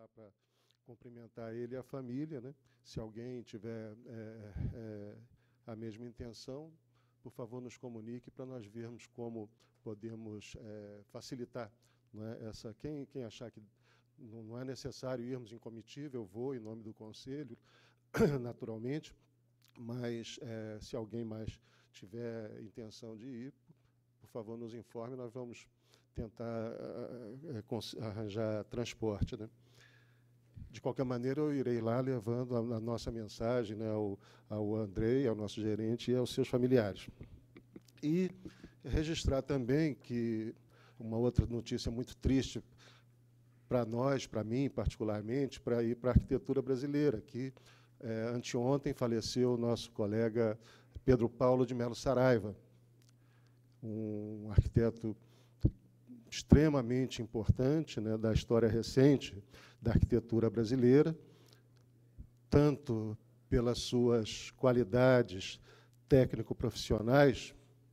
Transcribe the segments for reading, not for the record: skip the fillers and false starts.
aproveitar para cumprimentar ele e a família, né? Se alguém tiver a mesma intenção, por favor, nos comunique para nós vermos como podemos facilitar, não é? Quem achar que não é necessário irmos em comitiva, eu vou em nome do Conselho, naturalmente, mas se alguém mais tiver intenção de ir, por favor, nos informe, nós vamos tentar arranjar transporte, né? De qualquer maneira, eu irei lá levando a nossa mensagem, né, ao Andrei, ao nosso gerente e aos seus familiares. E registrar também que uma outra notícia muito triste para nós, para mim particularmente, para ir para a arquitetura brasileira, que anteontem faleceu o nosso colega Pedro Paulo de Melo Saraiva, um arquiteto extremamente importante, né, da história recente da arquitetura brasileira, tanto pelas suas qualidades técnico-profissionais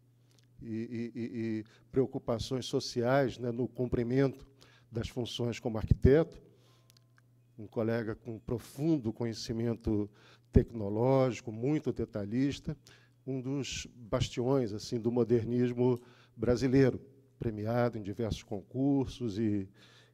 e preocupações sociais, né, no cumprimento das funções como arquiteto, um colega com profundo conhecimento tecnológico, muito detalhista, um dos bastiões assim do modernismo brasileiro, premiado em diversos concursos e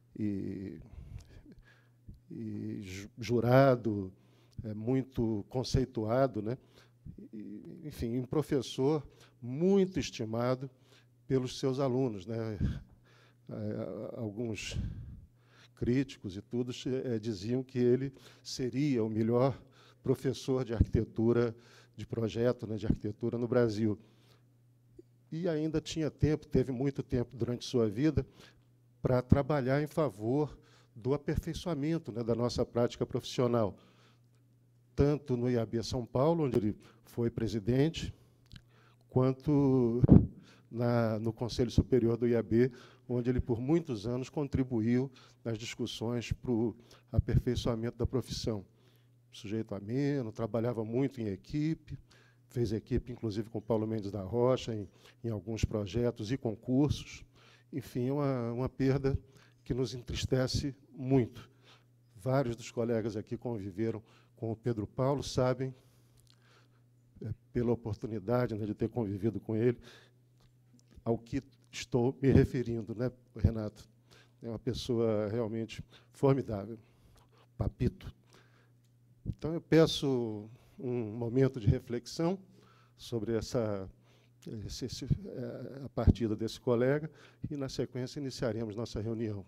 jurado, muito conceituado, né? Enfim, um professor muito estimado pelos seus alunos, né? Alguns críticos e tudo diziam que ele seria o melhor professor de arquitetura, de projeto, né, de arquitetura no Brasil. E ainda tinha tempo, teve muito tempo durante sua vida, para trabalhar em favor do aperfeiçoamento, né, da nossa prática profissional, tanto no IAB São Paulo, onde ele foi presidente, quanto no Conselho Superior do IAB, onde ele, por muitos anos, contribuiu nas discussões para o aperfeiçoamento da profissão. Sujeito ameno, trabalhava muito em equipe, fez equipe, inclusive, com Paulo Mendes da Rocha, em alguns projetos e concursos. Enfim, é uma perda que nos entristece muito. Vários dos colegas aqui conviveram com o Pedro Paulo, sabem, pela oportunidade, né, de ter convivido com ele, ao que estou me referindo, né, Renato? É uma pessoa realmente formidável, papito. Então, eu peço um momento de reflexão sobre a partida desse colega e, na sequência, iniciaremos nossa reunião.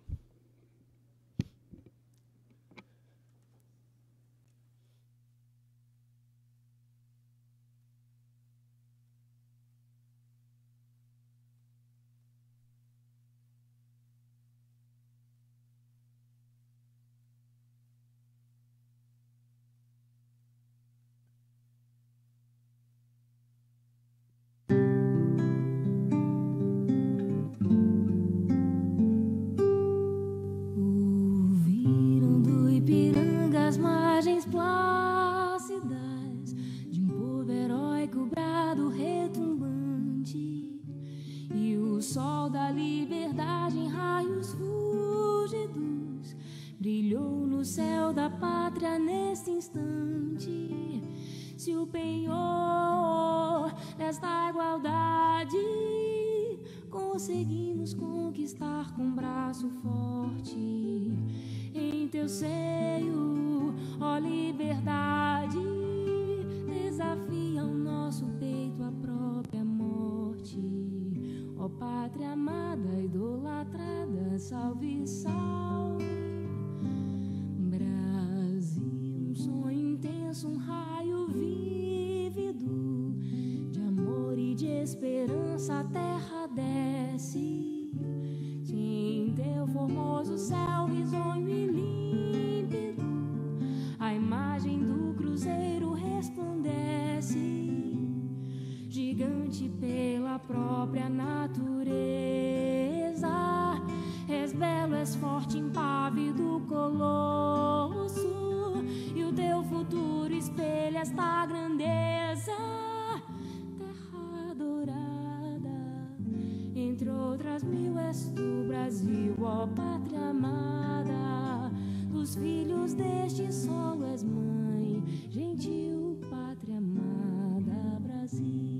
dos filhos deste solo és mãe, gentil pátria amada Brasil.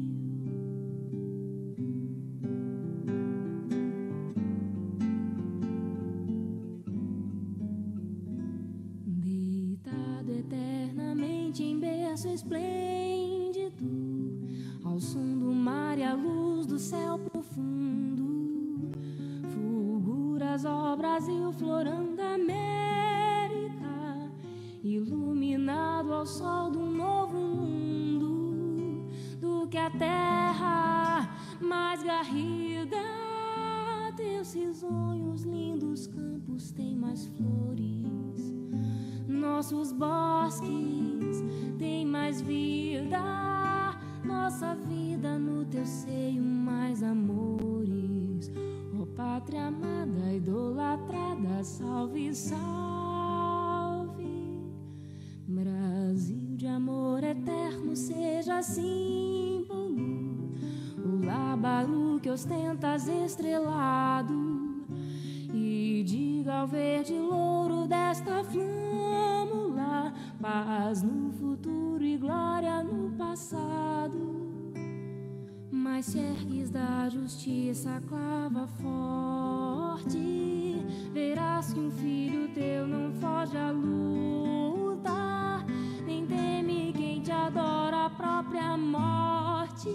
Deitado eternamente em berço esplêndido, ao som do mar e à luz do céu profundo, fulguras, ó Brasil, florão da América, iluminado ao sol de um novo mundo, do que a terra mais garrida. Teus risonhos, lindos campos têm mais flores, nossos bosques têm mais vida, nossa vida no teu seio mais amores. Ó pátria amada, idolatrada, salve, salve. Brasil de amor eterno, seja símbolo, o lábaro que ostentas estrelado, e diga ao verde louro desta flâmula, paz no futuro e glória no passado. Mas se ergues da justiça a clava forte, verás que um filho teu não foge à luta, nem teme quem te adora a própria morte.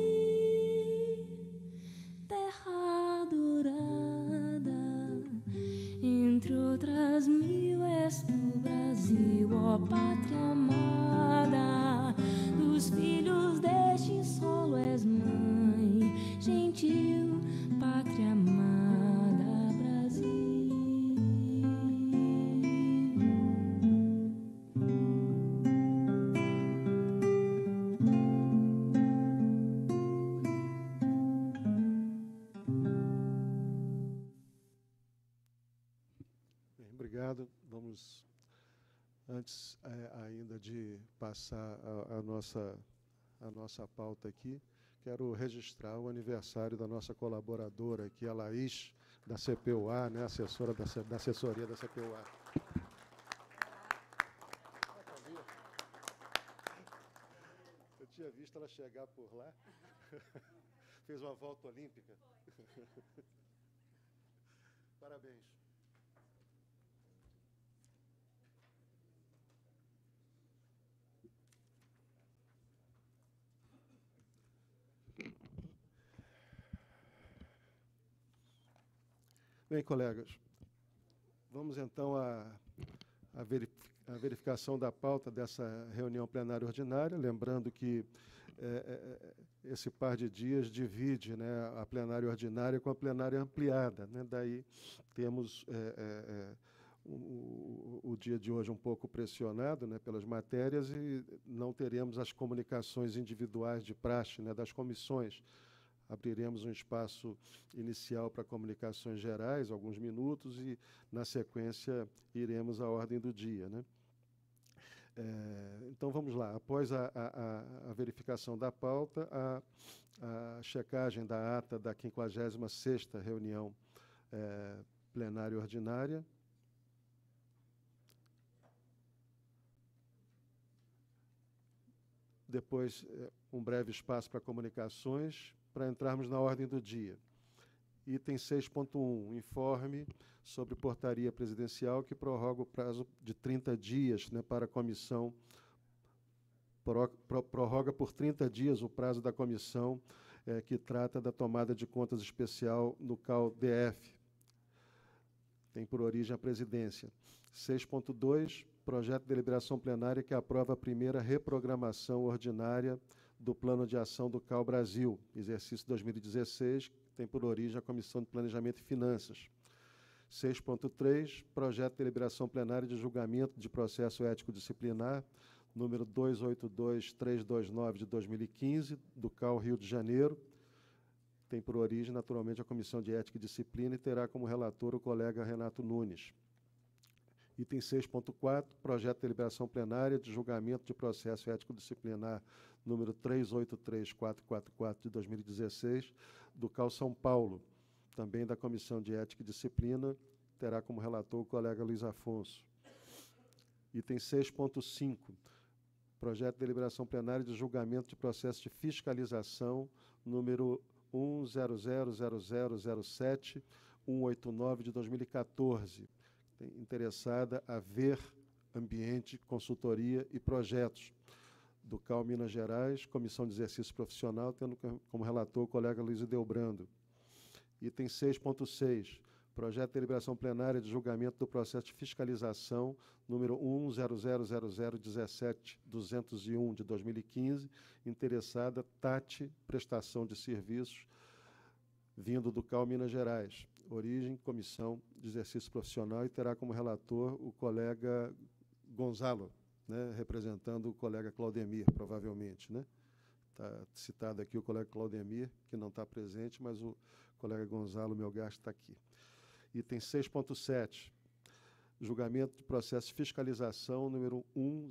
Terra adorada, entre outras mil, és tu, Brasil, ó pátria amada, dos filhos deste solo és mãe, gentil pátria amada Brasil. Bem, obrigado. Vamos, antes ainda de passar a nossa pauta aqui, quero registrar o aniversário da nossa colaboradora aqui, a Laís, da CPUA, né, assessora da assessoria da CPUA. Eu tinha visto ela chegar por lá. Fez uma volta olímpica. Parabéns. Bem, colegas, vamos então à verificação da pauta dessa reunião plenária ordinária, lembrando que esse par de dias divide, né, a plenária ordinária com a plenária ampliada, né? Daí temos o dia de hoje um pouco pressionado, né, pelas matérias, e não teremos as comunicações individuais de praxe, né, das comissões. Abriremos um espaço inicial para comunicações gerais, alguns minutos, e, na sequência, iremos à ordem do dia, né? Então, vamos lá. Após a verificação da pauta, a checagem da ata da 56ª reunião plenária ordinária. Depois, um breve espaço para comunicações, para entrarmos na ordem do dia. Item 6.1, informe sobre portaria presidencial que prorroga o prazo de 30 dias, né, para a comissão, prorroga por 30 dias o prazo da comissão que trata da tomada de contas especial no CAL-DF. Tem por origem a presidência. 6.2, projeto de deliberação plenária que aprova a primeira reprogramação ordinária do Plano de Ação do CAL Brasil, exercício 2016, que tem por origem a Comissão de Planejamento e Finanças. 6.3, projeto de deliberação plenária de julgamento de processo ético disciplinar, número 282329 de 2015, do CAL Rio de Janeiro, tem por origem, naturalmente, a Comissão de Ética e Disciplina e terá como relator o colega Renato Nunes. Item 6.4, projeto de deliberação plenária de julgamento de processo ético-disciplinar número 383444 de 2016, do CAL São Paulo, também da Comissão de Ética e Disciplina, terá como relator o colega Luiz Afonso. Item 6.5, projeto de deliberação plenária de julgamento de processo de fiscalização número 1000007-189 de 2014. Interessada a Ver Ambiente, Consultoria e Projetos, do CAU Minas Gerais, Comissão de Exercício Profissional, tendo como relator o colega Luiz Delbrando. Item 6.6, projeto de deliberação plenária de julgamento do processo de fiscalização número 1000017-201 de 2015, interessada Tati Prestação de Serviços, vindo do CAU Minas Gerais. Origem, Comissão de Exercício Profissional, e terá como relator o colega Gonzalo, né, representando o colega Claudemir, provavelmente. Né? Está citado aqui o colega Claudemir, que não está presente, mas o colega Gonzalo Melgasto está aqui. Item 6.7, julgamento de processo de fiscalização número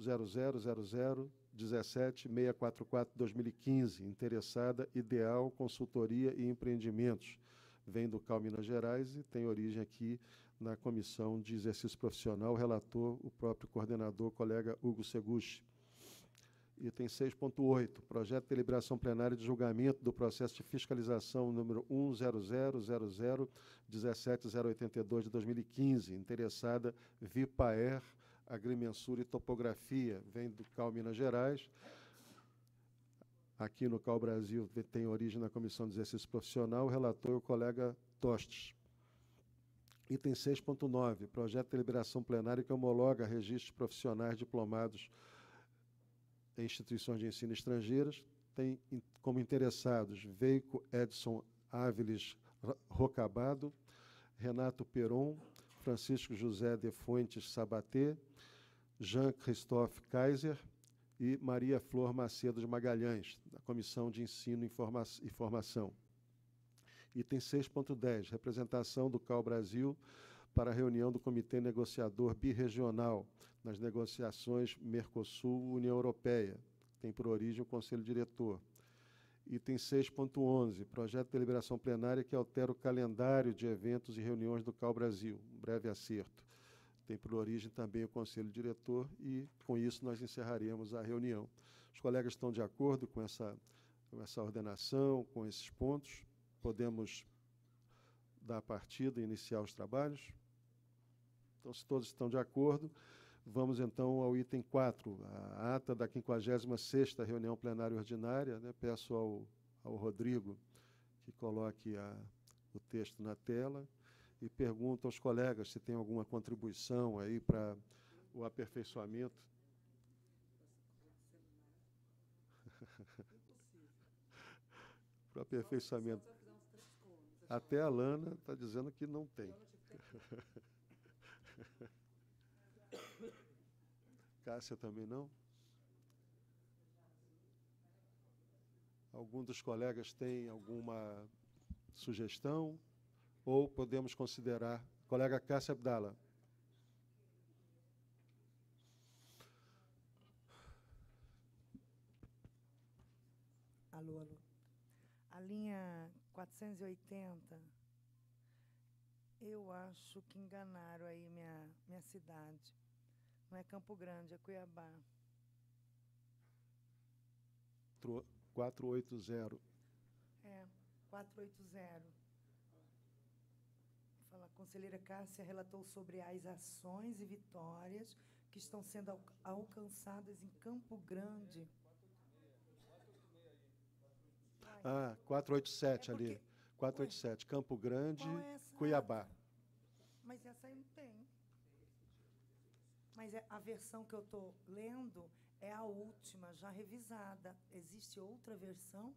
1000017-644-2015, interessada Ideal Consultoria e Empreendimentos. Vem do CAU Minas Gerais e tem origem aqui na Comissão de Exercício Profissional, relator, o próprio coordenador, colega Hugo Seguchi. Item 6.8, projeto de deliberação plenária de julgamento do processo de fiscalização número 1000017-082 de 2015, interessada Vipaer, Agrimensura e Topografia, vem do CAU Minas Gerais. Aqui no CAU Brasil tem origem na Comissão de Exercício Profissional, o relator é o colega Tostes. Item 6.9, projeto de deliberação plenária que homologa registros profissionais diplomados em instituições de ensino estrangeiras, tem como interessados Veico Edson Áviles Rocabado, Renato Peron, Francisco José de Fuentes Sabaté, Jean-Christophe Kaiser e Maria Flor Macedo de Magalhães, da Comissão de Ensino e Formação. Item 6.10, representação do CAU Brasil para a reunião do Comitê Negociador Birregional nas negociações Mercosul-União Europeia. Tem por origem o Conselho Diretor. Item 6.11, projeto de deliberação plenária que altera o calendário de eventos e reuniões do CAU Brasil. Um breve acerto. Tem por origem também o Conselho Diretor e, com isso, nós encerraremos a reunião. Os colegas estão de acordo com essa ordenação, com esses pontos? Podemos dar partida e iniciar os trabalhos? Então, se todos estão de acordo, vamos então ao item 4, a ata da 56ª reunião plenária ordinária. Né? Peço ao Rodrigo que coloque o texto na tela e pergunto aos colegas se tem alguma contribuição aí para o aperfeiçoamento. Para o aperfeiçoamento. Até a Lana está dizendo que não tem. Cássia também não? Algum dos colegas tem alguma sugestão? Ou podemos considerar... Colega Cássia Abdala. Alô. A linha 480, eu acho que enganaram aí minha cidade. Não é Campo Grande, é Cuiabá. 480. É, 480. Fala, a conselheira Cássia relatou sobre as ações e vitórias que estão sendo alcançadas em Campo Grande. 487 ali. 487, Campo Grande, Cuiabá. Mas essa aí não tem. Mas a versão que eu estou lendo é a última, já revisada. Existe outra versão?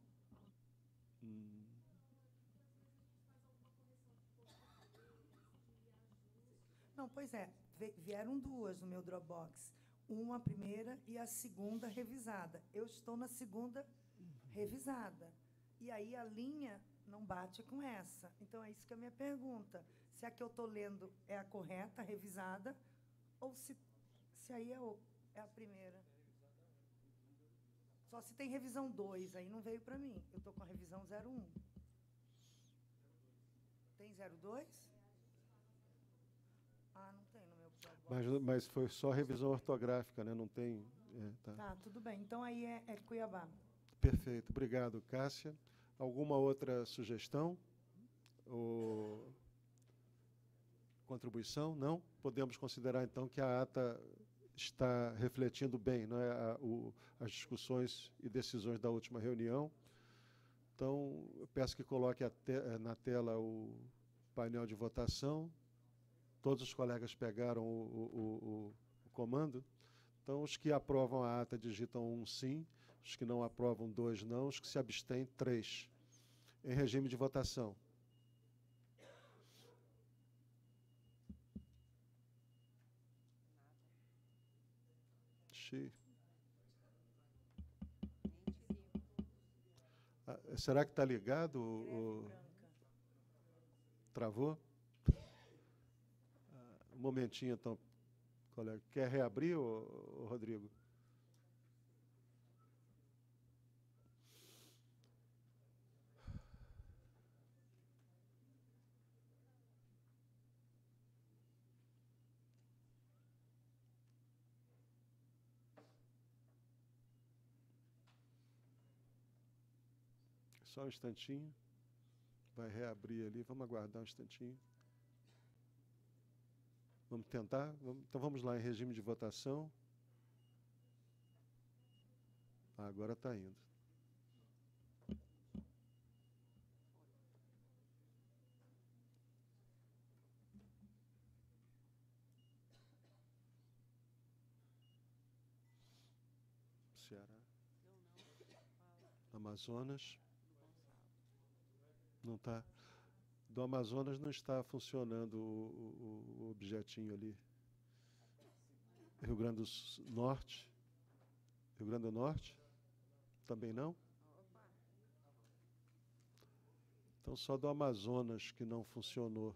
Não, pois é. Vieram duas no meu Dropbox. Uma, a primeira, e a segunda revisada. Eu estou na segunda revisada. E aí a linha não bate com essa. Então, é isso que é a minha pergunta. Se a que eu estou lendo é a correta, a revisada, ou se aí é a primeira. Só se tem revisão 2, aí não veio para mim. Eu estou com a revisão 01. Tem 02? Mas foi só revisão ortográfica, né? Não tem... tá. Tá, tudo bem. Então, aí é Cuiabá. Perfeito. Obrigado, Cássia. Alguma outra sugestão? Ou contribuição? Não? Podemos considerar, então, que a ata está refletindo bem, não é, as discussões e decisões da última reunião. Então, eu peço que coloque na tela o painel de votação. Todos os colegas pegaram o comando. Então, os que aprovam a ata digitam 1 sim, os que não aprovam 2 não, os que se abstêm 3. Em regime de votação. Será que está ligado? Travou? Um momentinho, então, colega. Quer reabrir, Rodrigo? Só um instantinho. Vai reabrir ali. Vamos aguardar um instantinho. Vamos tentar? Então vamos lá em regime de votação. Agora está indo. Ceará. Amazonas. Não está. Do Amazonas não está funcionando o objetinho ali. Rio Grande do Norte. Rio Grande do Norte? Também não? Então, só do Amazonas que não funcionou.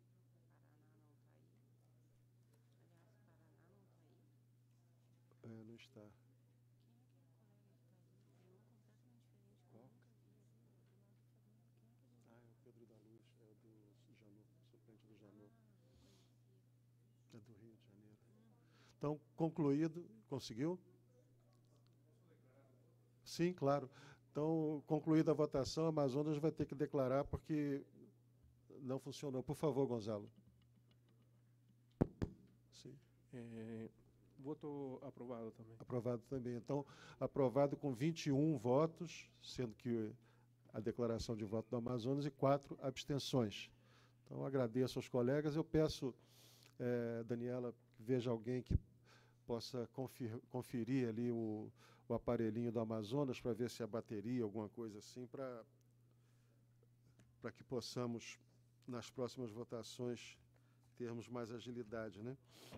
Não está. Qual? É o Pedro da Luz, é do Janot, suplente do Janot. É do Rio de Janeiro. Então, concluído, conseguiu? Sim, claro. Então, concluída a votação, a Amazonas vai ter que declarar porque não funcionou. Por favor, Gonzalo. Sim. Voto aprovado também. Aprovado também. Então, aprovado com 21 votos, sendo que a declaração de voto do Amazonas, e 4 abstenções. Então, agradeço aos colegas. Eu peço, Daniela, que veja alguém que possa conferir ali o aparelhinho do Amazonas para ver se a bateria, alguma coisa assim, para que possamos, nas próximas votações, termos mais agilidade, né?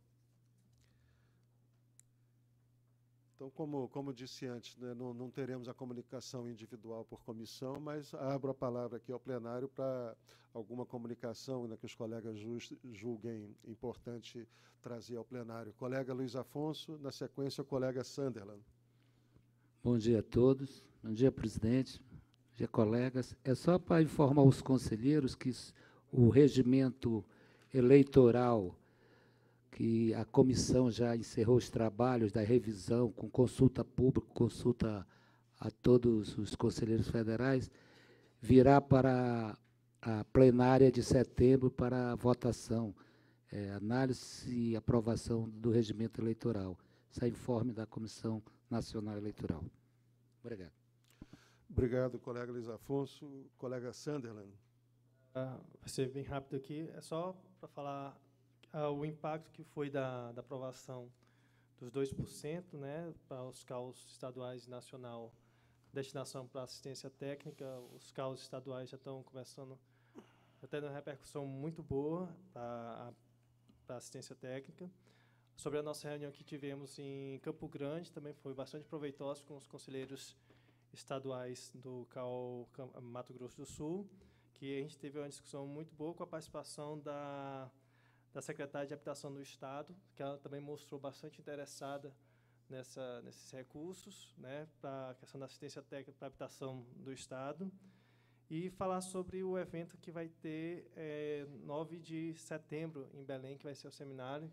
Então, como disse antes, né, não teremos a comunicação individual por comissão, mas abro a palavra aqui ao plenário para alguma comunicação, né, que os colegas julguem importante trazer ao plenário. Colega Luiz Afonso, na sequência, o colega Sunderland. Bom dia a todos. Bom dia, presidente. Bom dia, colegas. É só para informar os conselheiros que o regimento eleitoral, que a comissão já encerrou os trabalhos da revisão com consulta pública, consulta a todos os conselheiros federais, virá para a plenária de setembro para votação, análise e aprovação do regimento eleitoral. Esse é informe da Comissão Nacional Eleitoral. Obrigado. Obrigado, colega Luiz Afonso. Colega Sunderland. Vai ser bem rápido aqui. É só para falar o impacto que foi da aprovação dos 2%, né, para os CAUs estaduais e nacional, destinação para assistência técnica. Os CAUs estaduais já estão começando, já tendo uma repercussão muito boa para assistência técnica. Sobre a nossa reunião que tivemos em Campo Grande, também foi bastante proveitosa com os conselheiros estaduais do CAU Mato Grosso do Sul, que a gente teve uma discussão muito boa com a participação da secretária de Habitação do Estado, que ela também mostrou bastante interessada nesses recursos, né, para a questão da assistência técnica para a habitação do Estado, e falar sobre o evento que vai ter 9 de setembro em Belém, que vai ser o seminário. O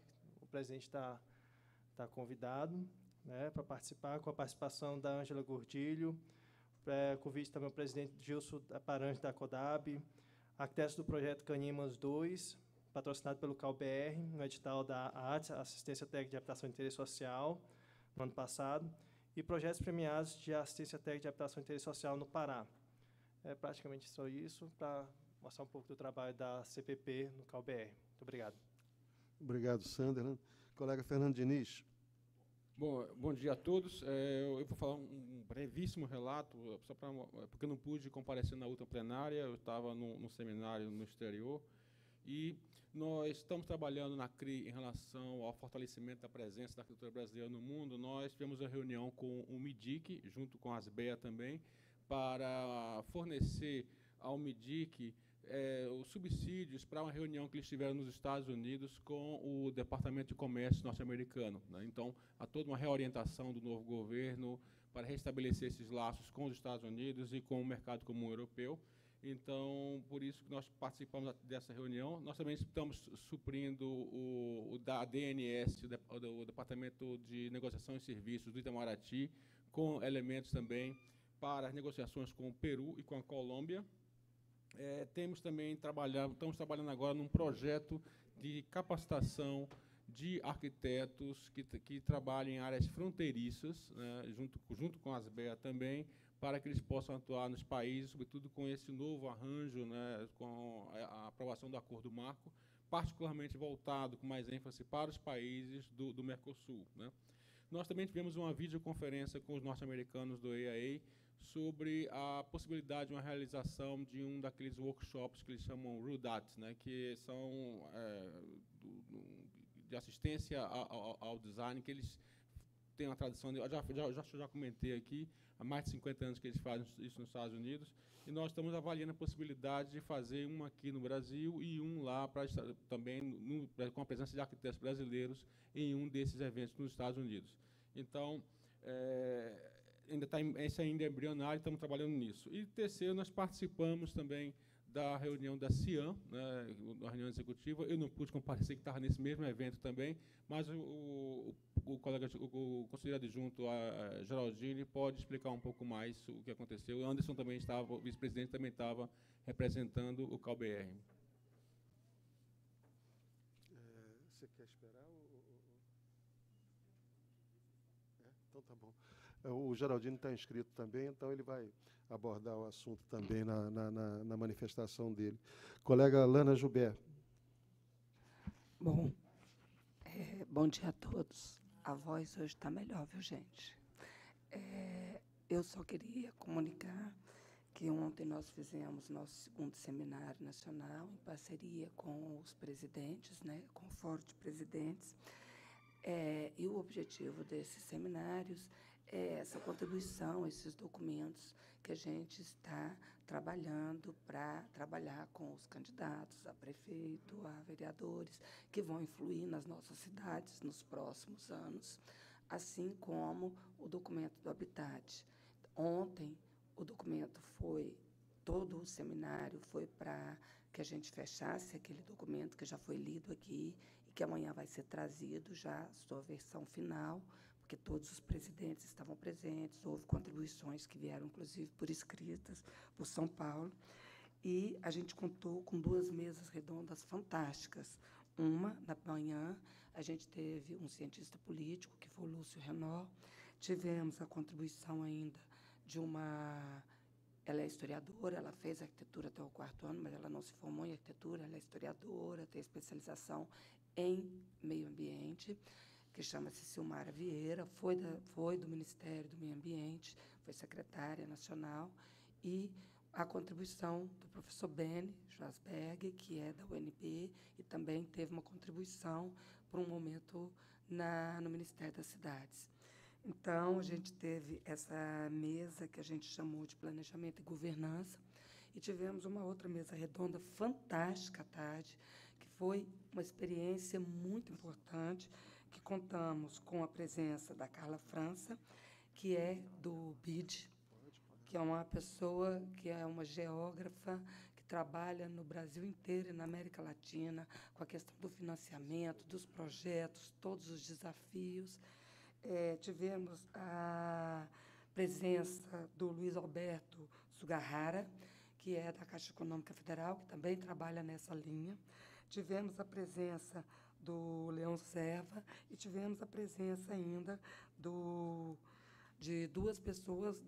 presidente está convidado, né, para participar, com a participação da Ângela Gordilho, convite também o presidente Gilson Parange da CODAB, arquitetos do projeto Canimas 2, patrocinado pelo CalBR, no edital da ATS, Assistência Técnica de Habitação e Interesse Social, no ano passado, e projetos premiados de assistência técnica de habitação e interesse social no Pará. É praticamente só isso, para mostrar um pouco do trabalho da CPP no CalBR. Muito obrigado. Obrigado, Sander. Colega Fernando Diniz. Bom dia a todos. Eu vou falar um brevíssimo relato, só porque eu não pude comparecer na última plenária, eu estava num seminário no exterior, e nós estamos trabalhando na CRI em relação ao fortalecimento da presença da arquitetura brasileira no mundo. Nós tivemos uma reunião com o MIDIC, junto com a ASBEA também, para fornecer ao MIDIC os subsídios para uma reunião que eles tiveram nos Estados Unidos com o Departamento de Comércio norte-americano, né? Então, há toda uma reorientação do novo governo para restabelecer esses laços com os Estados Unidos e com o mercado comum europeu. Então, por isso que nós participamos dessa reunião. Nós também estamos suprindo o da DNS, o Departamento de Negociação e Serviços do Itamaraty, com elementos também para as negociações com o Peru e com a Colômbia. Estamos trabalhando agora num projeto de capacitação de arquitetos que trabalhem em áreas fronteiriças, né, junto com a ASBEA também, para que eles possam atuar nos países, sobretudo com esse novo arranjo, né, com a aprovação do Acordo Marco, particularmente voltado, com mais ênfase, para os países do Mercosul, né. Nós também tivemos uma videoconferência com os norte-americanos do EAA sobre a possibilidade de uma realização de um daqueles workshops que eles chamam RUDAT, né, que são de assistência ao design, que eles têm uma tradição, eu já comentei aqui, há mais de 50 anos que eles fazem isso nos Estados Unidos, e nós estamos avaliando a possibilidade de fazer um aqui no Brasil e um lá também com a presença de arquitetos brasileiros em um desses eventos nos Estados Unidos. Então, esse ainda é embrionário, estamos trabalhando nisso. E terceiro, nós participamos também da reunião da CIAM, né, na reunião executiva. Eu não pude comparecer, que estava nesse mesmo evento também, mas o conselheiro adjunto, a Geraldine, pode explicar um pouco mais o que aconteceu. O Anderson também estava, o vice-presidente também estava representando o CalBR. Você quer esperar? Então tá bom. O Geraldino está inscrito também, então ele vai abordar o assunto também na manifestação dele. Colega Lana Joubert. Bom, bom dia a todos. A voz hoje está melhor, viu, gente? Eu só queria comunicar que ontem nós fizemos nosso segundo seminário nacional em parceria com os presidentes, né, com o Fórum de Presidentes. E o objetivo desses seminários é essa contribuição, esses documentos que a gente está trabalhando para trabalhar com os candidatos a prefeito, a vereadores, que vão influir nas nossas cidades nos próximos anos, assim como o documento do Habitat. Ontem, o documento todo o seminário foi para que a gente fechasse aquele documento que já foi lido aqui e que amanhã vai ser trazido já a sua versão final, porque todos os presidentes estavam presentes, houve contribuições que vieram, inclusive, por escritas, por São Paulo, e a gente contou com 2 mesas redondas fantásticas. Uma, na manhã, a gente teve um cientista político, que foi o Lúcio Renó, tivemos a contribuição ainda de uma... Ela é historiadora, ela fez arquitetura até o 4º ano, mas ela não se formou em arquitetura, ela é historiadora, tem especialização em meio ambiente, que chama-se Silmara Vieira, foi do Ministério do Meio Ambiente, foi secretária nacional, e a contribuição do professor Beni Schwarzberg, que é da UNB, e também teve uma contribuição por um momento no Ministério das Cidades. Então, a gente teve essa mesa que a gente chamou de Planejamento e Governança, e tivemos uma outra mesa redonda fantástica à tarde, que foi uma experiência muito importante, que contamos com a presença da Carla França, que é do BID, que é uma pessoa, que é uma geógrafa, que trabalha no Brasil inteiro e na América Latina com a questão do financiamento, dos projetos, todos os desafios. Tivemos a presença do Luiz Alberto Sugarrara, que é da Caixa Econômica Federal, que também trabalha nessa linha. Tivemos a presença do Leão Serva e tivemos a presença ainda de duas pessoas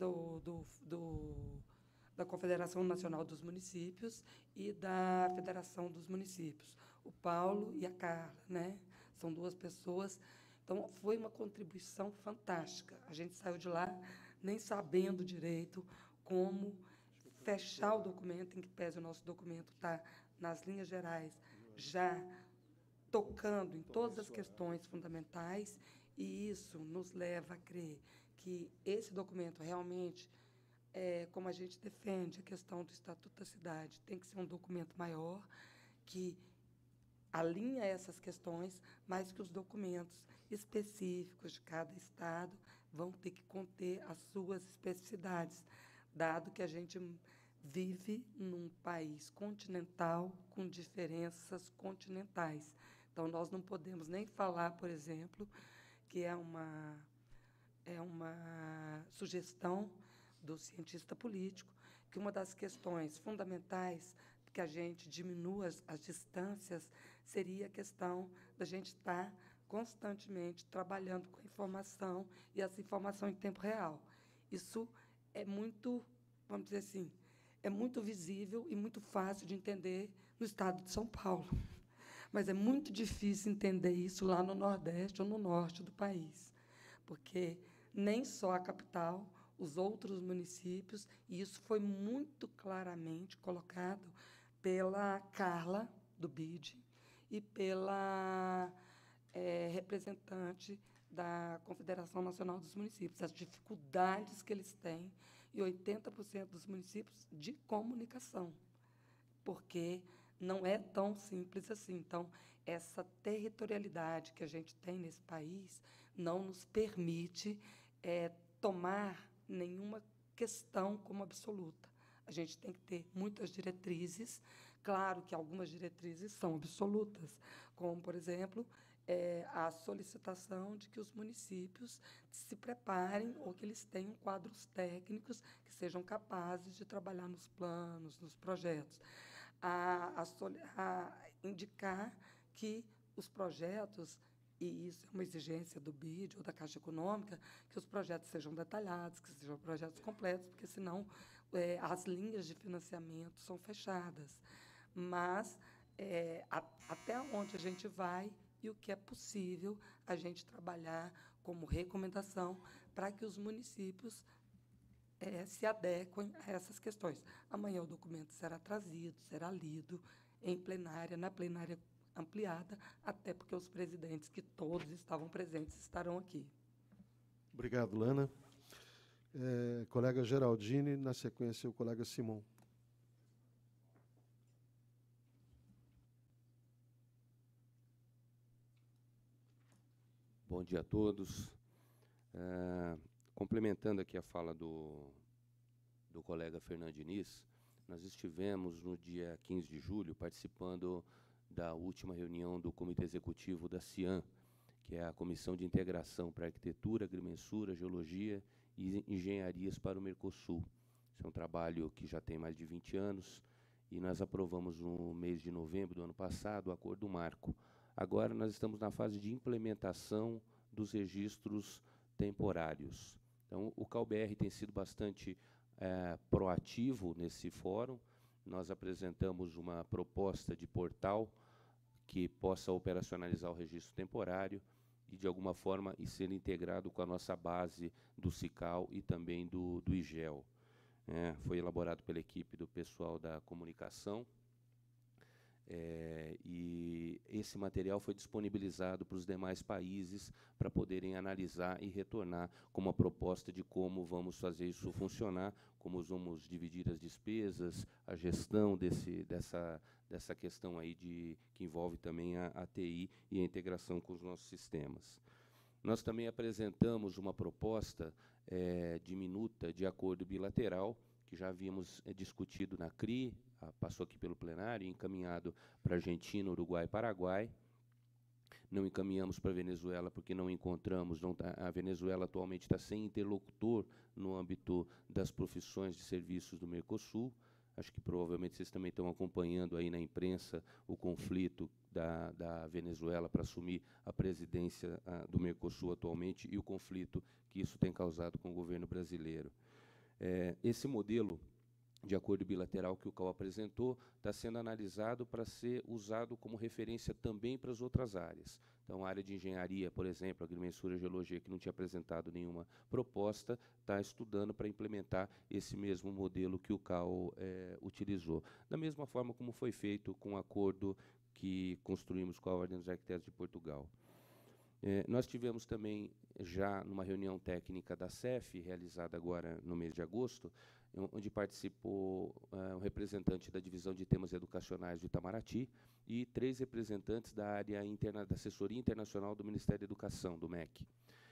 da Confederação Nacional dos Municípios e da Federação dos Municípios, o Paulo e a Carla, né? São duas pessoas. Então, foi uma contribuição fantástica. A gente saiu de lá nem sabendo direito como fechar o documento, em que pese o nosso documento está, nas linhas gerais, já tocando em todas as questões fundamentais, e isso nos leva a crer que esse documento realmente, como a gente defende a questão do Estatuto da Cidade, tem que ser um documento maior, que alinha essas questões, mas que os documentos específicos de cada estado vão ter que conter as suas especificidades, dado que a gente vive num país continental com diferenças continentais. Então, nós não podemos nem falar, por exemplo, que é uma sugestão do cientista político, que uma das questões fundamentais que a gente diminua as distâncias seria a questão da gente estar constantemente trabalhando com a informação e essa informação em tempo real. Isso é muito, vamos dizer assim, é muito visível e muito fácil de entender no estado de São Paulo. Mas é muito difícil entender isso lá no Nordeste ou no Norte do país, porque nem só a capital, os outros municípios, e isso foi muito claramente colocado pela Carla, do BID, e pela representante da Confederação Nacional dos Municípios, as dificuldades que eles têm, e 80% dos municípios de comunicação, porque não é tão simples assim. Então, essa territorialidade que a gente tem nesse país não nos permite tomar nenhuma questão como absoluta. A gente tem que ter muitas diretrizes. Claro que algumas diretrizes são absolutas, como, por exemplo, a solicitação de que os municípios se preparem ou que eles tenham quadros técnicos que sejam capazes de trabalhar nos planos, nos projetos. A indicar que os projetos, e isso é uma exigência do BID ou da Caixa Econômica, que os projetos sejam detalhados, que sejam projetos completos, porque, senão, as linhas de financiamento são fechadas. Mas, até onde a gente vai e o que é possível a gente trabalhar como recomendação para que os municípios se adequem a essas questões. Amanhã o documento será trazido, será lido em plenária, na plenária ampliada, até porque os presidentes, que todos estavam presentes, estarão aqui. Obrigado, Lana. Colega Geraldine, na sequência, o colega Simão. Bom dia a todos. Complementando aqui a fala do colega Fernando Diniz, nós estivemos no dia 15 de julho participando da última reunião do Comitê Executivo da CIAN, que é a Comissão de Integração para Arquitetura, Agrimensura, Geologia e Engenharias para o Mercosul. Esse é um trabalho que já tem mais de 20 anos e nós aprovamos no mês de novembro do ano passado o Acordo Marco. Agora nós estamos na fase de implementação dos registros temporários. Então, o CalBR tem sido bastante proativo nesse fórum. Nós apresentamos uma proposta de portal que possa operacionalizar o registro temporário e, de alguma forma, ser integrado com a nossa base do SICAL e também do IGEL. Foi elaborado pela equipe do pessoal da comunicação, e esse material foi disponibilizado para os demais países para poderem analisar e retornar com uma proposta de como vamos fazer isso funcionar, como vamos dividir as despesas, a gestão dessa questão aí que envolve também a TI e a integração com os nossos sistemas. Nós também apresentamos uma proposta de minuta de acordo bilateral, que já havíamos discutido na CRI, passou aqui pelo plenário, encaminhado para Argentina, Uruguai e Paraguai. Não encaminhamos para a Venezuela porque não encontramos, a Venezuela atualmente está sem interlocutor no âmbito das profissões de serviços do Mercosul. Acho que provavelmente vocês também estão acompanhando aí na imprensa o conflito da Venezuela para assumir a presidência do Mercosul atualmente e o conflito que isso tem causado com o governo brasileiro. Esse modelo de acordo bilateral que o CAU apresentou está sendo analisado para ser usado como referência também para as outras áreas. Então, a área de engenharia, por exemplo, agrimensura e geologia, que não tinha apresentado nenhuma proposta, está estudando para implementar esse mesmo modelo que o CAU utilizou. Da mesma forma como foi feito com o acordo que construímos com a Ordem dos Arquitetos de Portugal. Nós tivemos também, já numa reunião técnica da CEF, realizada agora no mês de agosto, onde participou um representante da Divisão de Temas Educacionais do Itamaraty e 3 representantes da área da Assessoria Internacional do Ministério da Educação, do MEC.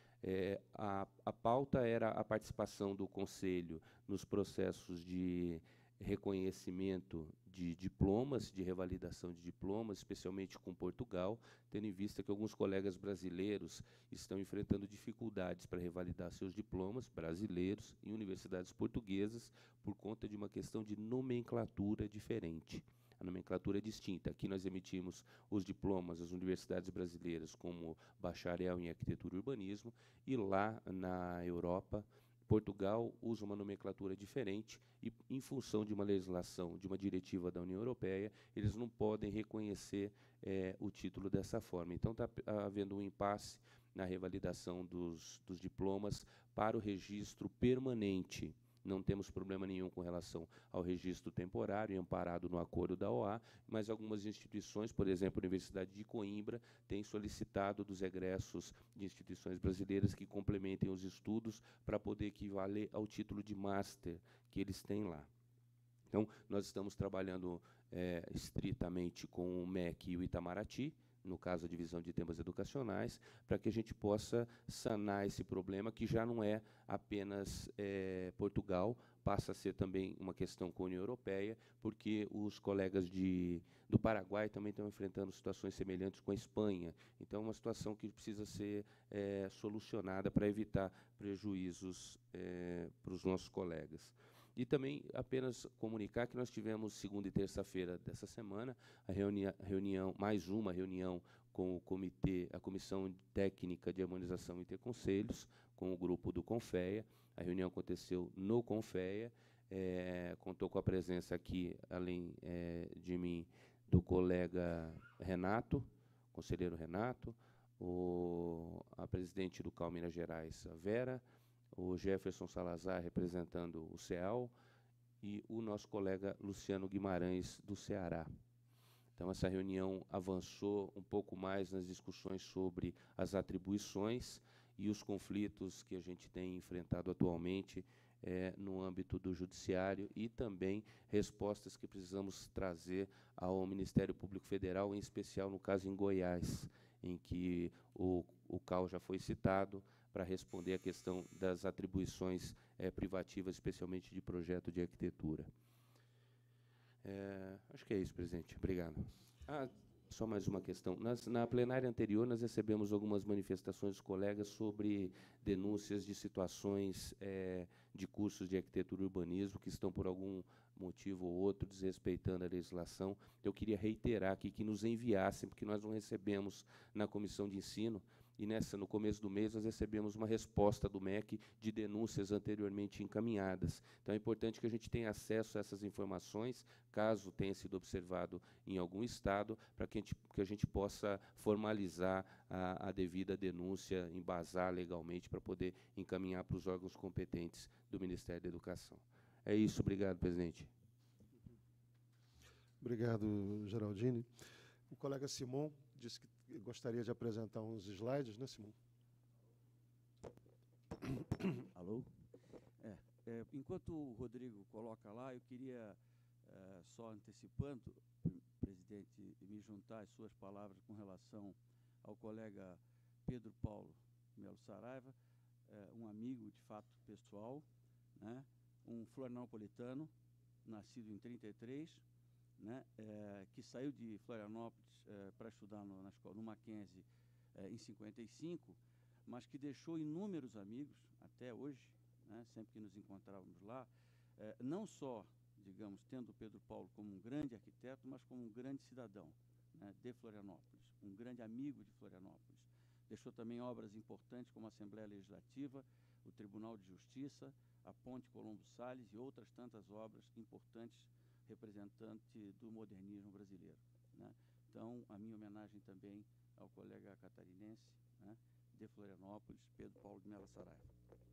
A pauta era a participação do Conselho nos processos de reconhecimento de diplomas, de revalidação de diplomas, especialmente com Portugal, tendo em vista que alguns colegas brasileiros estão enfrentando dificuldades para revalidar seus diplomas brasileiros em universidades portuguesas por conta de uma questão de nomenclatura diferente. A nomenclatura é distinta. Aqui nós emitimos os diplomas das universidades brasileiras como bacharel em arquitetura e urbanismo, e lá na Europa, Portugal usa uma nomenclatura diferente e, em função de uma legislação, de uma diretiva da União Europeia, eles não podem reconhecer o título dessa forma. Então, está havendo um impasse na revalidação dos diplomas para o registro permanente. Não temos problema nenhum com relação ao registro temporário, amparado no acordo da OA, mas algumas instituições, por exemplo, a Universidade de Coimbra, têm solicitado dos egressos de instituições brasileiras que complementem os estudos para poder equivaler ao título de master que eles têm lá. Então, nós estamos trabalhando estritamente com o MEC e o Itamaraty, no caso a Divisão de Temas Educacionais, para que a gente possa sanar esse problema, que já não é apenas Portugal, passa a ser também uma questão com a União Europeia, porque os colegas do Paraguai também estão enfrentando situações semelhantes com a Espanha. Então, é uma situação que precisa ser solucionada para evitar prejuízos para os nossos colegas. E também apenas comunicar que nós tivemos segunda e terça-feira dessa semana mais uma reunião com o comitê, a Comissão Técnica de Harmonização Interconselhos, com o grupo do CONFEA. A reunião aconteceu no CONFEA, contou com a presença aqui, além de mim, do colega Renato, conselheiro Renato, a presidente do CAU Minas Gerais, a Vera, o Jefferson Salazar, representando o CEAL, e o nosso colega Luciano Guimarães, do Ceará. Então, essa reunião avançou um pouco mais nas discussões sobre as atribuições e os conflitos que a gente tem enfrentado atualmente no âmbito do judiciário, e também respostas que precisamos trazer ao Ministério Público Federal, em especial no caso em Goiás, em que o CAU já foi citado, para responder à questão das atribuições privativas, especialmente de projeto de arquitetura. Acho que é isso, presidente. Obrigado. Só mais uma questão. Na plenária anterior, nós recebemos algumas manifestações dos colegas sobre denúncias de situações de cursos de arquitetura e urbanismo que estão, por algum motivo ou outro, desrespeitando a legislação. Eu queria reiterar aqui que nos enviassem, porque nós não recebemos na Comissão de Ensino, e no começo do mês nós recebemos uma resposta do MEC de denúncias anteriormente encaminhadas. Então, é importante que a gente tenha acesso a essas informações, caso tenha sido observado em algum estado, para que a gente possa formalizar a devida denúncia, embasar legalmente, para poder encaminhar para os órgãos competentes do Ministério da Educação. É isso. Obrigado, presidente. Obrigado, Geraldine. O colega Simon disse que gostaria de apresentar uns slides, né, Simon? Alô? Enquanto o Rodrigo coloca lá, eu queria, só antecipando, presidente, me juntar às suas palavras com relação ao colega Pedro Paulo Melo Saraiva, um amigo, de fato, pessoal, né, um um florianopolitano, nascido em 33, né, que saiu de Florianópolis para estudar no Mackenzie em 55, mas que deixou inúmeros amigos até hoje, né, sempre que nos encontrávamos lá, não só, digamos, tendo o Pedro Paulo como um grande arquiteto, mas como um grande cidadão, né, de Florianópolis, um grande amigo de Florianópolis. Deixou também obras importantes como a Assembleia Legislativa, o Tribunal de Justiça, a Ponte Colombo Salles e outras tantas obras importantes representantes do modernismo brasileiro, né? Então, a minha homenagem também ao colega catarinense, né, de Florianópolis, Pedro Paulo de Mello Saraiva.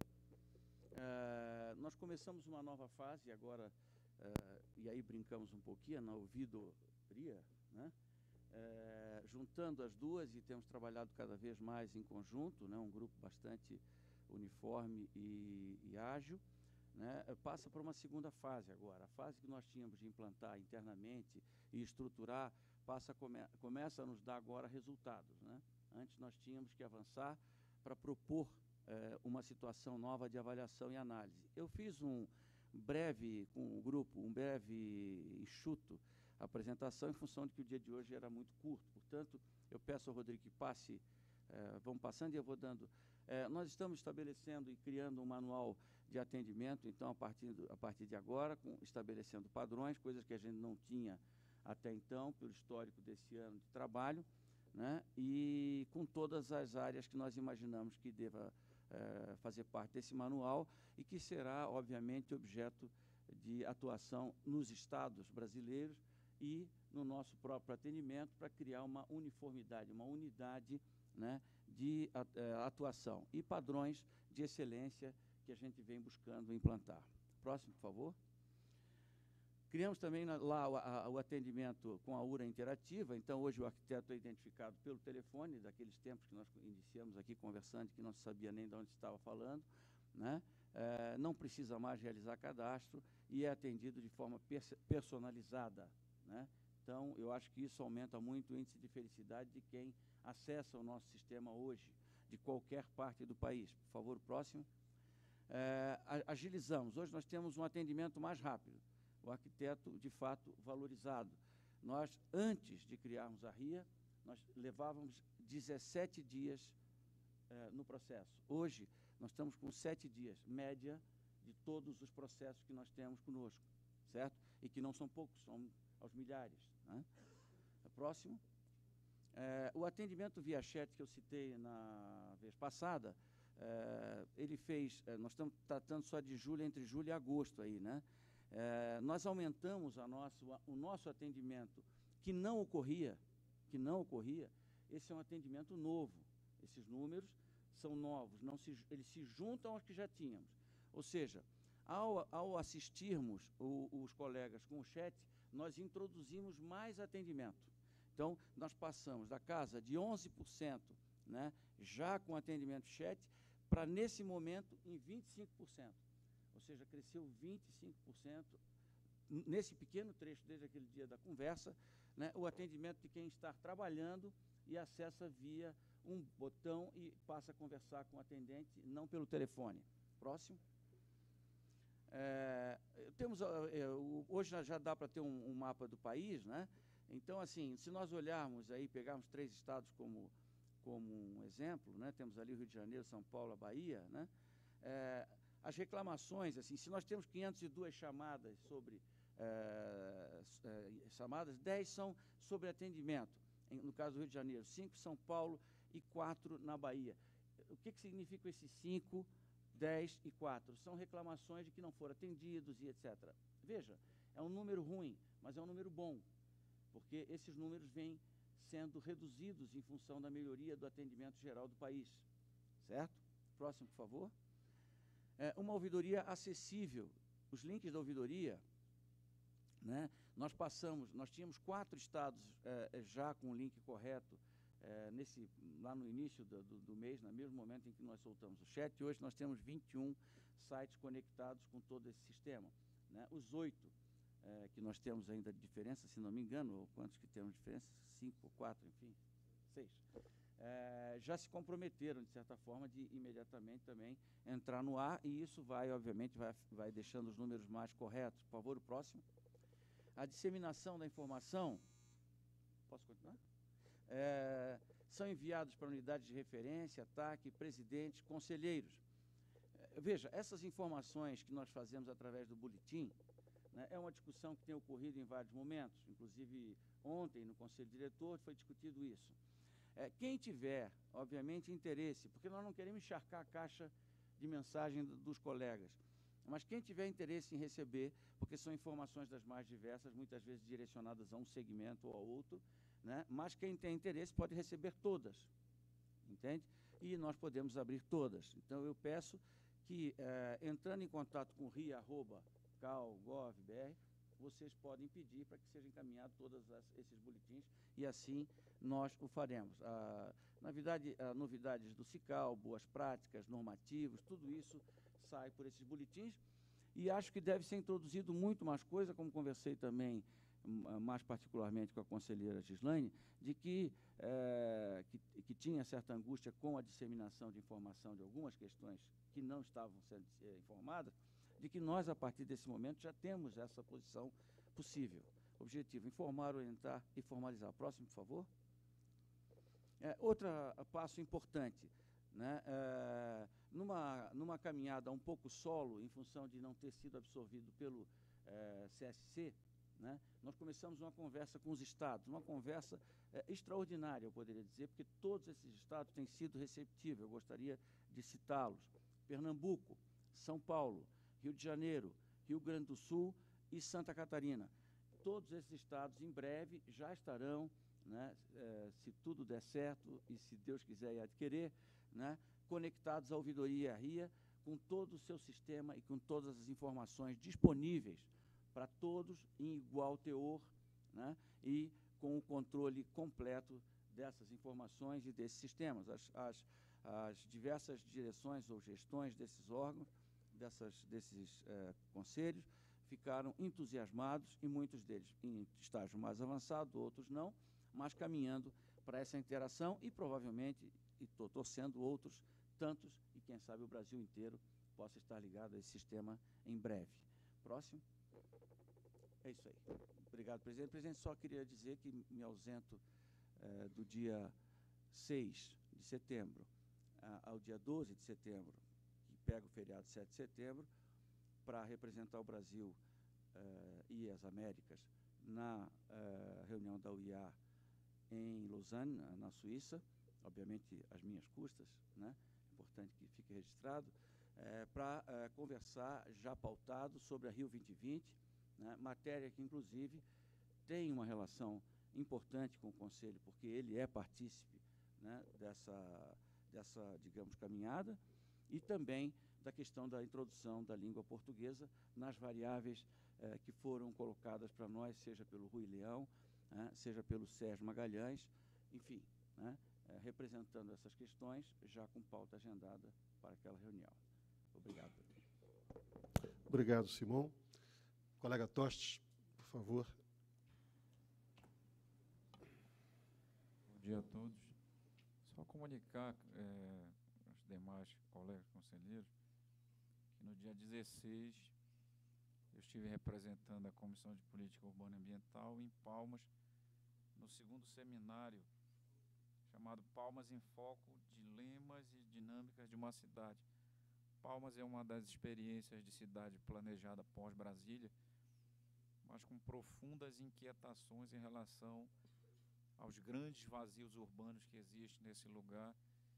Nós começamos uma nova fase agora, e aí brincamos um pouquinho na ouvidoria, né? Juntando as duas, e temos trabalhado cada vez mais em conjunto, né, um grupo bastante uniforme e ágil, né, passa por uma segunda fase agora. A fase que nós tínhamos de implantar internamente e estruturar começa a nos dar agora resultados, né? Antes nós tínhamos que avançar para propor uma situação nova de avaliação e análise. Eu fiz com o grupo, um breve enxuto apresentação em função de que o dia de hoje era muito curto. Portanto, eu peço ao Rodrigo que passe, vamos passando e eu vou dando. Nós estamos estabelecendo e criando um manual de atendimento, então, a partir de agora, estabelecendo padrões, coisas que a gente não tinha até então, pelo histórico desse ano de trabalho, né, e com todas as áreas que nós imaginamos que deva fazer parte desse manual e que será, obviamente, objeto de atuação nos estados brasileiros e no nosso próprio atendimento para criar uma uniformidade, uma unidade, né, de atuação e padrões de excelência que a gente vem buscando implantar. Próximo, por favor. Criamos também lá o atendimento com a URA interativa. Então, hoje o arquiteto é identificado pelo telefone, daqueles tempos que nós iniciamos aqui conversando, que não se sabia nem de onde estava falando, né? Não precisa mais realizar cadastro e é atendido de forma personalizada, né? Então, eu acho que isso aumenta muito o índice de felicidade de quem acessa o nosso sistema hoje, de qualquer parte do país. Por favor, o próximo. Agilizamos. Hoje nós temos um atendimento mais rápido. O arquiteto, de fato, valorizado. Nós, antes de criarmos a RIA, nós levávamos 17 dias no processo. Hoje, nós estamos com 7 dias, média de todos os processos que nós temos conosco, certo? E que não são poucos, são aos milhares, né? Próximo. O atendimento via chat que eu citei na vez passada, ele fez, nós estamos tratando só de julho, entre julho e agosto aí, né? Nós aumentamos o nosso atendimento, que não ocorria, esse é um atendimento novo. Esses números são novos, eles se juntam aos que já tínhamos. Ou seja, ao assistirmos os colegas com o chat, nós introduzimos mais atendimento. Então, nós passamos da casa de 11%, né, já com atendimento chat, para, nesse momento, em 25%. Ou seja, cresceu 25%, nesse pequeno trecho, desde aquele dia da conversa, né, o atendimento de quem está trabalhando e acessa via um botão e passa a conversar com o atendente, não pelo telefone. Próximo. Hoje já dá para ter um mapa do país, né? Então, assim, se nós olharmos aí, pegarmos 3 estados como um exemplo, né? Temos ali o Rio de Janeiro, São Paulo, a Bahia, né? As reclamações, assim, se nós temos 502 chamadas chamadas, 10 são sobre atendimento, no caso do Rio de Janeiro, 5 São Paulo e 4 na Bahia. O que significa esses 5, 10 e 4? São reclamações de que não foram atendidos e etc. Veja, é um número ruim, mas é um número bom, porque esses números vêm sendo reduzidos em função da melhoria do atendimento geral do país. Certo? Próximo, por favor. Uma ouvidoria acessível. Os links da ouvidoria, né, nós tínhamos 4 estados já com o link correto lá no início do mês, no mesmo momento em que nós soltamos o chat, e hoje nós temos 21 sites conectados com todo esse sistema, né? Os 8 que nós temos ainda de diferença, se não me engano, ou quantos que temos de diferença? 5 ou 4, enfim, 6. já se comprometeram, de certa forma, de imediatamente também entrar no ar, e isso vai, obviamente, vai deixando os números mais corretos. Por favor, o próximo. A disseminação da informação, posso continuar? São enviados para unidades de referência, ataque, presidentes, conselheiros. Veja, essas informações que nós fazemos através do boletim, né, é uma discussão que tem ocorrido em vários momentos, inclusive ontem no Conselho Diretor foi discutido isso. Quem tiver, obviamente, interesse, porque nós não queremos encharcar a caixa de mensagem dos colegas, mas quem tiver interesse em receber, porque são informações das mais diversas, muitas vezes direcionadas a um segmento ou a outro, né, mas quem tem interesse pode receber todas, entende? E nós podemos abrir todas. Então, eu peço que, entrando em contato com ria@cal.gov.br, vocês podem pedir para que sejam encaminhados todos esses boletins, e assim nós o faremos. Novidades do CICAL, boas práticas, normativos, tudo isso sai por esses boletins, e acho que deve ser introduzido muito mais coisa, como conversei também, mais particularmente com a conselheira Gislaine, de que tinha certa angústia com a disseminação de informação de algumas questões que não estavam sendo informadas, de que nós, a partir desse momento, já temos essa posição possível. Objetivo: informar, orientar e formalizar. Próximo, por favor. Outro passo importante, né, numa caminhada um pouco solo, em função de não ter sido absorvido pelo CSC, né, nós começamos uma conversa com os estados, uma conversa extraordinária, eu poderia dizer, porque todos esses estados têm sido receptivos, eu gostaria de citá-los: Pernambuco, São Paulo, Rio de Janeiro, Rio Grande do Sul e Santa Catarina. Todos esses estados, em breve, já estarão, né, se tudo der certo e se Deus quiser e adquirir, né, conectados à ouvidoria RIA, com todo o seu sistema e com todas as informações disponíveis para todos em igual teor, né, e com o controle completo dessas informações e desses sistemas. As diversas direções ou gestões desses órgãos, desses conselhos, ficaram entusiasmados, e muitos deles em estágio mais avançado, outros não, mas caminhando para essa interação, e provavelmente, e estou torcendo, outros tantos, e quem sabe o Brasil inteiro possa estar ligado a esse sistema em breve. Próximo. É isso aí. Obrigado, presidente. Presidente, só queria dizer que me ausento do dia 6 de setembro ao dia 12 de setembro, que pega o feriado 7 de setembro, para representar o Brasil e as Américas na reunião da UIA em Lausanne, na Suíça, obviamente às minhas custas, né? Importante que fique registrado, para conversar, já pautado, sobre a Rio 2020, né? Matéria que, inclusive, tem uma relação importante com o Conselho, porque ele é partícipe, né, dessa, digamos, caminhada, e também da questão da introdução da língua portuguesa nas variáveis que foram colocadas para nós, seja pelo Rui Leão, seja pelo Sérgio Magalhães, enfim, né, representando essas questões, já com pauta agendada para aquela reunião. Obrigado. Obrigado, Simão. Colega Tostes, por favor. Bom dia a todos. Só comunicar aos demais colegas conselheiros que no dia 16 eu estive representando a Comissão de Política Urbana e Ambiental em Palmas, no segundo seminário chamado Palmas em Foco, Dilemas e Dinâmicas de uma Cidade. Palmas é uma das experiências de cidade planejada pós-Brasília, mas com profundas inquietações em relação aos grandes vazios urbanos que existem nesse lugar.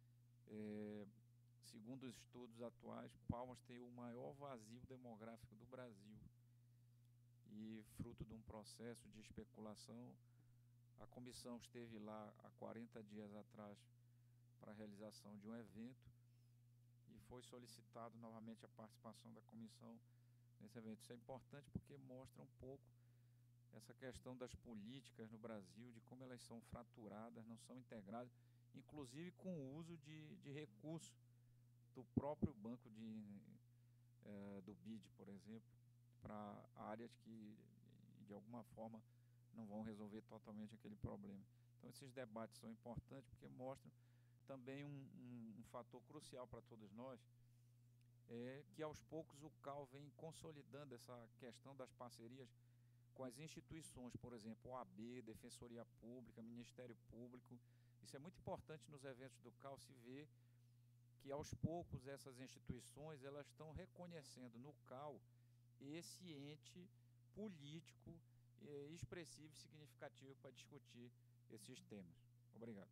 Segundo os estudos atuais, Palmas tem o maior vazio demográfico do Brasil. E, fruto de um processo de especulação, a comissão esteve lá há 40 dias atrás para a realização de um evento, e foi solicitado novamente a participação da comissão nesse evento. Isso é importante porque mostra um pouco essa questão das políticas no Brasil, de como elas são fraturadas, não são integradas, inclusive com o uso de recursos do próprio banco do BID, por exemplo, para áreas que, de alguma forma, não vão resolver totalmente aquele problema. Então, esses debates são importantes porque mostram também um fator crucial para todos nós é que, aos poucos, o CAL vem consolidando essa questão das parcerias com as instituições, por exemplo, OAB, Defensoria Pública, Ministério Público. Isso é muito importante nos eventos do CAL, se ver que, aos poucos, essas instituições elas estão reconhecendo no CAL esse ente político expressivo e significativo para discutir esses temas. Obrigado.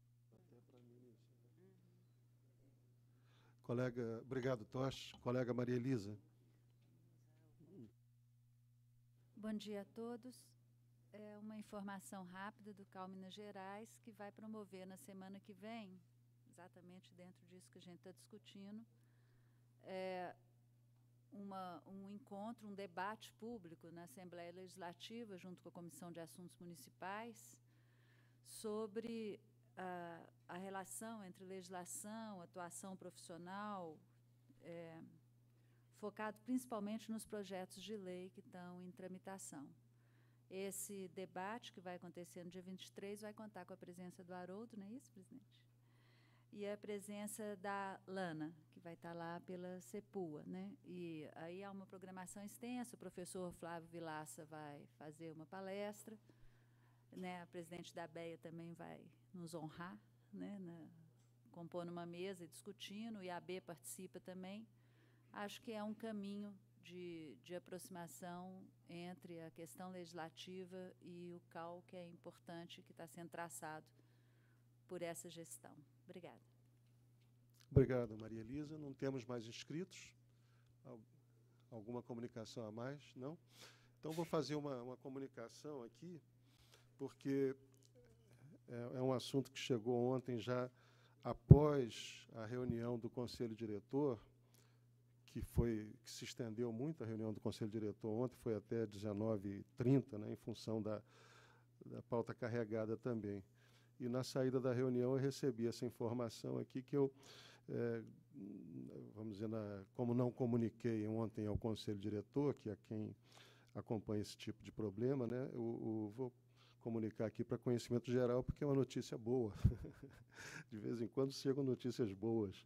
Colega, obrigado, Tosh. Colega Maria Elisa. Bom dia a todos. É uma informação rápida do CAL Minas Gerais, que vai promover na semana que vem, exatamente dentro disso que a gente está discutindo, um encontro, um debate público na Assembleia Legislativa, junto com a Comissão de Assuntos Municipais, sobre a relação entre legislação, atuação profissional, focado principalmente nos projetos de lei que estão em tramitação. Esse debate, que vai acontecer no dia 23, vai contar com a presença do Haroldo, não é isso, presidente? E a presença da Lana, que vai estar lá pela CEPUA, né? E aí há uma programação extensa, o professor Flávio Vilaça vai fazer uma palestra, né? A presidente da ABEA também vai nos honrar, né? Compondo uma mesa e discutindo, e a AB participa também. Acho que é um caminho de aproximação entre a questão legislativa e o CAL, que é importante, que está sendo traçado por essa gestão. Obrigada. Obrigado, Maria Elisa. Não temos mais inscritos? Alguma comunicação a mais? Não? Então, vou fazer uma comunicação aqui, porque é um assunto que chegou ontem, já após a reunião do Conselho Diretor, que se estendeu muito. A reunião do Conselho Diretor ontem foi até 19h30, né, em função da pauta carregada também. E, na saída da reunião, eu recebi essa informação aqui, que eu, vamos dizer, como não comuniquei ontem ao Conselho Diretor, que é quem acompanha esse tipo de problema, né, eu vou comunicar aqui para conhecimento geral, porque é uma notícia boa. De vez em quando chegam notícias boas.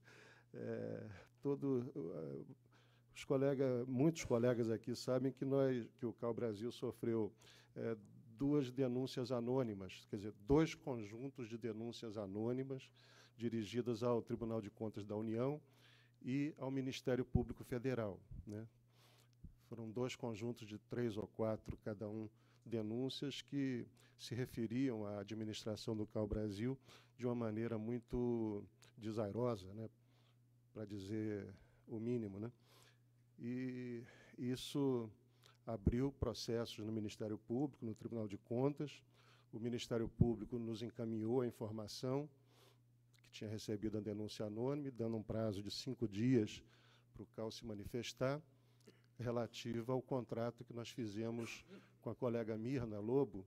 Muitos colegas aqui sabem que o CAL Brasil sofreu 2 denúncias anônimas, quer dizer, 2 conjuntos de denúncias anônimas dirigidas ao Tribunal de Contas da União e ao Ministério Público Federal, né? Foram 2 conjuntos de 3 ou 4, cada um, denúncias que se referiam à administração do CAL Brasil de uma maneira muito desairosa, né, para dizer o mínimo, né? E isso abriu processos no Ministério Público, no Tribunal de Contas. O Ministério Público nos encaminhou a informação que tinha recebido a denúncia anônime, dando um prazo de 5 dias para o CAL se manifestar, relativa ao contrato que nós fizemos com a colega Mirna Lobo,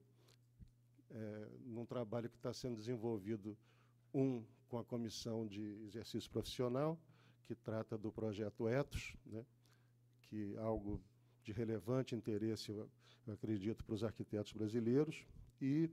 num trabalho que está sendo desenvolvido, com a Comissão de Exercício Profissional, que trata do projeto Ethos, né, que é algo de relevante interesse, eu acredito, para os arquitetos brasileiros, e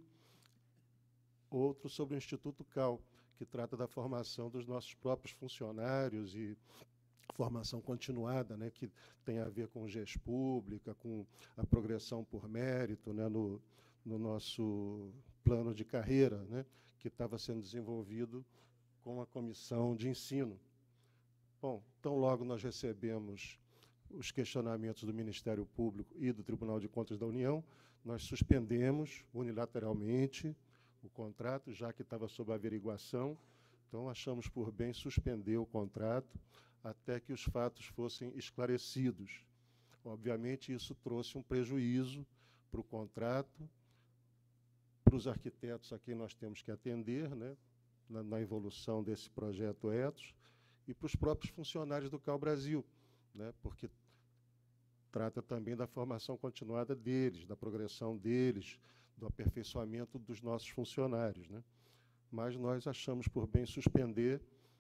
outro sobre o Instituto CAL, que trata da formação dos nossos próprios funcionários e formação continuada, né, que tem a ver com GES Pública, com a progressão por mérito, né, no nosso plano de carreira, né, que estava sendo desenvolvido com a Comissão de Ensino. Bom, tão logo nós recebemos os questionamentos do Ministério Público e do Tribunal de Contas da União, nós suspendemos unilateralmente o contrato, já que estava sob averiguação. Então, achamos por bem suspender o contrato até que os fatos fossem esclarecidos. Obviamente, isso trouxe um prejuízo para o contrato, para os arquitetos a quem nós temos que atender, né, na evolução desse projeto Ethos, e para os próprios funcionários do CAL Brasil, né, porque trata também da formação continuada deles, da progressão deles, do aperfeiçoamento dos nossos funcionários, né. Mas nós achamos por bem suspender.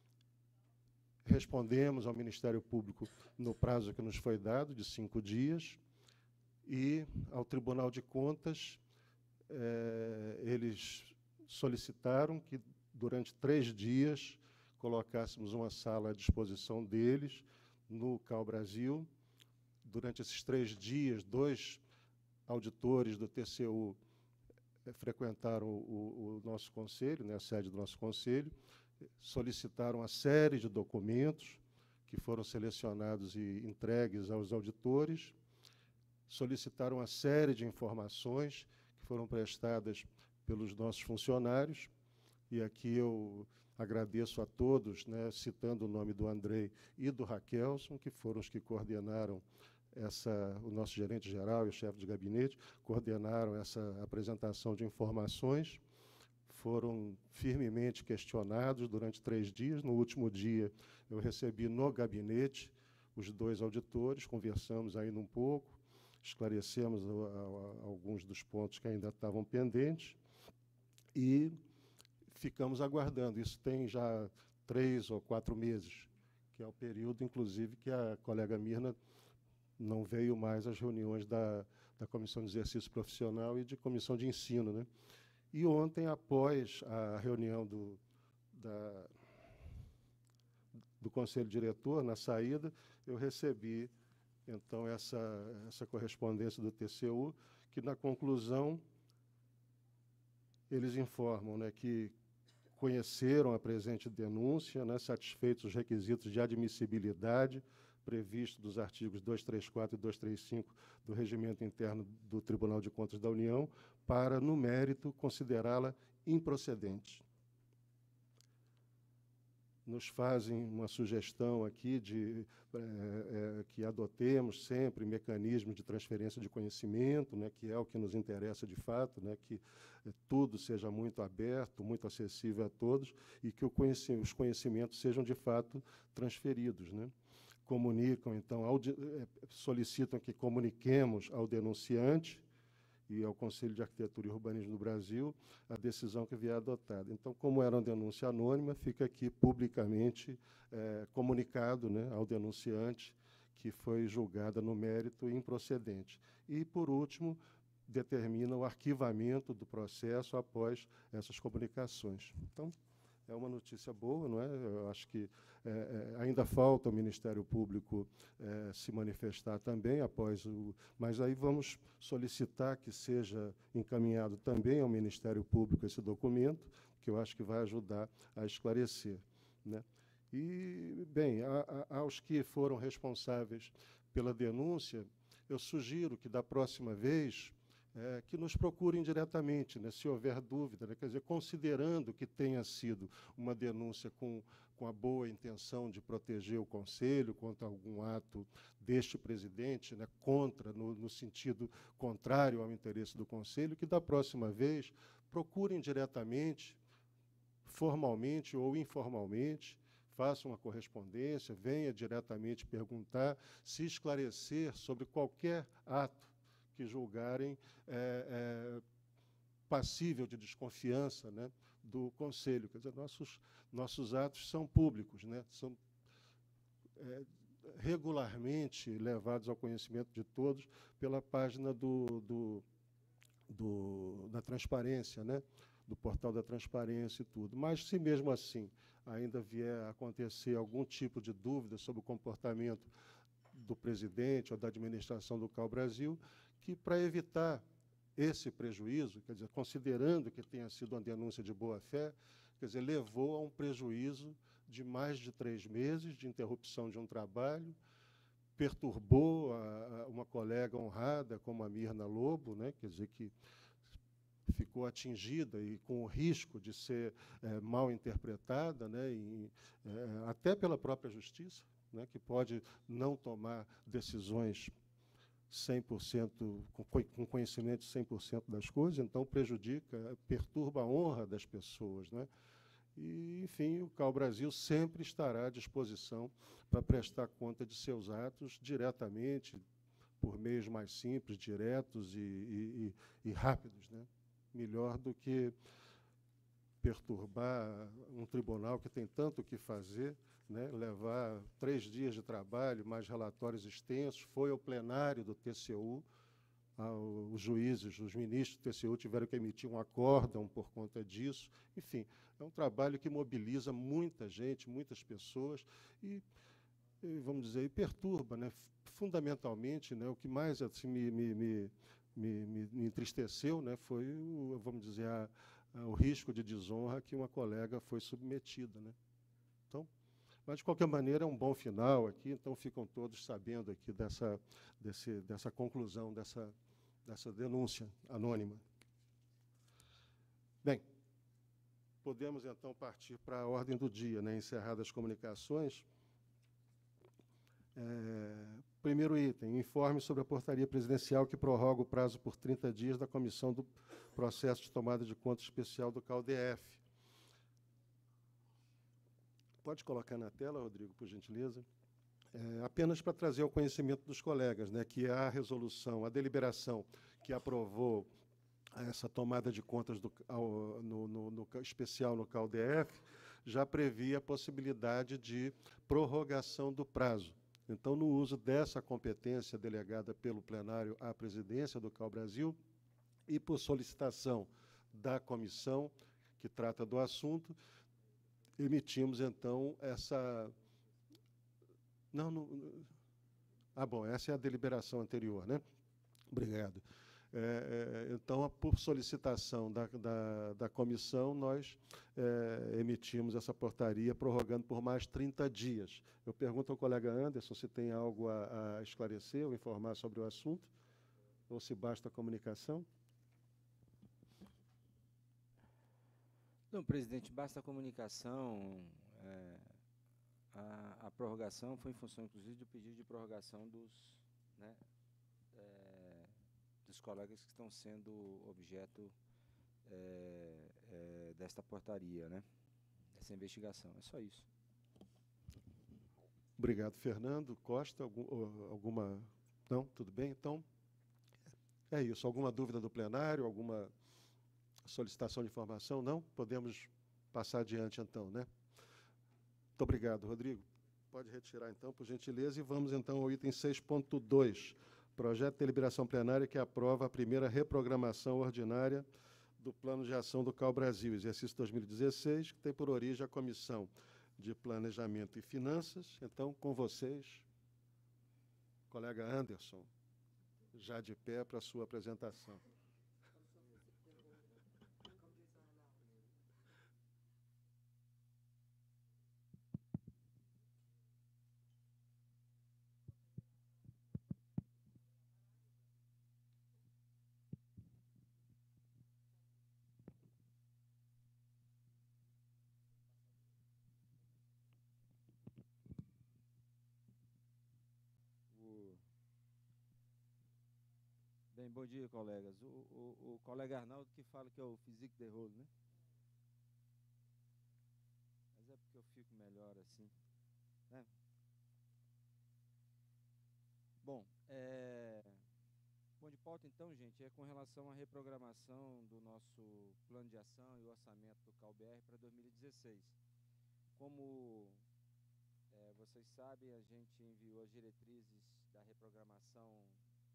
Respondemos ao Ministério Público no prazo que nos foi dado, de 5 dias, e ao Tribunal de Contas, eles solicitaram que, durante 3 dias, colocássemos uma sala à disposição deles no CAU Brasil. Durante esses 3 dias, 2 auditores do TCU frequentaram o nosso conselho, né, a sede do nosso conselho, solicitaram uma série de documentos que foram selecionados e entregues aos auditores, solicitaram uma série de informações que foram prestadas pelos nossos funcionários, e aqui eu agradeço a todos, né, citando o nome do Andrei e do Raquelson, que foram os que coordenaram o nosso gerente-geral e o chefe de gabinete, coordenaram essa apresentação de informações, foram firmemente questionados durante 3 dias. No último dia, eu recebi no gabinete os 2 auditores, conversamos ainda um pouco, esclarecemos alguns dos pontos que ainda estavam pendentes e ficamos aguardando. Isso tem já 3 ou 4 meses, que é o período, inclusive, que a colega Mirna não veio mais às reuniões da Comissão de Exercício Profissional e de Comissão de Ensino, né? E ontem, após a reunião do Conselho Diretor, na saída, eu recebi, então, essa correspondência do TCU, que, na conclusão, eles informam, né, que conheceram a presente denúncia, né, satisfeitos os requisitos de admissibilidade previsto dos artigos 234 e 235 do Regimento Interno do Tribunal de Contas da União, para, no mérito, considerá-la improcedente. Nos fazem uma sugestão aqui de que adotemos sempre mecanismos de transferência de conhecimento, né, que é o que nos interessa de fato, né, que tudo seja muito aberto, muito acessível a todos e que os conhecimentos sejam de fato transferidos, né. Comunicam, então, solicitam que comuniquemos ao denunciante e ao Conselho de Arquitetura e Urbanismo do Brasil a decisão que vier adotada. Então, como era uma denúncia anônima, fica aqui publicamente comunicado, né, ao denunciante que foi julgada no mérito improcedente. E, por último, determina o arquivamento do processo após essas comunicações. Então, é uma notícia boa, não é? Eu acho que ainda falta o Ministério Público se manifestar também após mas aí vamos solicitar que seja encaminhado também ao Ministério Público esse documento, que eu acho que vai ajudar a esclarecer, né? E, bem, aos que foram responsáveis pela denúncia, eu sugiro que, da próxima vez, que nos procurem diretamente, né, se houver dúvida, né, quer dizer, considerando que tenha sido uma denúncia com a boa intenção de proteger o Conselho contra algum ato deste presidente, né, no sentido contrário ao interesse do Conselho, que, da próxima vez, procurem diretamente, formalmente ou informalmente, façam uma correspondência, venha diretamente perguntar, se esclarecer sobre qualquer ato que julgarem passível de desconfiança, né, do Conselho. Quer dizer, nossos atos são públicos, né, são regularmente levados ao conhecimento de todos pela página da transparência, né, do portal da transparência e tudo. Mas, se mesmo assim ainda vier a acontecer algum tipo de dúvida sobre o comportamento do presidente ou da administração do CAU Brasil, que, para evitar esse prejuízo, quer dizer, considerando que tenha sido uma denúncia de boa-fé, quer dizer, levou a um prejuízo de mais de 3 meses de interrupção de um trabalho, perturbou uma colega honrada como a Mirna Lobo, né, quer dizer, que ficou atingida e com o risco de ser mal interpretada, né, até pela própria justiça, né, que pode não tomar decisões 100%, com conhecimento de 100% das coisas, então prejudica, perturba a honra das pessoas, né? E, enfim, o CAU Brasil sempre estará à disposição para prestar conta de seus atos diretamente, por meios mais simples, diretos e rápidos, né? Melhor do que perturbar um tribunal que tem tanto o que fazer, né, levar 3 dias de trabalho, mais relatórios extensos, foi ao plenário do TCU, os juízes, os ministros do TCU tiveram que emitir um acórdão por conta disso. Enfim, é um trabalho que mobiliza muita gente, muitas pessoas, e vamos dizer, e perturba, né? Fundamentalmente, né, o que mais assim, me entristeceu, né, foi, vamos dizer, o risco de desonra que uma colega foi submetida, né? Então, mas, de qualquer maneira, é um bom final aqui, então ficam todos sabendo aqui dessa conclusão, dessa denúncia anônima. Bem, podemos, então, partir para a ordem do dia, né, encerradas as comunicações. Primeiro item, informe sobre a portaria presidencial que prorroga o prazo por 30 dias da comissão do processo de tomada de conta especial do CAUDF. Pode colocar na tela, Rodrigo, por gentileza? Apenas para trazer ao conhecimento dos colegas, né, que a resolução, a deliberação que aprovou essa tomada de contas no especial no CAUDF já previa a possibilidade de prorrogação do prazo. Então, no uso dessa competência delegada pelo plenário à presidência do CAU Brasil e por solicitação da comissão que trata do assunto, emitimos, então, essa... bom, essa é a deliberação anterior, né? Obrigado. Então, por solicitação da comissão, nós emitimos essa portaria prorrogando por mais 30 dias. Eu pergunto ao colega Anderson se tem algo a esclarecer ou informar sobre o assunto, ou se basta a comunicação. Não, presidente, basta a comunicação. A prorrogação foi em função, inclusive, do pedido de prorrogação dos colegas que estão sendo objeto desta portaria, né? Dessa investigação. É só isso. Obrigado, Fernando. Costa, alguma... Não? Tudo bem? Então, é isso. Alguma dúvida do plenário? Alguma solicitação de informação? Não? Podemos passar adiante, então, né? Muito obrigado, Rodrigo. Pode retirar, então, por gentileza, e vamos, então, ao item 6.2, projeto de deliberação plenária que aprova a primeira reprogramação ordinária do Plano de Ação do CAU Brasil, exercício 2016, que tem por origem a Comissão de Planejamento e Finanças. Então, com vocês, colega Anderson, já de pé para a sua apresentação. Bem, bom dia, colegas. O colega Arnaldo que fala que é o physique de rolo, né? Mas é porque eu fico melhor assim, né? Bom, de pauta, então, gente, é com relação à reprogramação do nosso plano de ação e o orçamento do CAU-BR para 2016. Como vocês sabem, a gente enviou as diretrizes da reprogramação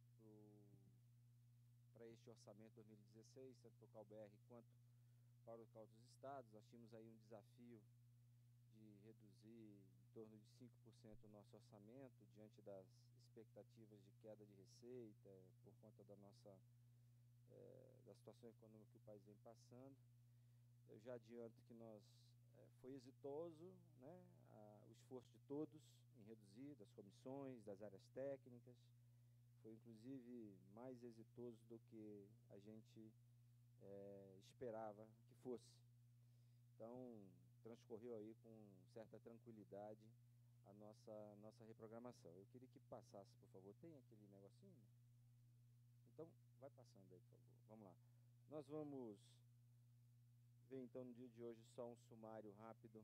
para este orçamento 2016, tanto para o CAU-BR quanto para o CAU dos estados. Nós tínhamos aí um desafio de reduzir em torno de 5% o nosso orçamento, diante das expectativas de queda de receita, por conta da situação econômica que o país vem passando. Eu já adianto que foi exitoso, né, o esforço de todos em reduzir, das comissões, das áreas técnicas. Foi, inclusive, mais exitoso do que a gente esperava que fosse. Então, transcorreu aí com certa tranquilidade a nossa reprogramação. Eu queria que passasse, por favor. Tem aquele negocinho? Então, vai passando aí, por favor. Vamos lá. Nós vamos ver, então, no dia de hoje, só um sumário rápido.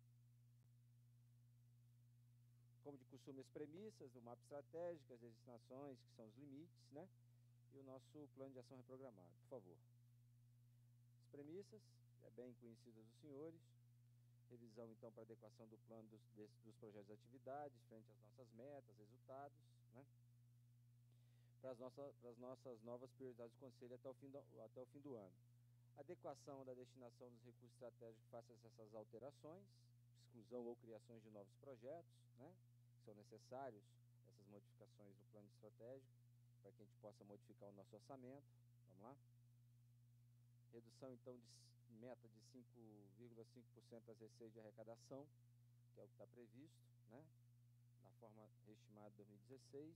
Como de costume, as premissas do mapa estratégico, as destinações, que são os limites, né? E o nosso plano de ação reprogramado, por favor. As premissas, bem conhecidas dos senhores. Revisão, então, para adequação do plano dos projetos de atividades, frente às nossas metas, resultados, né? para as nossas novas prioridades do Conselho até o fim do ano. Adequação da destinação dos recursos estratégicos face a essas alterações, exclusão ou criações de novos projetos, né, que são necessários, essas modificações no plano estratégico, para que a gente possa modificar o nosso orçamento. Vamos lá? Redução, então, de meta de 5,5% das receitas de arrecadação, que é o que está previsto, né, na forma reestimada de 2016.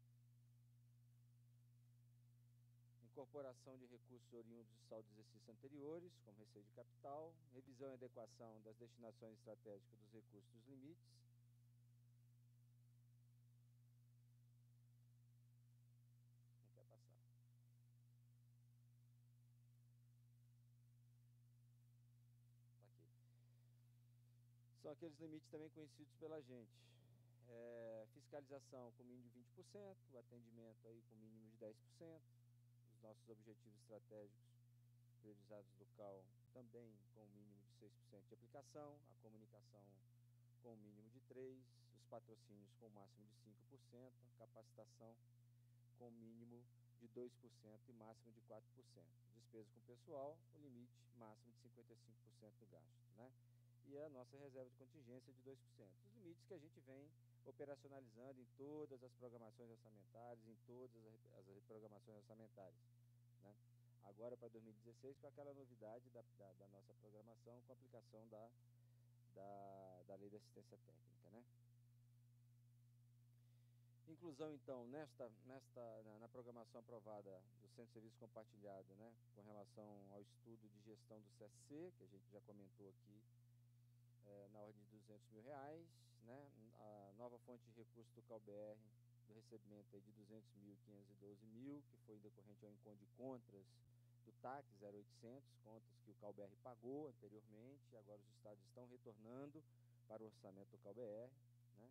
Incorporação de recursos oriundos dos saldos dos exercícios anteriores, como receita de capital, revisão e adequação das destinações estratégicas dos recursos dos limites. Não quer passar. Tá aqui. São aqueles limites também conhecidos pela gente. Fiscalização com mínimo de 20%, o atendimento aí com mínimo de 10%. Nossos objetivos estratégicos priorizados do CAL também com o mínimo de 6% de aplicação, a comunicação com o mínimo de 3%, os patrocínios com o máximo de 5%, a capacitação com o mínimo de 2% e máximo de 4%. Despesa com pessoal, o limite máximo de 55% do gasto, né? E a nossa reserva de contingência de 2%. Os limites que a gente vem operacionalizando em todas as programações orçamentárias, em todas as reprogramações orçamentárias, né? Agora para 2016, com aquela novidade da nossa programação, com a aplicação da Lei de Assistência Técnica, né? Inclusão, então, na programação aprovada do Centro de Serviço Compartilhado, né, com relação ao estudo de gestão do CSC, que a gente já comentou aqui, na ordem de R$200 mil, né? A nova fonte de recursos do CalBR, do recebimento aí de 200.512 mil, que foi decorrente ao encontro de contras do TAC 0800, contas que o CalBR pagou anteriormente, agora os estados estão retornando para o orçamento do CalBR, né?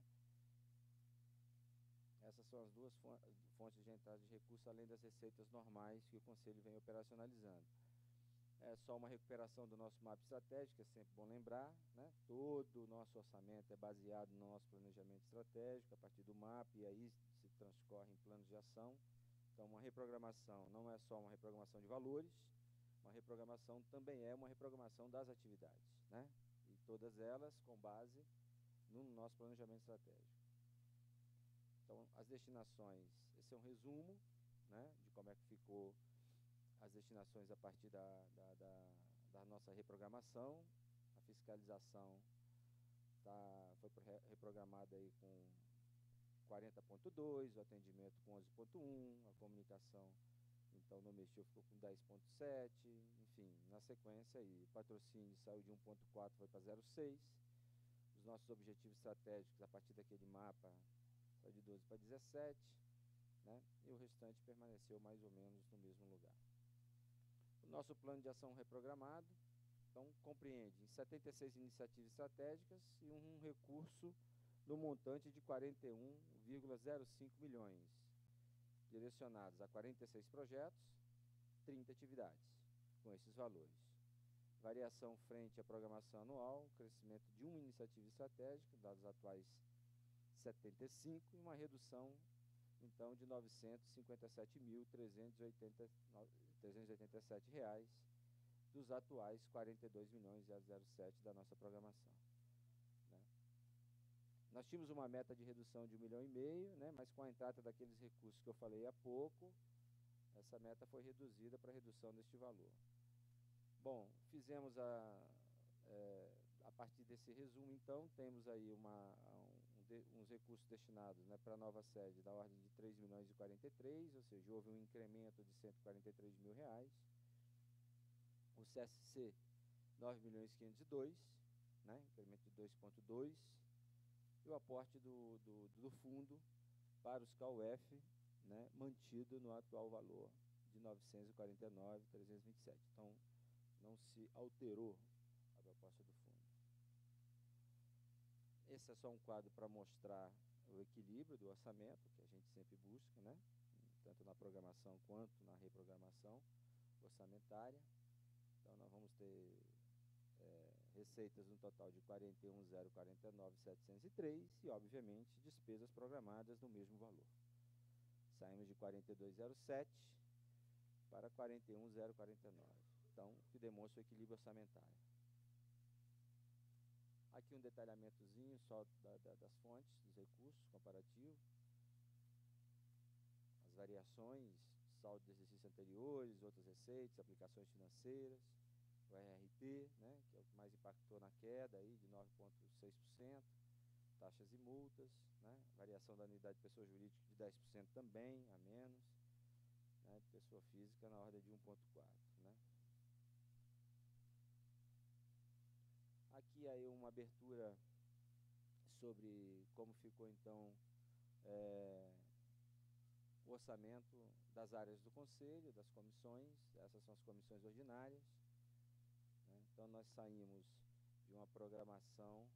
Essas são as duas fontes de entrada de recursos, além das receitas normais que o Conselho vem operacionalizando. É só uma recuperação do nosso mapa estratégico, é sempre bom lembrar, né? Todo o nosso orçamento é baseado no nosso planejamento estratégico, a partir do mapa, e aí se transcorre em planos de ação. Então, uma reprogramação não é só uma reprogramação de valores, uma reprogramação também é uma reprogramação das atividades, né? E todas elas com base no nosso planejamento estratégico. Então, as destinações, esse é um resumo, né, de como é que ficou as destinações a partir da nossa reprogramação. A fiscalização foi reprogramada aí com 40,2, o atendimento com 11,1, a comunicação, então, no mês ficou com 10,7, enfim, na sequência aí, o patrocínio saiu de 1,4, foi para 0,6, os nossos objetivos estratégicos, a partir daquele mapa, saiu de 12 para 17, né, e o restante permaneceu mais ou menos no mesmo lugar. O nosso plano de ação reprogramado, então, compreende 76 iniciativas estratégicas e um recurso no montante de 41,05 milhões, direcionados a 46 projetos, 30 atividades, com esses valores. Variação frente à programação anual, crescimento de uma iniciativa estratégica, dados atuais 75, e uma redução, então, de R$ 957.387 dos atuais 42.007 da nossa programação, né? Nós tínhamos uma meta de redução de R$1,5 milhão, né, mas com a entrada daqueles recursos que eu falei há pouco, essa meta foi reduzida para a redução deste valor. Bom, fizemos a partir desse resumo, então, temos aí uns recursos destinados, né, para a nova sede da ordem de R$ 3.043.000, ou seja, houve um incremento de R$ 143 mil. O CSC, R$ 9.502.000, né, incremento de 2,2, e o aporte do fundo para os CAUF, né, mantido no atual valor de 949.327. Então, não se alterou a proposta do fundo. Esse é só um quadro para mostrar o equilíbrio do orçamento, que a gente sempre busca, né, tanto na programação quanto na reprogramação orçamentária. Então, nós vamos ter receitas no total de 41.049.703 e, obviamente, despesas programadas no mesmo valor. Saímos de 42,07 para 41,049. Então, o que demonstra o equilíbrio orçamentário. Aqui um detalhamentozinho só das fontes, dos recursos comparativos. As variações, saldo de exercícios anteriores, outras receitas, aplicações financeiras, o RRT, né, que é o que mais impactou na queda aí, de 9,6%, taxas e multas, né, variação da unidade de pessoa jurídica de 10% também, a menos, né, pessoa física na ordem de 1,4%. Né. Aqui aí uma abertura sobre como ficou então o orçamento das áreas do Conselho, das comissões. Essas são as comissões ordinárias. Né? Então nós saímos de uma programação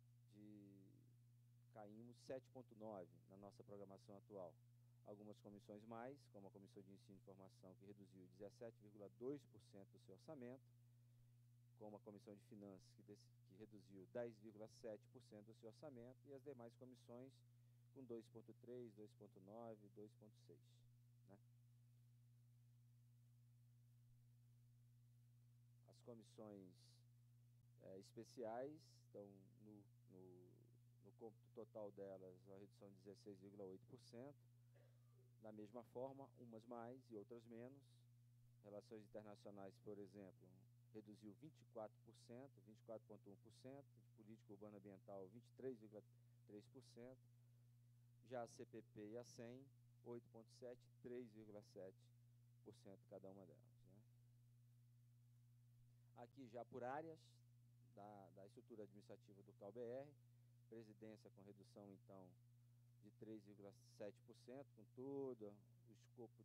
caímos 7,9 na nossa programação atual. Algumas comissões mais, como a Comissão de Ensino e Formação, que reduziu 17,2% do seu orçamento, como a Comissão de Finanças, que reduziu 10,7% do seu orçamento, e as demais comissões com 2,3%, 2,9%, 2,6%. Né? As comissões especiais estão no cômputo total delas, uma redução de 16,8%. Da mesma forma, umas mais e outras menos. Relações internacionais, por exemplo, reduziu 24%, 24,1%, de política urbana ambiental 23,3%, já a CPP e a SEM 8,7%, 3,7% cada uma delas. Né? Aqui já por áreas da estrutura administrativa do CAU-BR, presidência com redução então de 3,7%, com todo o escopo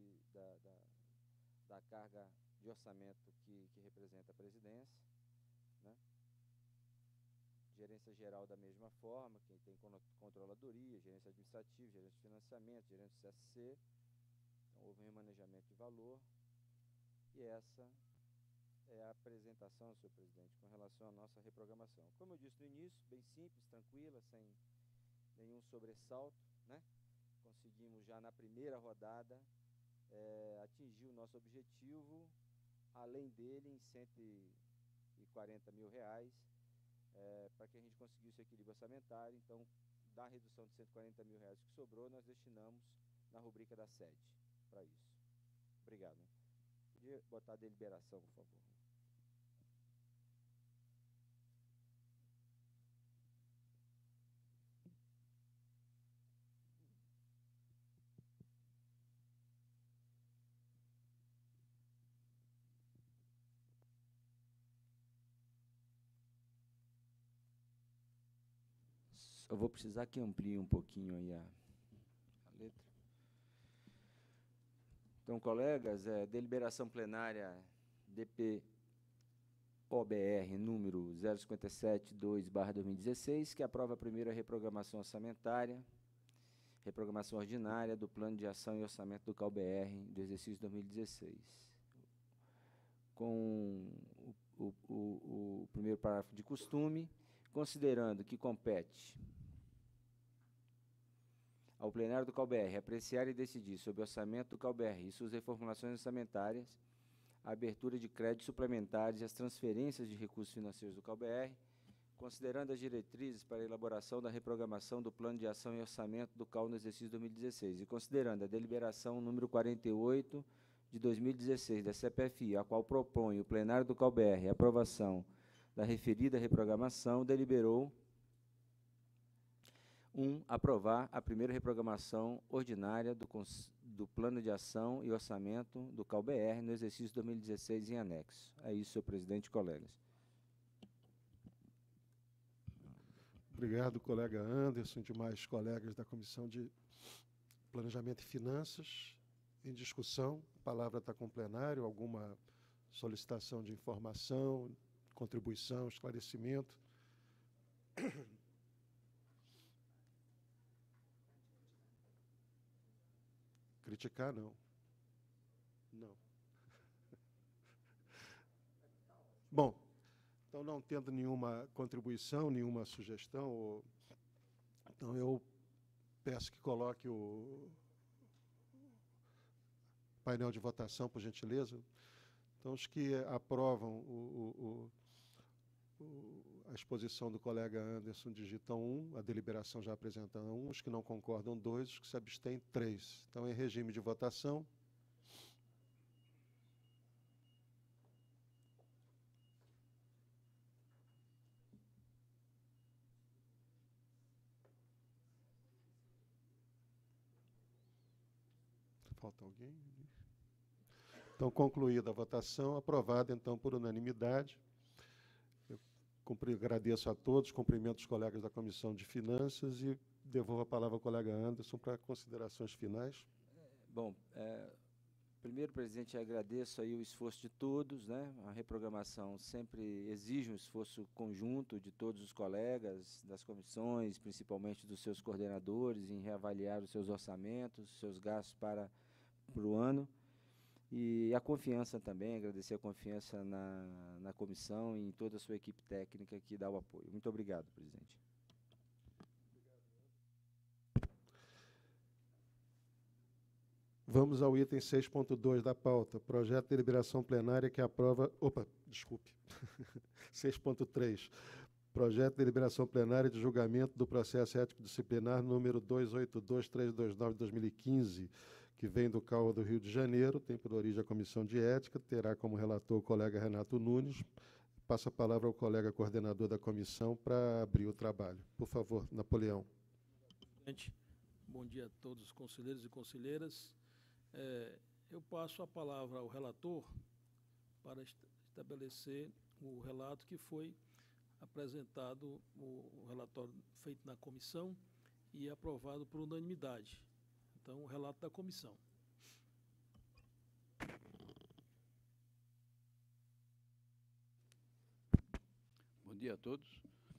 da carga de orçamento que representa a presidência. Né? Gerência geral da mesma forma, quem tem controladoria, gerência administrativa, gerência de financiamento, gerência de CSC. Então, houve um remanejamento de valor. E essa é a apresentação, senhor presidente, com relação à nossa reprogramação. Como eu disse no início, bem simples, tranquila, sem nenhum sobressalto, né? Conseguimos já na primeira rodada atingir o nosso objetivo, além dele em R$140 mil, para que a gente conseguisse o equilíbrio orçamentário. Então, da redução de R$140 mil que sobrou, nós destinamos na rubrica da sede para isso. Obrigado. Podia botar a deliberação, por favor. Eu vou precisar que amplie um pouquinho aí a letra. Então, colegas, deliberação plenária DP-OBR número 057-2/2016, que aprova a primeira reprogramação orçamentária, reprogramação ordinária do Plano de Ação e Orçamento do CAU-BR do exercício 2016. Com o primeiro parágrafo de costume, considerando que compete ao plenário do CAU-BR apreciar e decidir sobre o orçamento do CAU-BR e suas reformulações orçamentárias, a abertura de créditos suplementares e as transferências de recursos financeiros do CAU-BR, considerando as diretrizes para a elaboração da reprogramação do Plano de Ação e Orçamento do CAU no exercício 2016 e considerando a deliberação número 48 de 2016 da CPFI, a qual propõe o plenário do CAU-BR a aprovação da referida reprogramação, deliberou aprovar a primeira reprogramação ordinária do Plano de Ação e Orçamento do CAU-BR no exercício 2016 em anexo. É isso, senhor presidente e colegas. Obrigado, colega Anderson e demais colegas da Comissão de Planejamento e Finanças. Em discussão, a palavra está com o plenário. Alguma solicitação de informação, contribuição, esclarecimento? Criticar, não. Não. Bom, então, não tendo nenhuma contribuição, nenhuma sugestão, então eu peço que coloque o painel de votação, por gentileza. Então, os que aprovam a exposição do colega Anderson digitam 1, a deliberação já apresenta 1, os que não concordam 2, os que se abstêm 3. Então, em regime de votação. Falta alguém? Então, concluída a votação, aprovada, então, por unanimidade. Eu agradeço a todos, cumprimento os colegas da Comissão de Finanças e devolvo a palavra ao colega Anderson para considerações finais. Bom, primeiro, presidente, agradeço aí o esforço de todos, né? A reprogramação sempre exige um esforço conjunto de todos os colegas, das comissões, principalmente dos seus coordenadores, em reavaliar os seus orçamentos, os seus gastos para o ano. E a confiança também, agradecer a confiança na comissão e em toda a sua equipe técnica que dá o apoio. Muito obrigado, presidente. Vamos ao item 6.2 da pauta, projeto de deliberação plenária que aprova... Opa, desculpe. 6.3, projeto de deliberação plenária de julgamento do processo ético disciplinar número 282329 de 2015, que vem do CAU do Rio de Janeiro, tem por origem a Comissão de Ética, terá como relator o colega Renato Nunes. Passo a palavra ao colega coordenador da comissão para abrir o trabalho. Por favor, Napoleão. Bom dia a todos os conselheiros e conselheiras. Eu passo a palavra ao relator para estabelecer o relato que foi apresentado, o relatório feito na comissão e aprovado por unanimidade. Então, o relato da comissão. Bom dia a todos.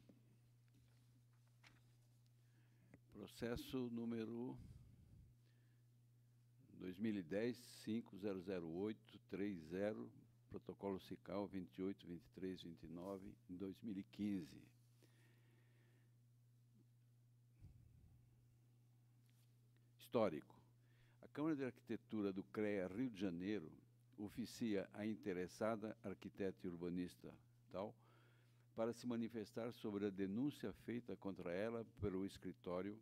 Processo número 2010-5008-30, protocolo SICAL 28.23.29, em 2015. Histórico. A Câmara de Arquitetura do CREA Rio de Janeiro oficia a interessada arquiteta e urbanista tal para se manifestar sobre a denúncia feita contra ela pelo escritório,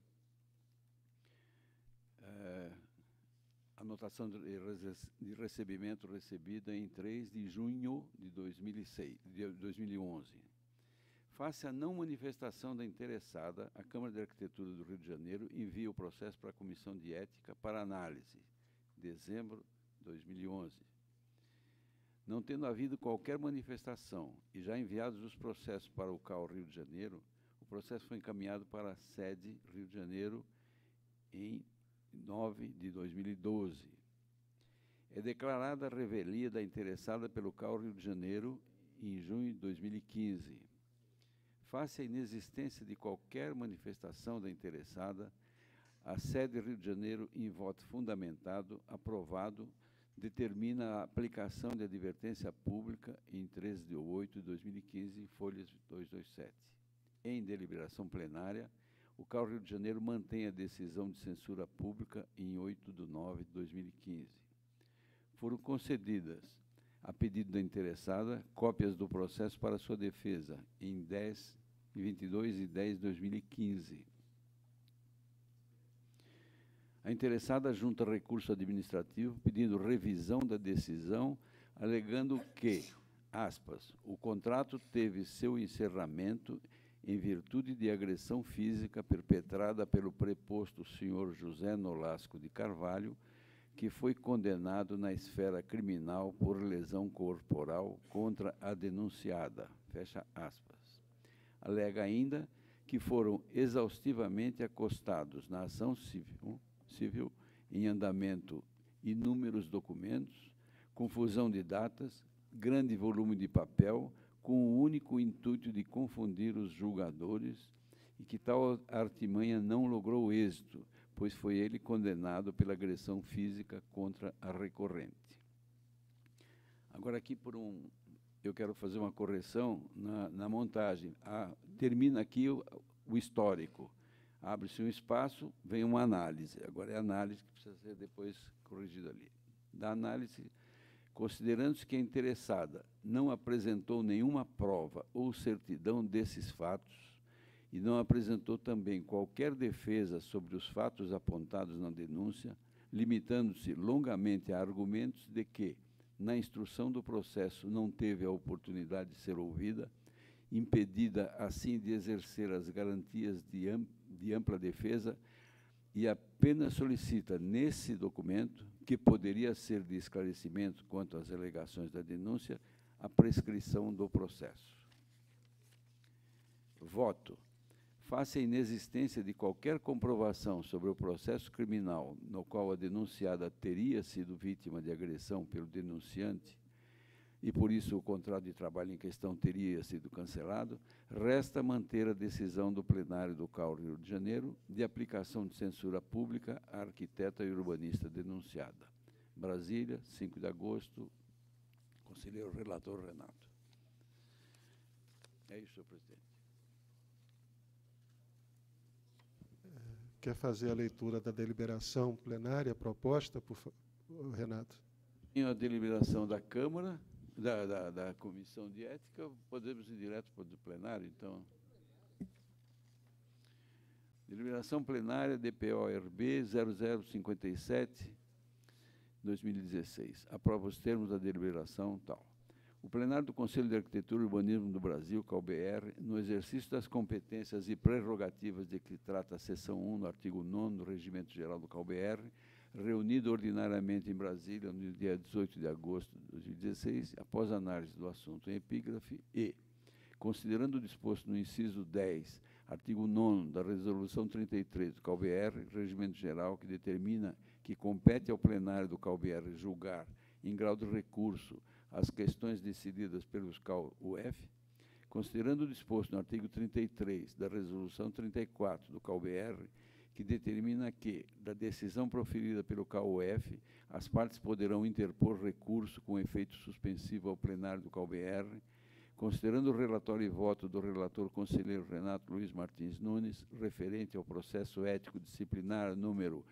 anotação de recebimento recebida em 3 de junho de 2011. Face à não manifestação da interessada, a Câmara de Arquitetura do Rio de Janeiro envia o processo para a Comissão de Ética para análise, dezembro de 2011. Não tendo havido qualquer manifestação e já enviados os processos para o CAU Rio de Janeiro, o processo foi encaminhado para a sede Rio de Janeiro em 9 de 2012. É declarada a revelia da interessada pelo CAU Rio de Janeiro em junho de 2015. Face à inexistência de qualquer manifestação da interessada, a sede Rio de Janeiro, em voto fundamentado, aprovado, determina a aplicação de advertência pública em 13 de 8 de 2015, folhas 227. Em deliberação plenária, o CAU Rio de Janeiro mantém a decisão de censura pública em 8 de 9 de 2015. Foram concedidas, a pedido da interessada, cópias do processo para sua defesa em 22 e 10 de 2015. A interessada junta recurso administrativo pedindo revisão da decisão, alegando que, aspas, o contrato teve seu encerramento em virtude de agressão física perpetrada pelo preposto senhor José Nolasco de Carvalho, que foi condenado na esfera criminal por lesão corporal contra a denunciada, fecha aspas. Alega ainda que foram exaustivamente acostados na ação civil em andamento inúmeros documentos, confusão de datas, grande volume de papel, com o único intuito de confundir os julgadores, e que tal artimanha não logrou êxito, pois foi ele condenado pela agressão física contra a recorrente. Agora, aqui, eu quero fazer uma correção na montagem. Termina aqui o histórico. Abre-se um espaço, vem uma análise. Agora é a análise que precisa ser depois corrigida ali. da análise, considerando-se que a interessada não apresentou nenhuma prova ou certidão desses fatos e não apresentou também qualquer defesa sobre os fatos apontados na denúncia, limitando-se longamente a argumentos de que, na instrução do processo, não teve a oportunidade de ser ouvida, impedida, assim, de exercer as garantias de ampla defesa, e apenas solicita, nesse documento, que poderia ser de esclarecimento quanto às alegações da denúncia, a prescrição do processo. Voto. Face à inexistência de qualquer comprovação sobre o processo criminal no qual a denunciada teria sido vítima de agressão pelo denunciante, e por isso o contrato de trabalho em questão teria sido cancelado, resta manter a decisão do plenário do CAU Rio de Janeiro de aplicação de censura pública à arquiteta e urbanista denunciada. Brasília, 5 de agosto, conselheiro relator Renato. É isso, senhor presidente. Quer fazer a leitura da deliberação plenária proposta, por favor, Renato? Em a deliberação da Câmara, da Comissão de Ética, podemos ir direto para o plenário, então. Deliberação plenária DPO-RB 0057, 2016. Aprova os termos da deliberação, tal. O plenário do Conselho de Arquitetura e Urbanismo do Brasil, CAU-BR, no exercício das competências e prerrogativas de que trata a seção 1 do artigo 9º do Regimento Geral do CAU-BR, reunido ordinariamente em Brasília no dia 18 de agosto de 2016, após análise do assunto em epígrafe e, considerando o disposto no inciso 10, artigo 9º da Resolução 33 do CAU-BR, Regimento Geral, que determina que compete ao plenário do CAU-BR julgar, em grau de recurso, as questões decididas pelos CAU-UF, considerando o disposto no artigo 33 da Resolução 34 do CAU-BR, que determina que, da decisão proferida pelo CAU-UF, as partes poderão interpor recurso com efeito suspensivo ao plenário do CAU-BR, considerando o relatório e voto do relator conselheiro Renato Luiz Martins Nunes, referente ao processo ético disciplinar número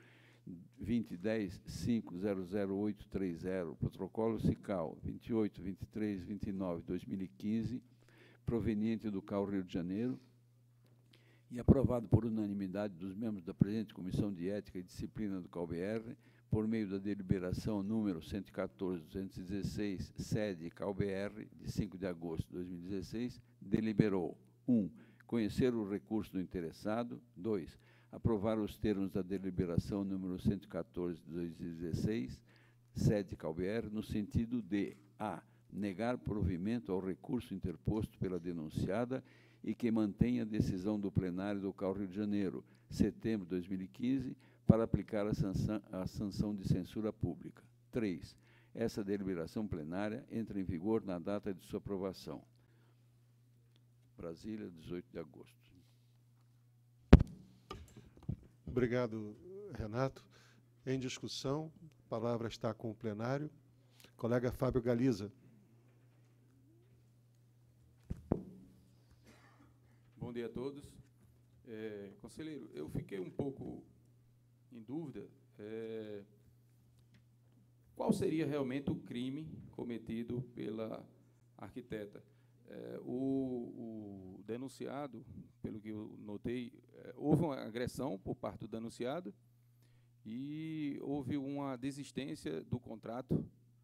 2010-5000830, protocolo SICAL 28, 23, 29, 2015, proveniente do CAU Rio de Janeiro, e aprovado por unanimidade dos membros da presente Comissão de Ética e Disciplina do CAU-BR, por meio da deliberação número 114.216, sede CAU-BR, de 5 de agosto de 2016, deliberou: 1. Conhecer o recurso do interessado. 2. Aprovar os termos da deliberação número 114 de 2016, sede CAU-BR, no sentido de: a. Negar provimento ao recurso interposto pela denunciada e que mantenha a decisão do plenário do CAU Rio de Janeiro, setembro de 2015, para aplicar a sanção de censura pública. 3. Essa deliberação plenária entra em vigor na data de sua aprovação. Brasília, 18 de agosto. Obrigado, Renato. Em discussão, a palavra está com o plenário. Colega Fábio Galiza. Bom dia a todos. Conselheiro, eu fiquei um pouco em dúvida. Qual seria realmente o crime cometido pela arquiteta? O denunciado, pelo que eu notei, houve uma agressão por parte do denunciado e houve uma desistência do contrato.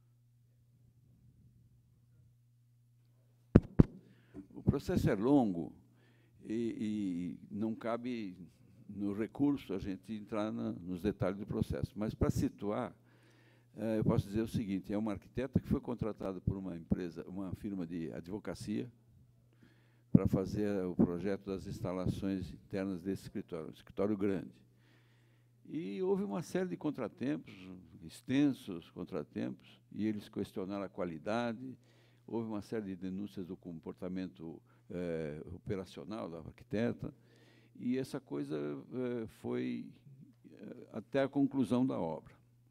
O processo é longo e não cabe no recurso a gente entrar nos detalhes do processo. Mas, para situar, eu posso dizer o seguinte: é uma arquiteta que foi contratada por uma empresa, uma firma de advocacia, para fazer o projeto das instalações internas desse escritório, um escritório grande. E houve uma série de contratempos, extensos contratempos, e eles questionaram a qualidade, houve uma série de denúncias do comportamento operacional da arquiteta, e essa coisa foi até a conclusão da obra.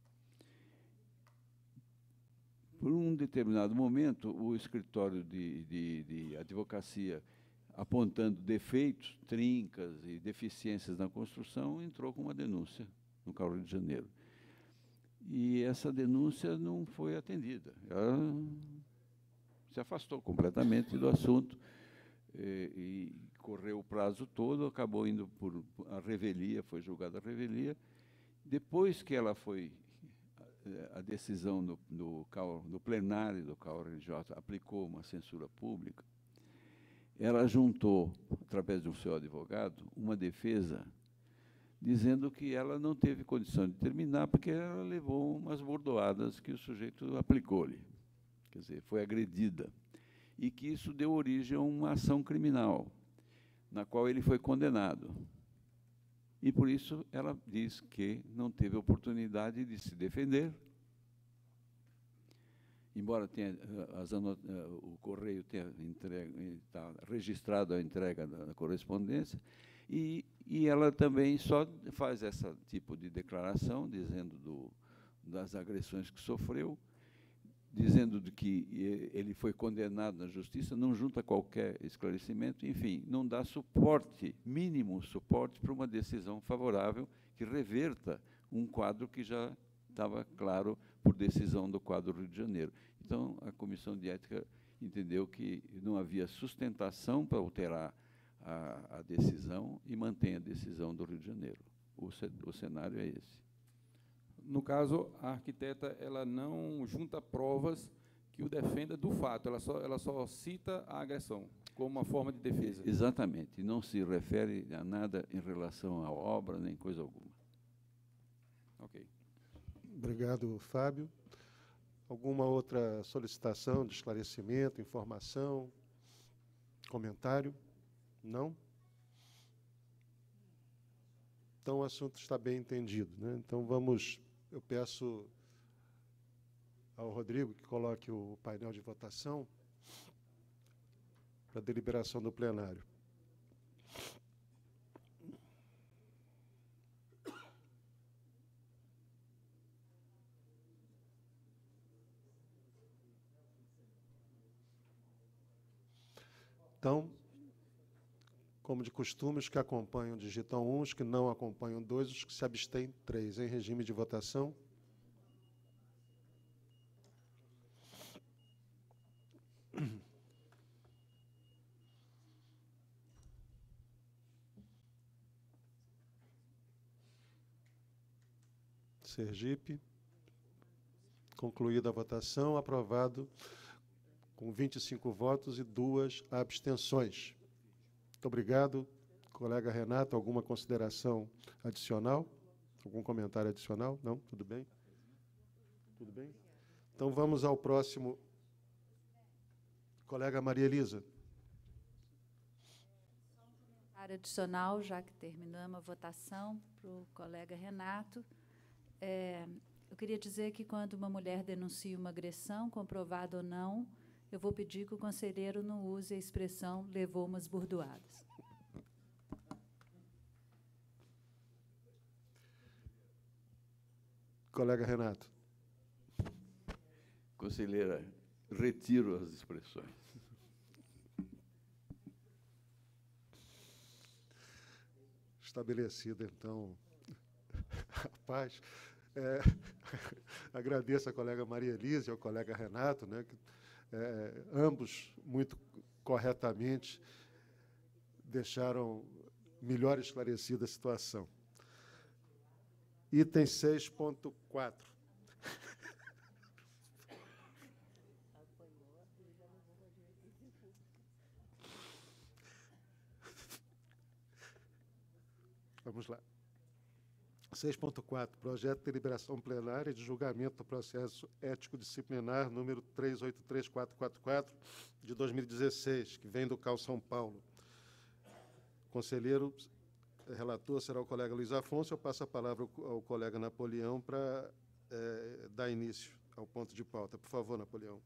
Por um determinado momento, o escritório de advocacia, apontando defeitos, trincas e deficiências na construção, entrou com uma denúncia no CAU Rio de Janeiro. e essa denúncia não foi atendida. Ela se afastou completamente do assunto e correu o prazo todo, acabou indo por a revelia, foi julgada a revelia. Depois que ela foi, a decisão no plenário do CAU-RJ aplicou uma censura pública, ela juntou, através do seu advogado, uma defesa dizendo que ela não teve condição de terminar porque ela levou umas bordoadas que o sujeito aplicou-lhe. Quer dizer, foi agredida. E que isso deu origem a uma ação criminal, na qual ele foi condenado. E, por isso, ela diz que não teve oportunidade de se defender, embora tenha, o Correio tenha está registrado a entrega da correspondência, e ela também só faz esse tipo de declaração, dizendo das agressões que sofreu, dizendo que ele foi condenado na justiça, não junta qualquer esclarecimento, enfim, não dá suporte, mínimo suporte, para uma decisão favorável que reverta um quadro que já estava claro por decisão do quadro do Rio de Janeiro. Então, a Comissão de Ética entendeu que não havia sustentação para alterar a decisão e mantém a decisão do Rio de Janeiro. O cenário é esse. No caso, a arquiteta ela não junta provas que o defenda do fato, ela só cita a agressão como uma forma de defesa. Exatamente, não se refere a nada em relação à obra, nem coisa alguma. Ok. Obrigado, Fábio. Alguma outra solicitação de esclarecimento, informação, comentário? Não? Então, o assunto está bem entendido, né? Então, eu peço ao Rodrigo que coloque o painel de votação para a deliberação do plenário. Então, como de costume, os que acompanham digitam 1, os que não acompanham 2, os que se abstêm 3. Em regime de votação. Sergipe. Concluída a votação, aprovado com 25 votos e 2 abstenções. Muito obrigado, colega Renato. Alguma consideração adicional? Algum comentário adicional? Não? Tudo bem? Tudo bem? Então, vamos ao próximo. Colega Maria Elisa. Adicional, já que terminamos a votação, para o colega Renato. Eu queria dizer que, quando uma mulher denuncia uma agressão, comprovada ou não, eu vou pedir que o conselheiro não use a expressão levou umas bordoadas. Colega Renato. Conselheira, retiro as expressões. Estabelecida, então, a paz. Agradeço à colega Maria Elisa e ao colega Renato, né, que, ambos, muito corretamente, deixaram melhor esclarecida a situação. Item 6.4. Vamos lá. 6.4, projeto de deliberação plenária de julgamento do processo ético-disciplinar número 383444, de 2016, que vem do CAU São Paulo. Conselheiro relator será o colega Luiz Afonso. Eu passo a palavra ao colega Napoleão para dar início ao ponto de pauta. Por favor, Napoleão.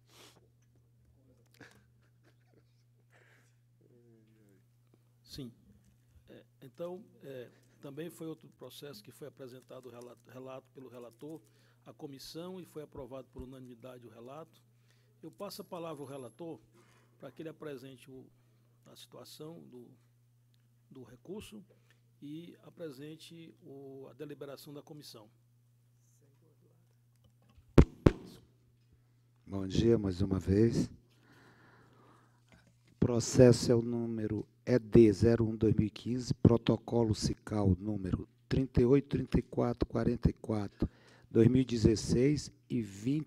Sim. Então, também foi outro processo que foi apresentado relato pelo relator à comissão e foi aprovado por unanimidade o relato. Eu passo a palavra ao relator para que ele apresente a situação do recurso e apresente a deliberação da comissão. Bom dia, mais uma vez. O processo é o número ED01-2015, protocolo SICAL número 383444-2016 e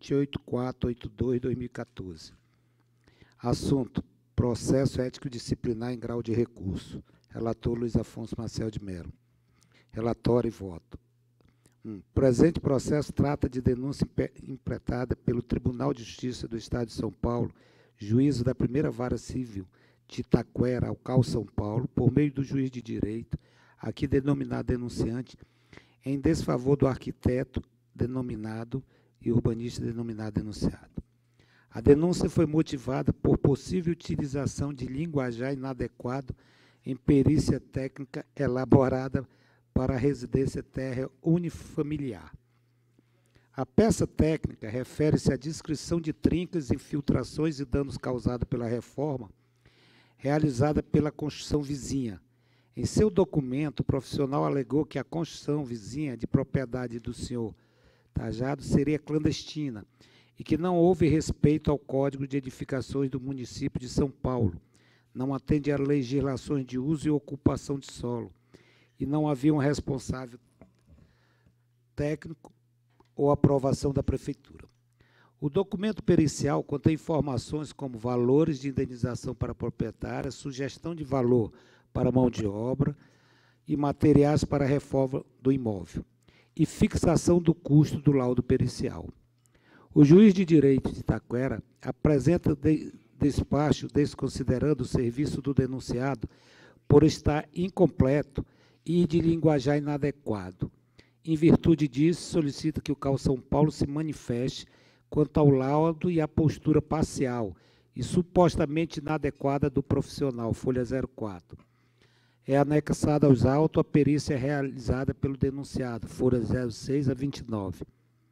28482-2014. Assunto: processo ético disciplinar em grau de recurso. Relator Luiz Afonso Maciel de Mello. Relatório e voto. Presente processo trata de denúncia impetrada pelo Tribunal de Justiça do Estado de São Paulo, juízo da Primeira Vara Civil de Itaquera, ao CAU São Paulo, por meio do juiz de direito, aqui denominado denunciante, em desfavor do arquiteto denominado e urbanista denominado denunciado. A denúncia foi motivada por possível utilização de linguajar inadequado em perícia técnica elaborada para a residência térrea unifamiliar. A peça técnica refere-se à descrição de trincas, infiltrações e danos causados pela reforma realizada pela construção vizinha. Em seu documento, o profissional alegou que a construção vizinha de propriedade do senhor Tajado seria clandestina e que não houve respeito ao Código de Edificações do município de São Paulo, não atende às legislações de uso e ocupação de solo, e não havia um responsável técnico ou aprovação da Prefeitura. O documento pericial contém informações como valores de indenização para proprietária, sugestão de valor para mão de obra e materiais para a reforma do imóvel, e fixação do custo do laudo pericial. O juiz de direito de Itaquera apresenta despacho desconsiderando o serviço do denunciado por estar incompleto e de linguajar inadequado. Em virtude disso, solicita que o CAU São Paulo se manifeste quanto ao laudo e à postura parcial e supostamente inadequada do profissional, folha 04. É anexada aos autos a perícia realizada pelo denunciado, folha 06 a 29.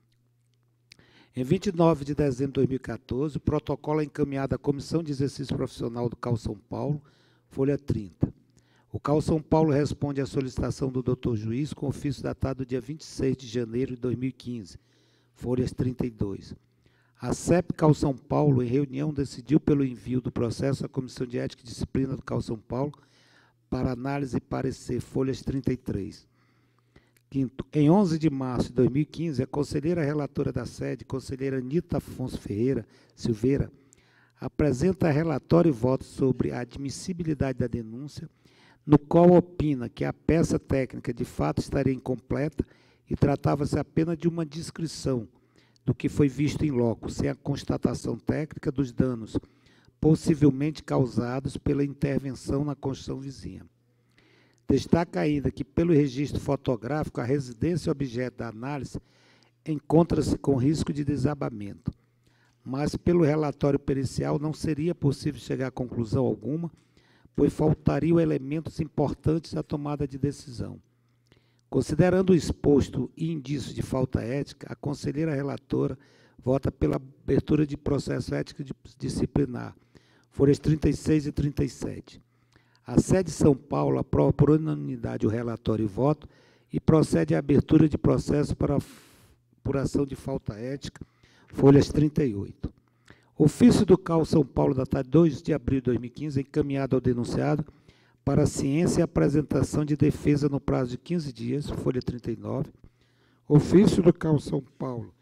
Em 29 de dezembro de 2014, o protocolo é encaminhado à Comissão de Exercício Profissional do CAU São Paulo, folha 30. O CAU São Paulo responde à solicitação do doutor juiz com ofício datado dia 26 de janeiro de 2015, folhas 32. A CEP CAU São Paulo, em reunião, decidiu pelo envio do processo à Comissão de Ética e Disciplina do CAU São Paulo para análise e parecer, folhas 33. Quinto, em 11 de março de 2015, a conselheira relatora da sede, conselheira Anita Afonso Ferreira Silveira, apresenta relatório e voto sobre a admissibilidade da denúncia, no qual opina que a peça técnica de fato estaria incompleta e tratava-se apenas de uma descrição do que foi visto em loco, sem a constatação técnica dos danos possivelmente causados pela intervenção na construção vizinha. Destaca ainda que, pelo registro fotográfico, a residência objeto da análise encontra-se com risco de desabamento, mas, pelo relatório pericial, não seria possível chegar a conclusão alguma, pois faltariam elementos importantes à tomada de decisão. Considerando o exposto e indício de falta ética, a conselheira relatora vota pela abertura de processo ético disciplinar, folhas 36 e 37. A sede de São Paulo aprova por unanimidade o relatório e voto e procede à abertura de processo para apuração de falta ética, folhas 38. Ofício do CAU São Paulo, datado 2 de abril de 2015, encaminhado ao denunciado para a ciência e apresentação de defesa no prazo de 15 dias, folha 39. Ofício do CAU São Paulo,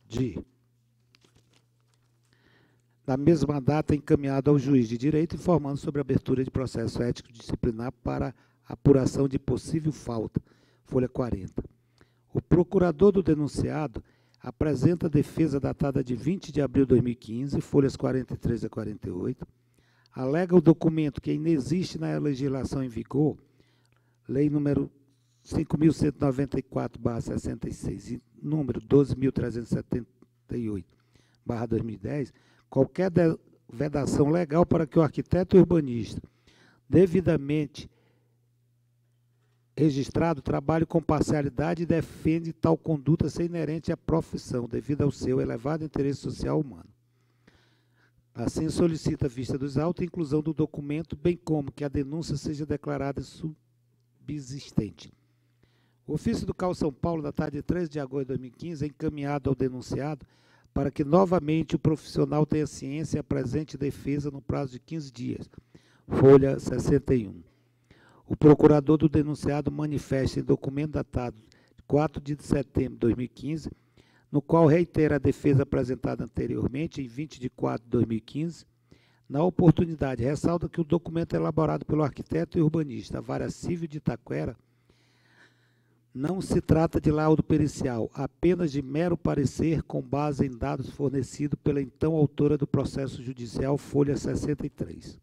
da mesma data, encaminhado ao juiz de direito, informando sobre a abertura de processo ético disciplinar para apuração de possível falta, folha 40. O procurador do denunciado apresenta a defesa datada de 20 de abril de 2015, folhas 43 a 48, alega o documento que inexiste na legislação em vigor, lei número 5.194/66 e número 12.378/2010, qualquer vedação legal para que o arquiteto urbanista devidamente registrado trabalhe com parcialidade e defende tal conduta ser inerente à profissão, devido ao seu elevado interesse social humano. Assim, solicita, à vista dos autos, a inclusão do documento, bem como que a denúncia seja declarada subsistente. O ofício do CAU São Paulo, datado de 13 de agosto de 2015, é encaminhado ao denunciado para que novamente o profissional tenha ciência e apresente defesa no prazo de 15 dias. Folha 61. O procurador do denunciado manifesta em documento datado de 4 de setembro de 2015, no qual reitera a defesa apresentada anteriormente, em 20 de 4 de 2015. Na oportunidade, ressalta que o documento elaborado pelo arquiteto e urbanista Vara Civil de Itaquera não se trata de laudo pericial, apenas de mero parecer com base em dados fornecidos pela então autora do processo judicial, folha 63.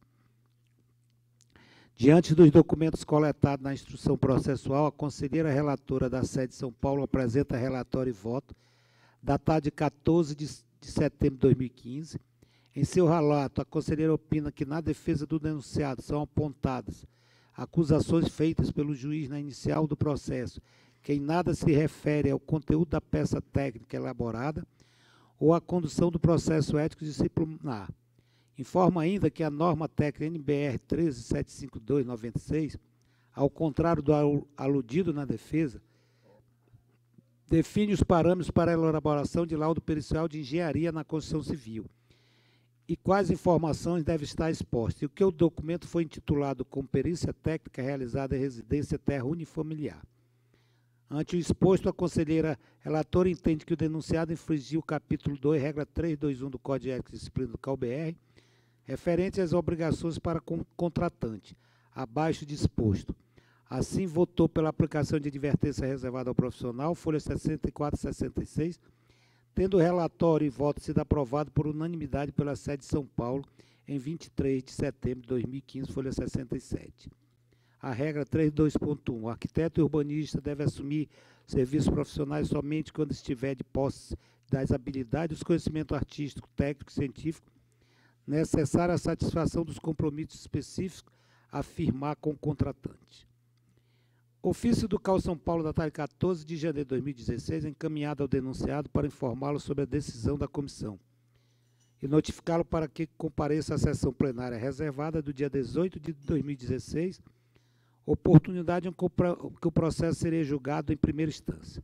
Diante dos documentos coletados na instrução processual, a conselheira relatora da sede de São Paulo apresenta relatório e voto, datado de 14 de setembro de 2015. Em seu relato, a conselheira opina que na defesa do denunciado são apontadas acusações feitas pelo juiz na inicial do processo, que em nada se refere ao conteúdo da peça técnica elaborada ou à condução do processo ético disciplinar. Informa ainda que a norma técnica NBR 13752/96, ao contrário do aludido na defesa, define os parâmetros para a elaboração de laudo pericial de engenharia na construção civil e quais informações devem estar expostas, e que o documento foi intitulado como perícia técnica realizada em residência terra unifamiliar. Ante o exposto, a conselheira relatora entende que o denunciado infringiu o capítulo 2, regra 321 do Código de Ética e Disciplina do CAU-BR, referente às obrigações para com o contratante, abaixo disposto. Assim, votou pela aplicação de advertência reservada ao profissional, folha 64 e 66, tendo o relatório e voto sido aprovado por unanimidade pela sede de São Paulo em 23 de setembro de 2015, folha 67. A regra 32.1. O arquiteto e urbanista deve assumir serviços profissionais somente quando estiver de posse das habilidades e dos conhecimentos artísticos, técnicos e científicos necessários à satisfação dos compromissos específicos a firmar com o contratante. Ofício do CAU São Paulo, datado 14 de janeiro de 2016, encaminhado ao denunciado para informá-lo sobre a decisão da comissão e notificá-lo para que compareça à sessão plenária reservada do dia 18 de 2016, oportunidade em que o processo seria julgado em primeira instância.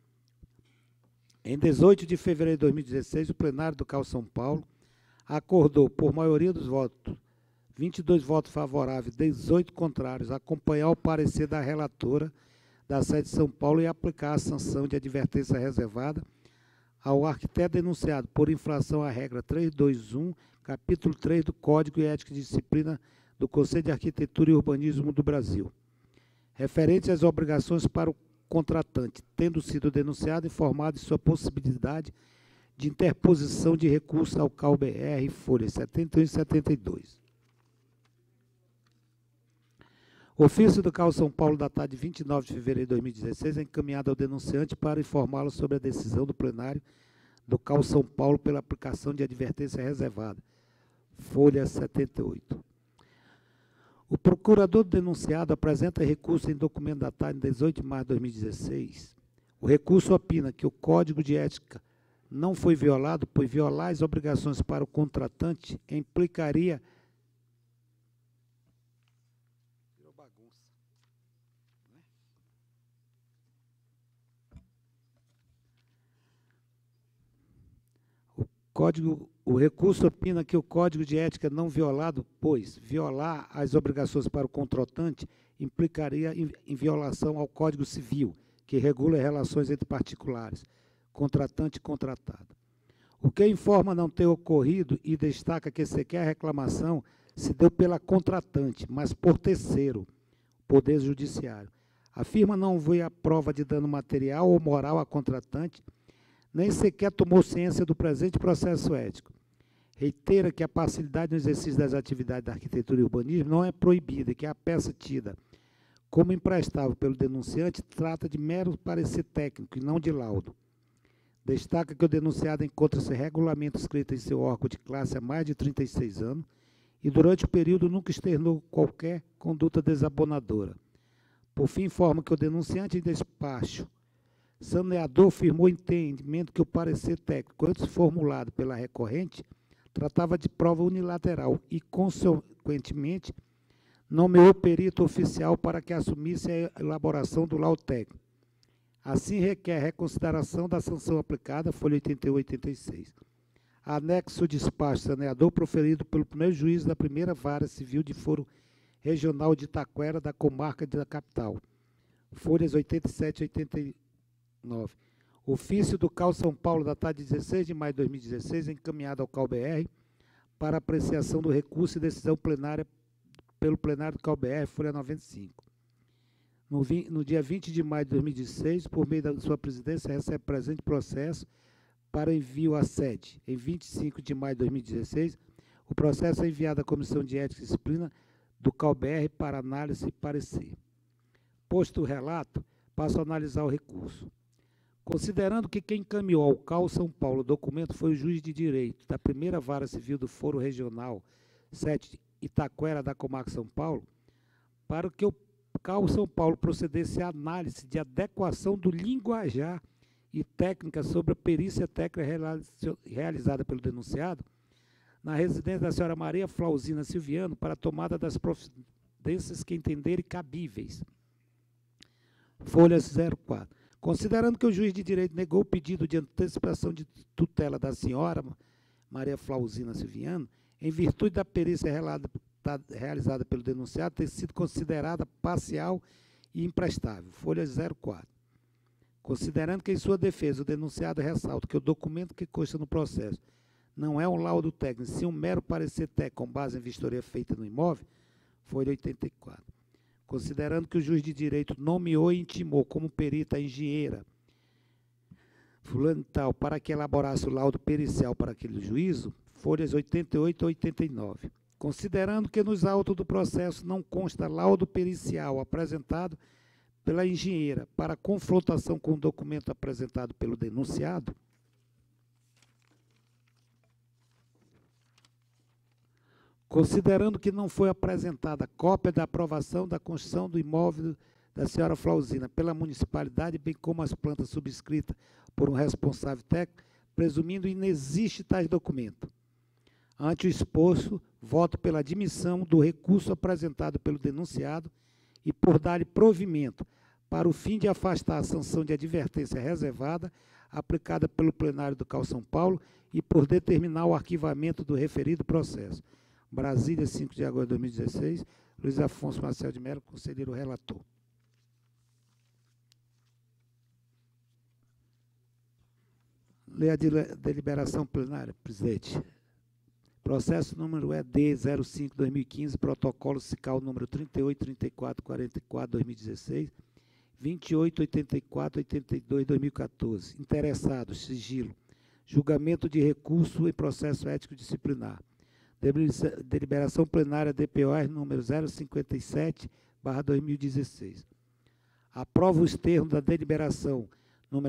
Em 18 de fevereiro de 2016, o plenário do CAU São Paulo acordou, por maioria dos votos, 22 votos favoráveis, 18 contrários, acompanhar o parecer da relatora da sede de São Paulo e aplicar a sanção de advertência reservada ao arquiteto denunciado por infração à regra 321, capítulo 3 do Código de Ética e Disciplina do Conselho de Arquitetura e Urbanismo do Brasil, referente às obrigações para o contratante, tendo sido denunciado informado de sua possibilidade de interposição de recurso ao CAU-BR, folhas 71 e 72. Ofício do CAU São Paulo, datado de 29 de fevereiro de 2016, é encaminhado ao denunciante para informá-lo sobre a decisão do plenário do CAU São Paulo pela aplicação de advertência reservada, folha 78. O procurador do denunciado apresenta recurso em documento datado em 18 de março de 2016. O recurso opina que o Código de Ética não foi violado, pois violar as obrigações para o contratante implicaria O recurso opina que o Código de Ética não violado, pois violar as obrigações para o contratante implicaria em violação ao Código Civil, que regula as relações entre particulares, contratante e contratado. O que informa não ter ocorrido e destaca que sequer reclamação se deu pela contratante, mas por terceiro, Poder Judiciário. Afirma não ver a prova de dano material ou moral à contratante, nem sequer tomou ciência do presente processo ético. Reitera que a parcialidade no exercício das atividades da arquitetura e urbanismo não é proibida e que a peça tida como imprestável pelo denunciante trata de mero parecer técnico e não de laudo. Destaca que o denunciado encontra-se regularmente inscrito em seu órgão de classe há mais de 36 anos e durante o período nunca externou qualquer conduta desabonadora. Por fim, informa que o denunciante em despacho saneador firmou entendimento que o parecer técnico, antes formulado pela recorrente, tratava de prova unilateral e, consequentemente, nomeou perito oficial para que assumisse a elaboração do laudo técnico. Assim, requer reconsideração da sanção aplicada, folha 81 e 86. anexo despacho saneador proferido pelo primeiro juiz da primeira vara civil de foro regional de Itaquera, da comarca da capital. Folhas 87 e 89. Ofício do CAU São Paulo, datado de 16 de maio de 2016, encaminhado ao CAU-BR para apreciação do recurso e decisão plenária pelo plenário do CAU-BR, folha 95. No dia 20 de maio de 2016, por meio da sua presidência, recebe presente processo para envio à sede. Em 25 de maio de 2016, o processo é enviado à Comissão de Ética e Disciplina do CAU-BR para análise e parecer. Posto o relato, passo a analisar o recurso. Considerando que quem encaminhou ao CAU São Paulo o documento foi o juiz de direito da primeira vara civil do Foro Regional 7 Itaquera, da comarca São Paulo, para que o CAU São Paulo procedesse à análise de adequação do linguajar e técnica sobre a perícia técnica realizada pelo denunciado na residência da senhora Maria Flauzina Silviano para a tomada das providências que entenderem cabíveis. Folhas 04. Considerando que o juiz de direito negou o pedido de antecipação de tutela da senhora Maria Flauzina Silviano, em virtude da perícia realizada pelo denunciado ter sido considerada parcial e imprestável. Folhas 04. Considerando que em sua defesa o denunciado ressalta que o documento que consta no processo não é um laudo técnico, sim um mero parecer técnico com base em vistoria feita no imóvel, folha 84. Considerando que o juiz de direito nomeou e intimou como perita a engenheira fulano e tal para que elaborasse o laudo pericial para aquele juízo, folhas 88 e 89. Considerando que nos autos do processo não consta laudo pericial apresentado pela engenheira para confrontação com o documento apresentado pelo denunciado, considerando que não foi apresentada cópia da aprovação da construção do imóvel da senhora Flauzina pela municipalidade, bem como as plantas subscritas por um responsável técnico, presumindo inexiste tais documento. Ante o exposto, voto pela admissão do recurso apresentado pelo denunciado e por dar-lhe provimento para o fim de afastar a sanção de advertência reservada aplicada pelo plenário do CAU São Paulo e por determinar o arquivamento do referido processo. Brasília, 5 de agosto de 2016, Luiz Afonso Marcel de Mello, conselheiro relator. Lê a deliberação plenária, presidente. Processo número ED 05-2015, protocolo SICAL número 383444-2016, 2884-82-2014. Interessados, sigilo. Julgamento de recurso em processo ético disciplinar. Deliberação plenária DPOR número 057/2016. Aprova os termos da deliberação número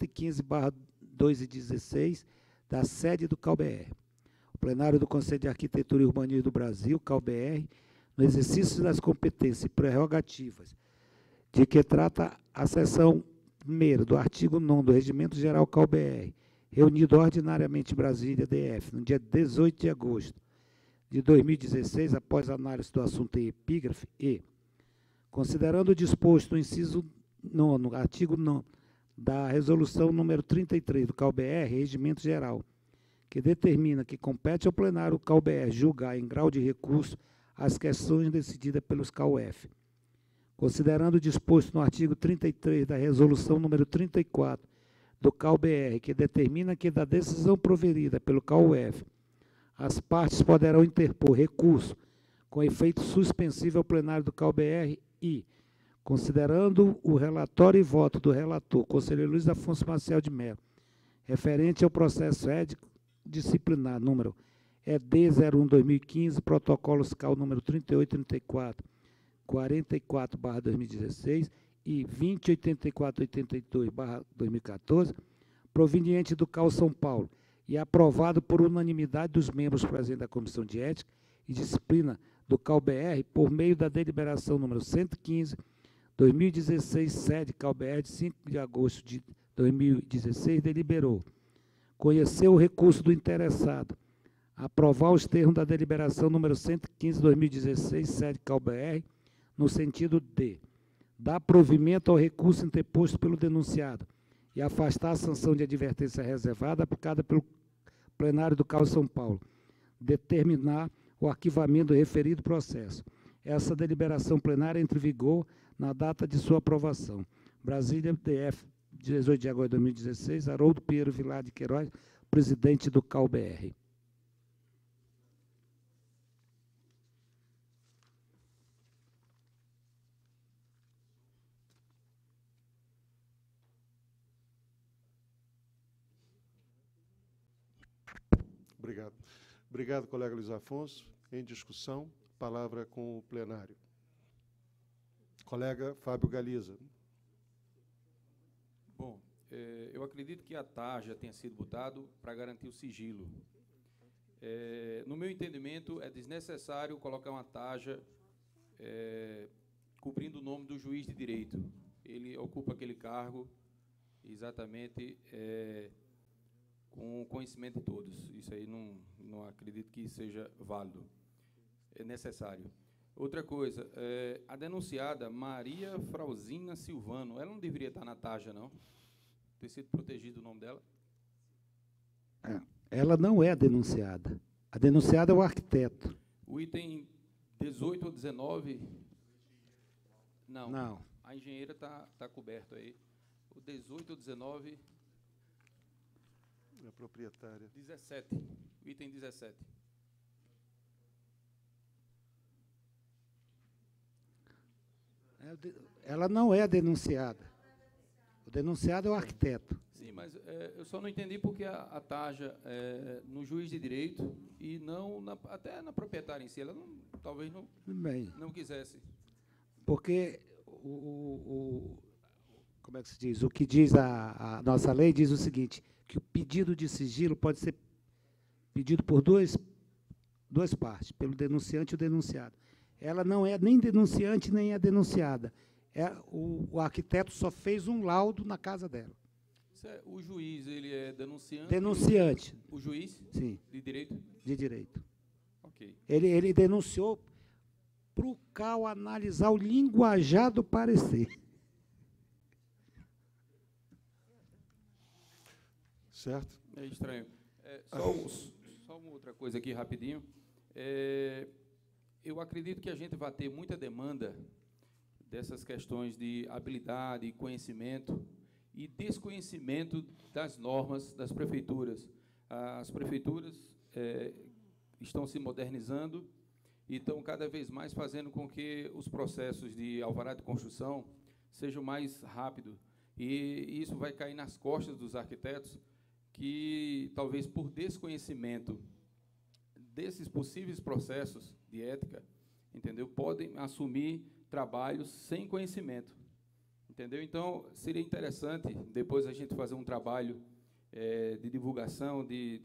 115/2016 da sede do CAU-BR. O plenário do Conselho de Arquitetura e Urbanismo do Brasil, CAU-BR, no exercício das competências e prerrogativas de que trata a seção 1ª do artigo 9º do Regimento Geral CAU-BR, reunido ordinariamente em Brasília, DF, no dia 18 de agosto de 2016, após análise do assunto em epígrafe, e, considerando o disposto no inciso 9º, artigo 9º, da resolução número 33 do CAU-BR, Regimento Geral, que determina que compete ao plenário CAU-BR julgar em grau de recurso as questões decididas pelos CAU-F. Considerando o disposto no artigo 33 da resolução número 34 do CAU-BR, que determina que da decisão proferida pelo CAU-F, as partes poderão interpor recurso com efeito suspensivo ao plenário do CAU-BR e, considerando o relatório e voto do relator, conselheiro Luiz Afonso Marcel de Mello, referente ao processo ético disciplinar número ED 01-2015, protocolo SICAL número 3834-44/2016 e 2084-82/2014, proveniente do CAU São Paulo, e aprovado por unanimidade dos membros presentes da Comissão de Ética e Disciplina do CAU-BR por meio da deliberação número 115/2016, sede CAU-BR, de 5 de agosto de 2016, deliberou conhecer o recurso do interessado, aprovar os termos da deliberação número 115/2016, sede CAU-BR, no sentido de dar provimento ao recurso interposto pelo denunciado e afastar a sanção de advertência reservada aplicada plenário do CAU São Paulo, determinar o arquivamento do referido processo. Essa deliberação plenária entra em vigor na data de sua aprovação. Brasília, DF, 18 de agosto de 2016, Haroldo Pinheiro Vilar de Queiroz, presidente do CAU-BR. Obrigado. Obrigado, colega Luiz Afonso. Em discussão, palavra com o plenário. Colega Fábio Galiza. Bom, eu acredito que a tarja tenha sido botado para garantir o sigilo. No meu entendimento, é desnecessário colocar uma tarja cobrindo o nome do juiz de direito. Ele ocupa aquele cargo exatamente com conhecimento de todos. Isso aí não acredito que seja válido. É necessário. Outra coisa, a denunciada Maria Frauzina Silvano, ela não deveria estar na tarja, não? Ter sido protegido o nome dela? Ela não é a denunciada. A denunciada é o arquiteto. O item 18 ou 19? Não. Não. A engenheira está coberto aí. O 18 ou 19? A proprietária. 17. O item 17. Ela não é a denunciada. O denunciado é o arquiteto. Sim, mas eu só não entendi porque a tarja no juiz de direito e não até na proprietária em si. Ela talvez não quisesse. Porque como é que se diz? O que diz a nossa lei diz o seguinte, que o pedido de sigilo pode ser pedido por duas partes, pelo denunciante e o denunciado. Ela não é nem denunciante, nem é denunciada. O arquiteto só fez um laudo na casa dela. O juiz, ele é denunciante? Denunciante. O juiz? Sim. De direito? De direito. Ok. Ele denunciou para o CAU analisar o linguajar do parecer. Certo? É estranho. Só uma outra coisa aqui, rapidinho. Eu acredito que a gente vai ter muita demanda dessas questões de habilidade e conhecimento e desconhecimento das normas das prefeituras. As prefeituras estão se modernizando e estão cada vez mais fazendo com que os processos de alvará de construção sejam mais rápidos. E isso vai cair nas costas dos arquitetos que, talvez por desconhecimento desses possíveis processos de ética, entendeu? Podem assumir trabalhos sem conhecimento, entendeu? Então, seria interessante depois a gente fazer um trabalho de divulgação,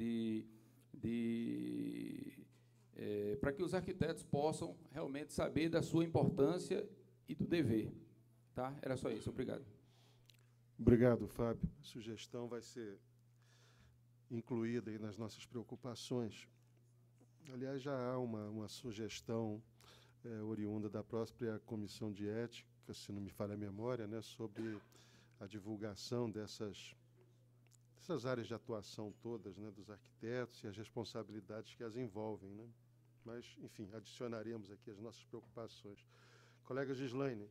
para que os arquitetos possam realmente saber da sua importância e do dever. Tá? Era só isso. Obrigado. Obrigado, Fábio. A sugestão vai ser incluída aí nas nossas preocupações. Aliás, já há uma sugestão oriunda da própria Comissão de Ética, se não me falha a memória, né, sobre a divulgação dessas áreas de atuação todas, né, dos arquitetos e as responsabilidades que as envolvem. Né? Mas, enfim, adicionaremos aqui as nossas preocupações. Colega Gislaine.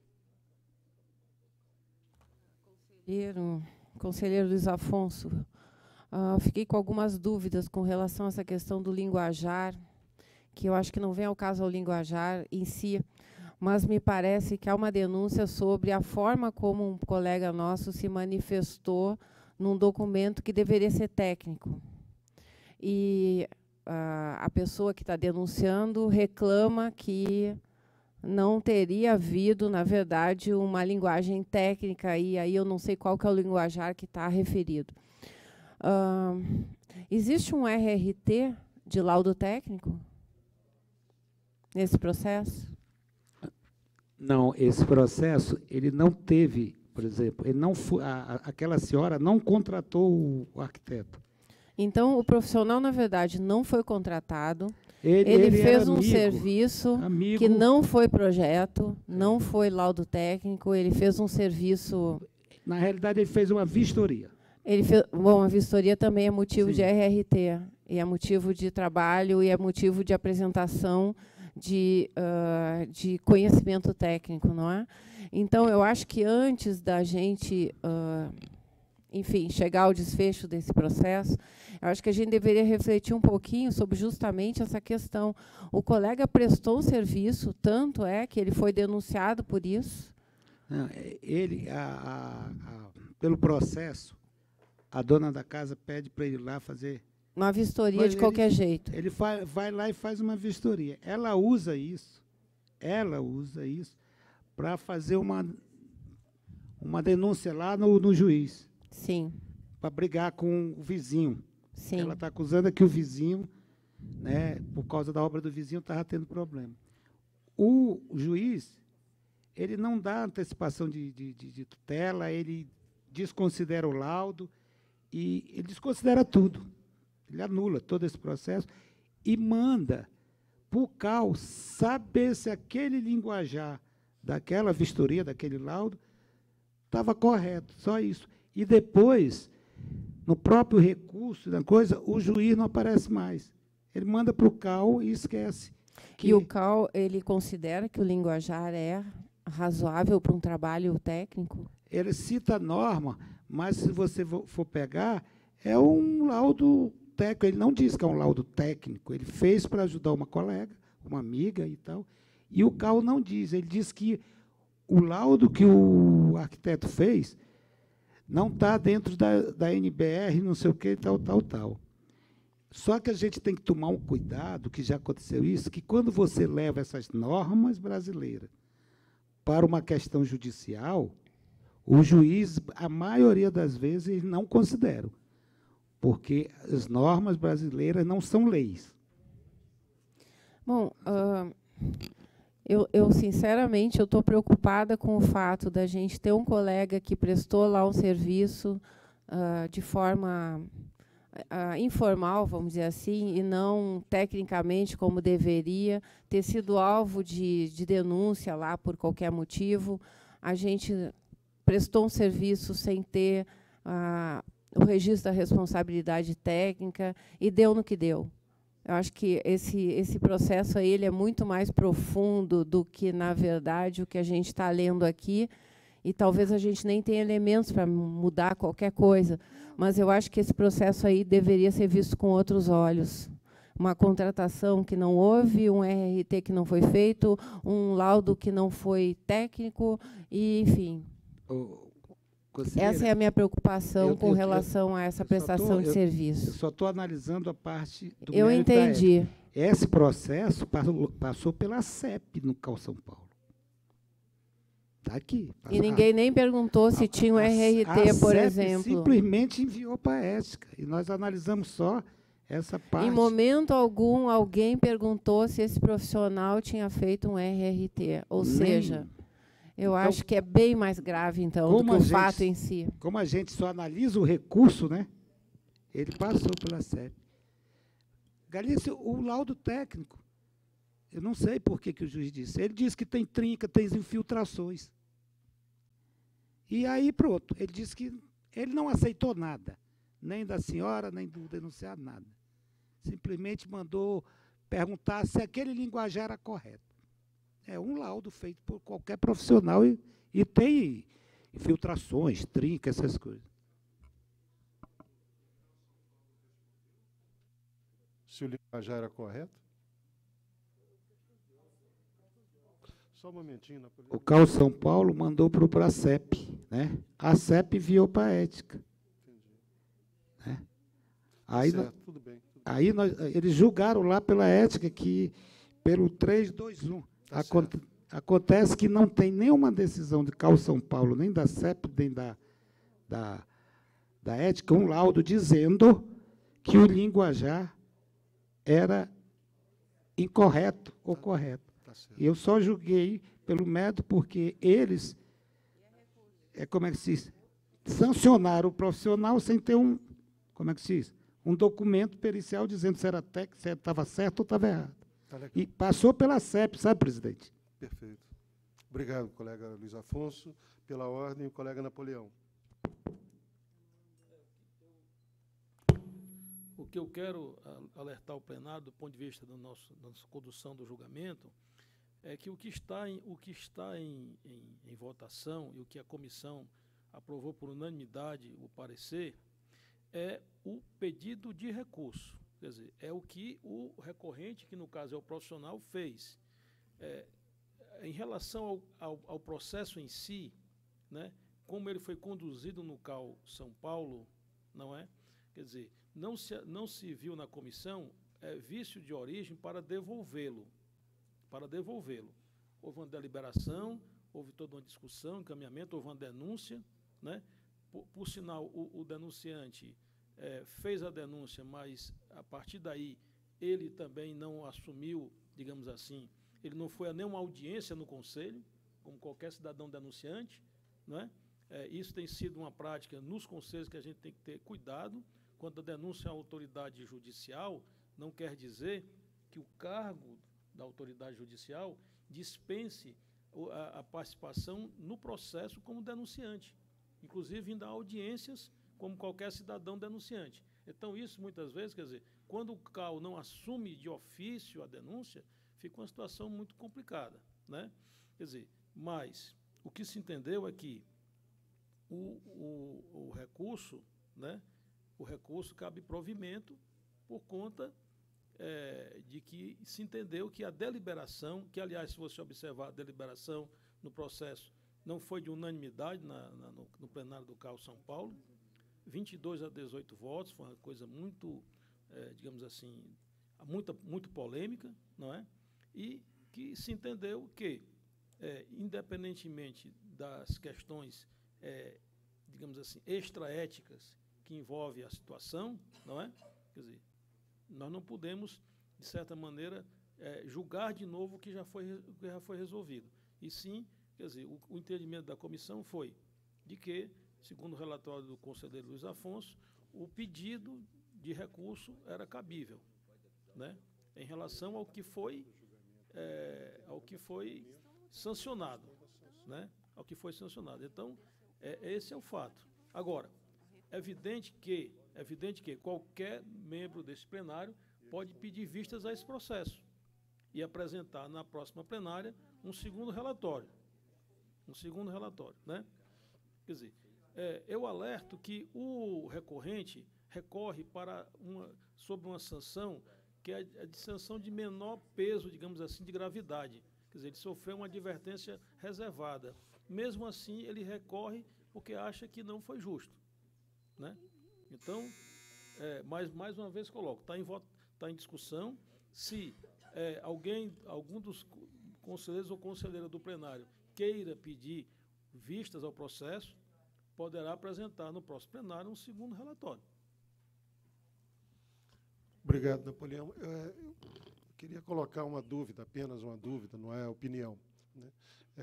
Conselheiro Luiz Afonso, fiquei com algumas dúvidas com relação a essa questão do linguajar, que eu acho que não vem ao caso ao linguajar em si, mas me parece que há uma denúncia sobre a forma como um colega nosso se manifestou num documento que deveria ser técnico. E a pessoa que está denunciando reclama que não teria havido, na verdade, uma linguagem técnica, e aí eu não sei qual que é o linguajar que está referido. Existe um RRT de laudo técnico nesse processo? Não, esse processo ele não teve, por exemplo, ele não aquela senhora não contratou o arquiteto. Então, o profissional, na verdade, não foi contratado. Ele fez um serviço que não foi projeto, não foi laudo técnico, ele fez um serviço... Na realidade, ele fez uma vistoria. Bom, a vistoria também é motivo de RRT. E é motivo de trabalho e é motivo de apresentação de conhecimento técnico, não é? Então, eu acho que antes da gente, enfim, chegar ao desfecho desse processo, eu acho que a gente deveria refletir um pouquinho sobre justamente essa questão. O colega prestou um serviço, tanto é que ele foi denunciado por isso. Não, ele, pelo processo, a dona da casa pede para ele ir lá fazer uma vistoria de qualquer jeito. Ele vai lá e faz uma vistoria. Ela usa isso para fazer uma denúncia lá no juiz. Sim. Para brigar com o vizinho. Sim. Ela está acusando que o vizinho, né, por causa da obra do vizinho, estava tendo problema. O juiz, ele não dá antecipação de tutela, ele desconsidera o laudo e ele desconsidera tudo. Ele anula todo esse processo e manda para o CAU saber se aquele linguajar daquela vistoria, daquele laudo, estava correto, só isso. E depois, no próprio recurso da coisa, o juiz não aparece mais. Ele manda para o CAU e esquece. E o CAU, ele considera que o linguajar é razoável para um trabalho técnico? Ele cita a norma, mas se você for pegar, é um laudo técnico. Ele não diz que é um laudo técnico, ele fez para ajudar uma colega, uma amiga e tal. E o CAU não diz, ele diz que o laudo que o arquiteto fez não está dentro da NBR, não sei o que, tal. Só que a gente tem que tomar um cuidado, que já aconteceu isso, que quando você leva essas normas brasileiras para uma questão judicial, o juiz, a maioria das vezes, não considera, porque as normas brasileiras não são leis. Bom, eu sinceramente, eu estou preocupada com o fato da gente ter um colega que prestou lá um serviço de forma informal, vamos dizer assim, e não tecnicamente como deveria, ter sido alvo de denúncia lá por qualquer motivo. A gente prestou um serviço sem ter o registro da responsabilidade técnica e deu no que deu. Eu acho que esse processo aí, ele é muito mais profundo do que, na verdade, o que a gente está lendo aqui, e talvez a gente nem tenha elementos para mudar qualquer coisa, mas eu acho que esse processo aí deveria ser visto com outros olhos. Uma contratação que não houve, um RRT que não foi feito, um laudo que não foi técnico, e, enfim. Essa é a minha preocupação com relação a essa prestação de serviço. Eu só estou analisando a parte do Eu entendi. Esse processo passou pela CEP no CAU São Paulo. Está aqui. E ninguém nem perguntou se tinha um RRT, por exemplo. Simplesmente enviou para a ética. E nós analisamos só essa parte. Em momento algum, alguém perguntou se esse profissional tinha feito um RRT. Ou seja, eu acho que é bem mais grave, então, do que o fato em si. Como a gente só analisa o recurso, né? Ele passou pela CEP. Galícia, o laudo técnico, eu não sei por que o juiz disse. Ele disse que tem trinca, tem infiltrações. E aí, pronto, ele disse que ele não aceitou nada, nem da senhora, nem do denunciado, nada. Simplesmente mandou perguntar se aquele linguajar era correto. É um laudo feito por qualquer profissional e tem infiltrações, trinca, essas coisas. Se o linguajar era correto? Só um momentinho. O CAU São Paulo mandou para a CEP, né? A CEP enviou para a ética. Entendi. Né? Aí, certo, tudo bem. Aí eles julgaram lá pela ética que, pelo 321, acontece que não tem nenhuma decisão de CAU São Paulo, nem da CEP, nem da ética, um laudo dizendo que o linguajar era incorreto ou correto. Eu só julguei pelo método porque eles, como é que se diz, sancionaram o profissional sem ter um documento pericial dizendo se estava certo ou estava errado. E passou pela CEP, sabe, presidente? Perfeito. Obrigado, colega Luiz Afonso. Pela ordem, o colega Napoleão. o que eu quero alertar o plenário, do ponto de vista da nossa condução do julgamento, é que o que está em votação e o que a comissão aprovou por unanimidade o parecer é o pedido de recurso. Quer dizer, é o que o recorrente, que no caso é o profissional, fez. Em relação ao processo em si, né, como ele foi conduzido no CAU São Paulo, não é? Quer dizer, não se viu na comissão vício de origem para devolvê-lo. Houve uma deliberação, houve toda uma discussão, encaminhamento, houve uma denúncia, né? Por sinal, o denunciante fez a denúncia, mas a partir daí ele também não assumiu, digamos assim, ele não foi a nenhuma audiência no conselho, como qualquer cidadão denunciante, não é? Isso tem sido uma prática nos conselhos que a gente tem que ter cuidado. Quando a denúncia é a autoridade judicial, não quer dizer que o cargo da autoridade judicial dispense a participação no processo como denunciante, inclusive indo a audiências como qualquer cidadão denunciante. Então, isso muitas vezes, quer dizer, quando o CAU não assume de ofício a denúncia, fica uma situação muito complicada, né? Quer dizer, mas o que se entendeu é que o recurso, né, o recurso cabe provimento por conta de que se entendeu que a deliberação, que, aliás, se você observar a deliberação no processo, não foi de unanimidade no plenário do CAU São Paulo, 22 a 18 votos, foi uma coisa muito, digamos assim, muito polêmica, não é? E que se entendeu que, independentemente das questões, digamos assim, extraéticas que envolvem a situação, não é? Quer dizer, nós não podemos, de certa maneira, julgar de novo o que já foi resolvido. E sim, quer dizer, o entendimento da comissão foi de que, segundo o relatório do conselheiro Luiz Afonso, o pedido de recurso era cabível, né, em relação ao que foi sancionado, né, ao que foi sancionado. Então, esse é o fato. Agora, é evidente que qualquer membro desse plenário pode pedir vistas a esse processo e apresentar na próxima plenária um segundo relatório, né? Quer dizer, eu alerto que o recorrente recorre sobre uma sanção que é de sanção de menor peso, digamos assim, de gravidade. Quer dizer, ele sofreu uma advertência reservada. Mesmo assim, ele recorre porque acha que não foi justo, né? Então, mais uma vez coloco, está em discussão se algum dos conselheiros ou conselheira do plenário queira pedir vistas ao processo, poderá apresentar no próximo plenário um segundo relatório. Obrigado, Napoleão. Eu queria colocar uma dúvida, apenas uma dúvida, não é opinião, né?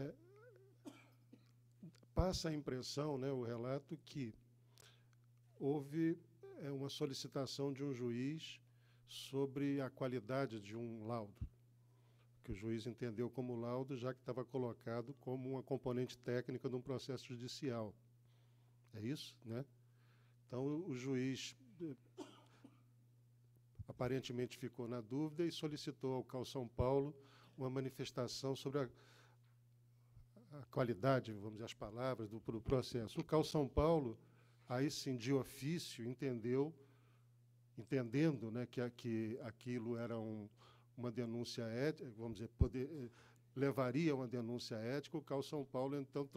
Passa a impressão, né, o relato, que houve uma solicitação de um juiz sobre a qualidade de um laudo, que o juiz entendeu como laudo, já que estava colocado como uma componente técnica de um processo judicial. É isso, né? Então, o juiz aparentemente ficou na dúvida e solicitou ao CAU São Paulo uma manifestação sobre a qualidade, vamos dizer, as palavras do processo. O CAU São Paulo, aí sim, de ofício, entendendo, né, que aquilo era uma denúncia ética, vamos dizer, levaria a uma denúncia ética, o CAU São Paulo, então,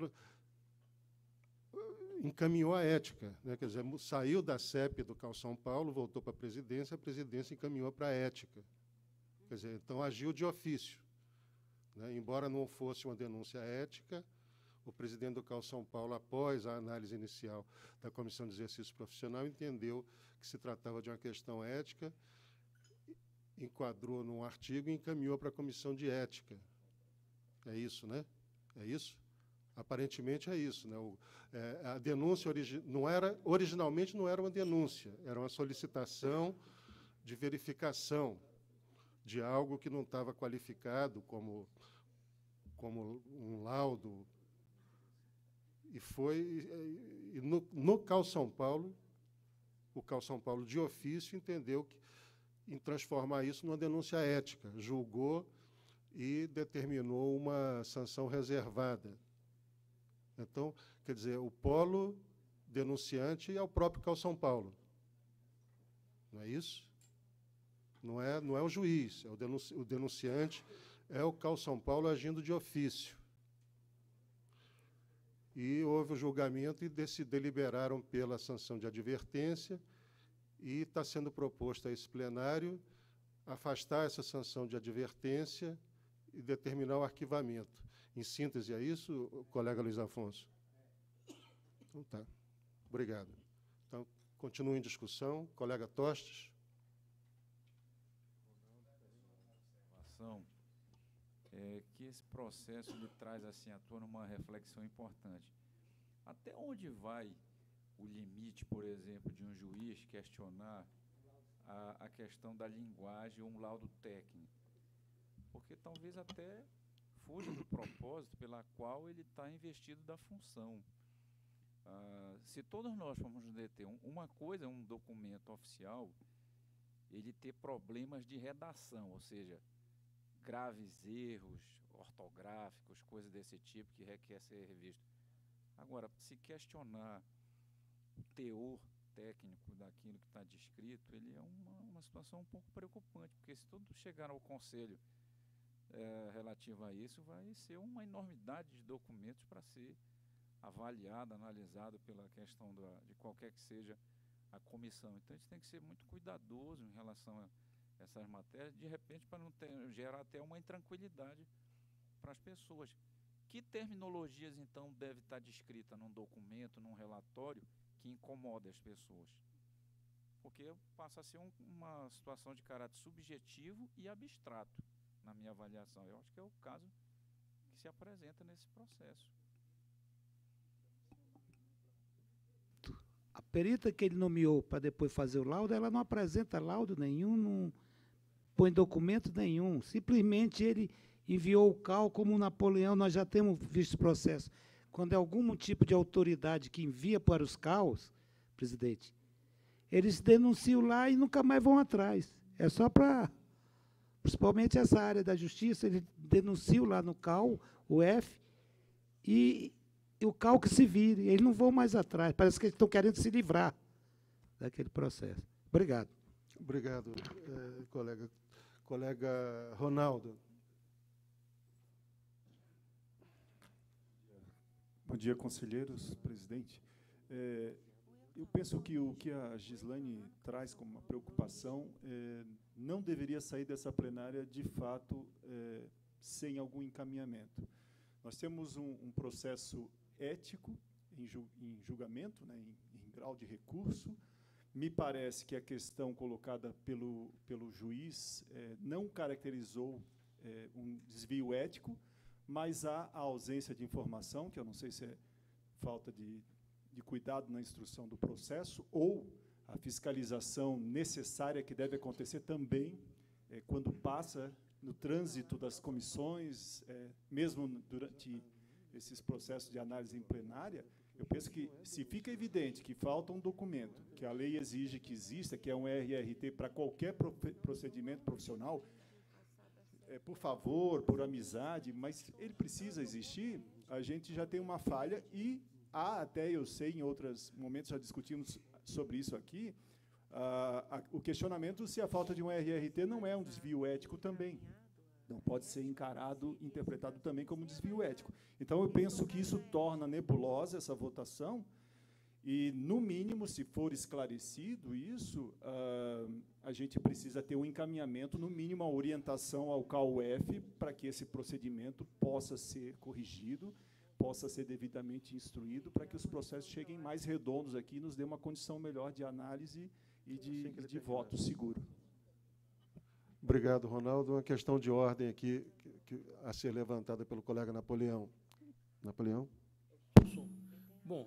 encaminhou a ética, né? Quer dizer, saiu da CEP do CAU São Paulo, voltou para a presidência encaminhou para a ética. Quer dizer, então, agiu de ofício, né? Embora não fosse uma denúncia ética, o presidente do CAU São Paulo, após a análise inicial da Comissão de Exercício Profissional, entendeu que se tratava de uma questão ética, enquadrou num artigo e encaminhou para a Comissão de Ética. É isso, né? É isso? Aparentemente é isso, né? A denúncia originalmente não era uma denúncia, era uma solicitação de verificação de algo que não estava qualificado como um laudo. E no CAU São Paulo, o CAU São Paulo, de ofício, entendeu que, em transformar isso numa denúncia ética, julgou e determinou uma sanção reservada. Então, quer dizer, o polo denunciante é o próprio CAU São Paulo. Não é isso? Não é o juiz, é o denunciante, é o CAU São Paulo agindo de ofício. E houve o julgamento e se deliberaram pela sanção de advertência e está sendo proposto a esse plenário afastar essa sanção de advertência e determinar o arquivamento. Em síntese, é isso, colega Luiz Afonso? Então tá. Obrigado. Então, continua em discussão. Colega Tostes. Que esse processo ele traz assim à tona uma reflexão importante. Até onde vai o limite, por exemplo, de um juiz questionar a questão da linguagem ou um laudo técnico? Porque talvez até fuja do propósito pela qual ele está investido da função. Se todos nós formos nos deter, uma coisa é um documento oficial, ele ter problemas de redação, ou seja, graves erros ortográficos, coisas desse tipo que requer ser revisto. Agora, se questionar o teor técnico daquilo que está descrito, ele é uma situação um pouco preocupante, porque se todos chegaram ao conselho relativo a isso, vai ser uma enormidade de documentos para ser avaliado, analisado pela questão de qualquer que seja a comissão. Então, a gente tem que ser muito cuidadoso em relação a essas matérias, de repente, para não gerar até uma intranquilidade para as pessoas. Que terminologias, então, deve estar descrita num documento, num relatório, que incomoda as pessoas? Porque passa a ser uma situação de caráter subjetivo e abstrato, na minha avaliação. Eu acho que é o caso que se apresenta nesse processo. A perita que ele nomeou para depois fazer o laudo, ela não apresenta laudo nenhum, não põe documento nenhum. Simplesmente ele enviou o CAU como o Napoleão, nós já temos visto o processo. Quando é algum tipo de autoridade que envia para os CAUs, presidente, eles denunciam lá e nunca mais vão atrás. É só para, principalmente essa área da justiça, eles denunciam lá no CAU, o F, e o CAU que se vire, eles não vão mais atrás. Parece que eles estão querendo se livrar daquele processo. Obrigado. Obrigado, colega. Colega Ronaldo. Bom dia, conselheiros, presidente. Eu penso que o que a Gislaine traz como uma preocupação não deveria sair dessa plenária, de fato, sem algum encaminhamento. Nós temos um processo ético em julgamento, né, em grau de recurso. Me parece que a questão colocada pelo juiz não caracterizou um desvio ético, mas há a ausência de informação, que eu não sei se é falta de cuidado na instrução do processo, ou a fiscalização necessária que deve acontecer também quando passa no trânsito das comissões, mesmo durante esses processos de análise em plenária. Eu penso que, se fica evidente que falta um documento que a lei exige que exista, que é um RRT para qualquer procedimento profissional, por favor, por amizade, mas ele precisa existir, a gente já tem uma falha e há até, eu sei, em outros momentos já discutimos sobre isso aqui, o questionamento se a falta de um RRT não é um desvio ético também. Não pode ser encarado, interpretado também como desvio ético. Então, eu penso que isso torna nebulosa essa votação e, no mínimo, se for esclarecido isso, a gente precisa ter um encaminhamento, no mínimo, a orientação ao CAUF para que esse procedimento possa ser corrigido, possa ser devidamente instruído, para que os processos cheguem mais redondos aqui e nos dê uma condição melhor de análise e de voto seguro. Obrigado, Ronaldo. Uma questão de ordem aqui a ser levantada pelo colega Napoleão. Napoleão? Bom,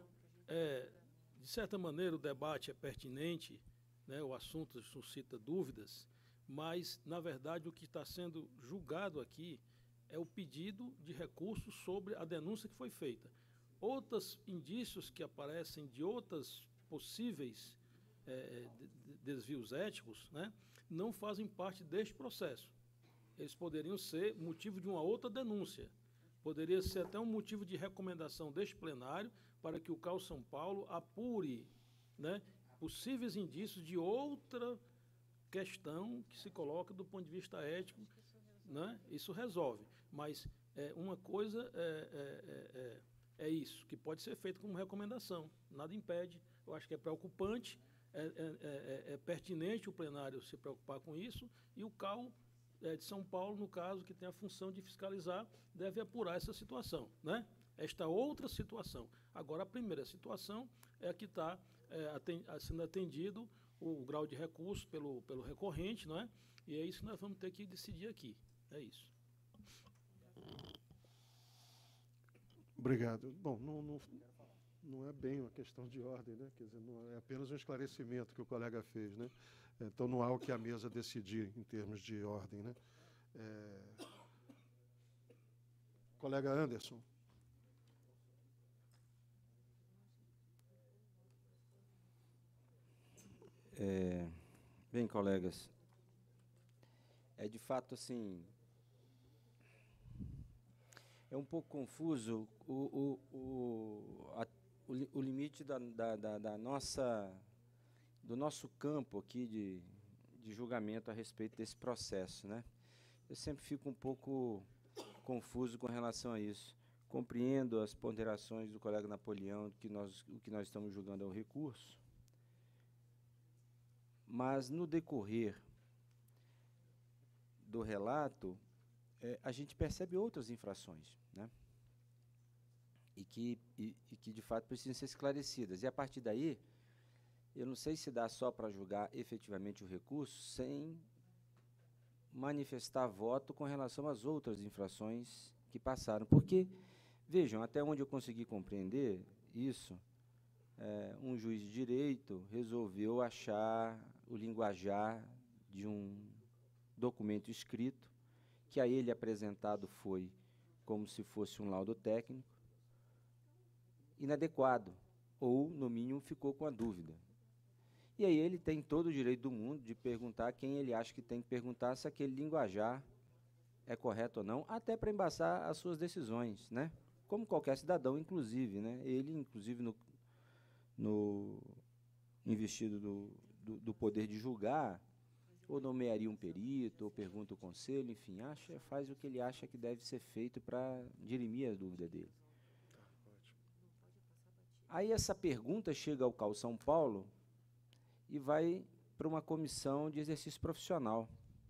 de certa maneira o debate é pertinente, né, o assunto suscita dúvidas, mas, na verdade, o que está sendo julgado aqui é o pedido de recurso sobre a denúncia que foi feita. Outros indícios que aparecem de outras possíveis desvios éticos, né, não fazem parte deste processo. Eles poderiam ser motivo de uma outra denúncia. Poderia ser até um motivo de recomendação deste plenário para que o CAU São Paulo apure, né, possíveis indícios de outra questão que se coloca do ponto de vista ético, né? Isso resolve. Mas uma coisa é isso, que pode ser feito como recomendação. Nada impede. Eu acho que é preocupante, é pertinente o plenário se preocupar com isso, e o CAU de São Paulo, no caso, que tem a função de fiscalizar, deve apurar essa situação, né? Esta outra situação. Agora, a primeira situação é a que está sendo atendido o grau de recurso pelo recorrente, não é? E é isso que nós vamos ter que decidir aqui. É isso. Obrigado. Bom, não é bem uma questão de ordem, né? Quer dizer, não é apenas um esclarecimento que o colega fez, né? Então, não há o que a mesa decidir em termos de ordem, né? Colega Anderson. Bem, colegas, de fato, assim, é um pouco confuso o limite do nosso campo aqui de julgamento a respeito desse processo, né? Eu sempre fico um pouco confuso com relação a isso. Compreendo as ponderações do colega Napoleão, que o que nós estamos julgando é o recurso, mas, no decorrer do relato, a gente percebe outras infrações, né? E que, de fato, precisam ser esclarecidas. E, a partir daí, eu não sei se dá só para julgar efetivamente o recurso sem manifestar voto com relação às outras infrações que passaram. Porque, vejam, até onde eu consegui compreender isso, um juiz de direito resolveu achar o linguajar de um documento escrito, que a ele apresentado foi como se fosse um laudo técnico, inadequado, ou, no mínimo, ficou com a dúvida. E aí ele tem todo o direito do mundo de perguntar quem ele acha que tem que perguntar se aquele linguajar é correto ou não, até para embaçar as suas decisões, né? Como qualquer cidadão, inclusive, né? Ele, inclusive, no investido do poder de julgar, ou nomearia um perito, ou pergunta o conselho, enfim, faz o que ele acha que deve ser feito para dirimir a dúvida dele. Aí essa pergunta chega ao CAU São Paulo e vai para uma comissão de exercício profissional,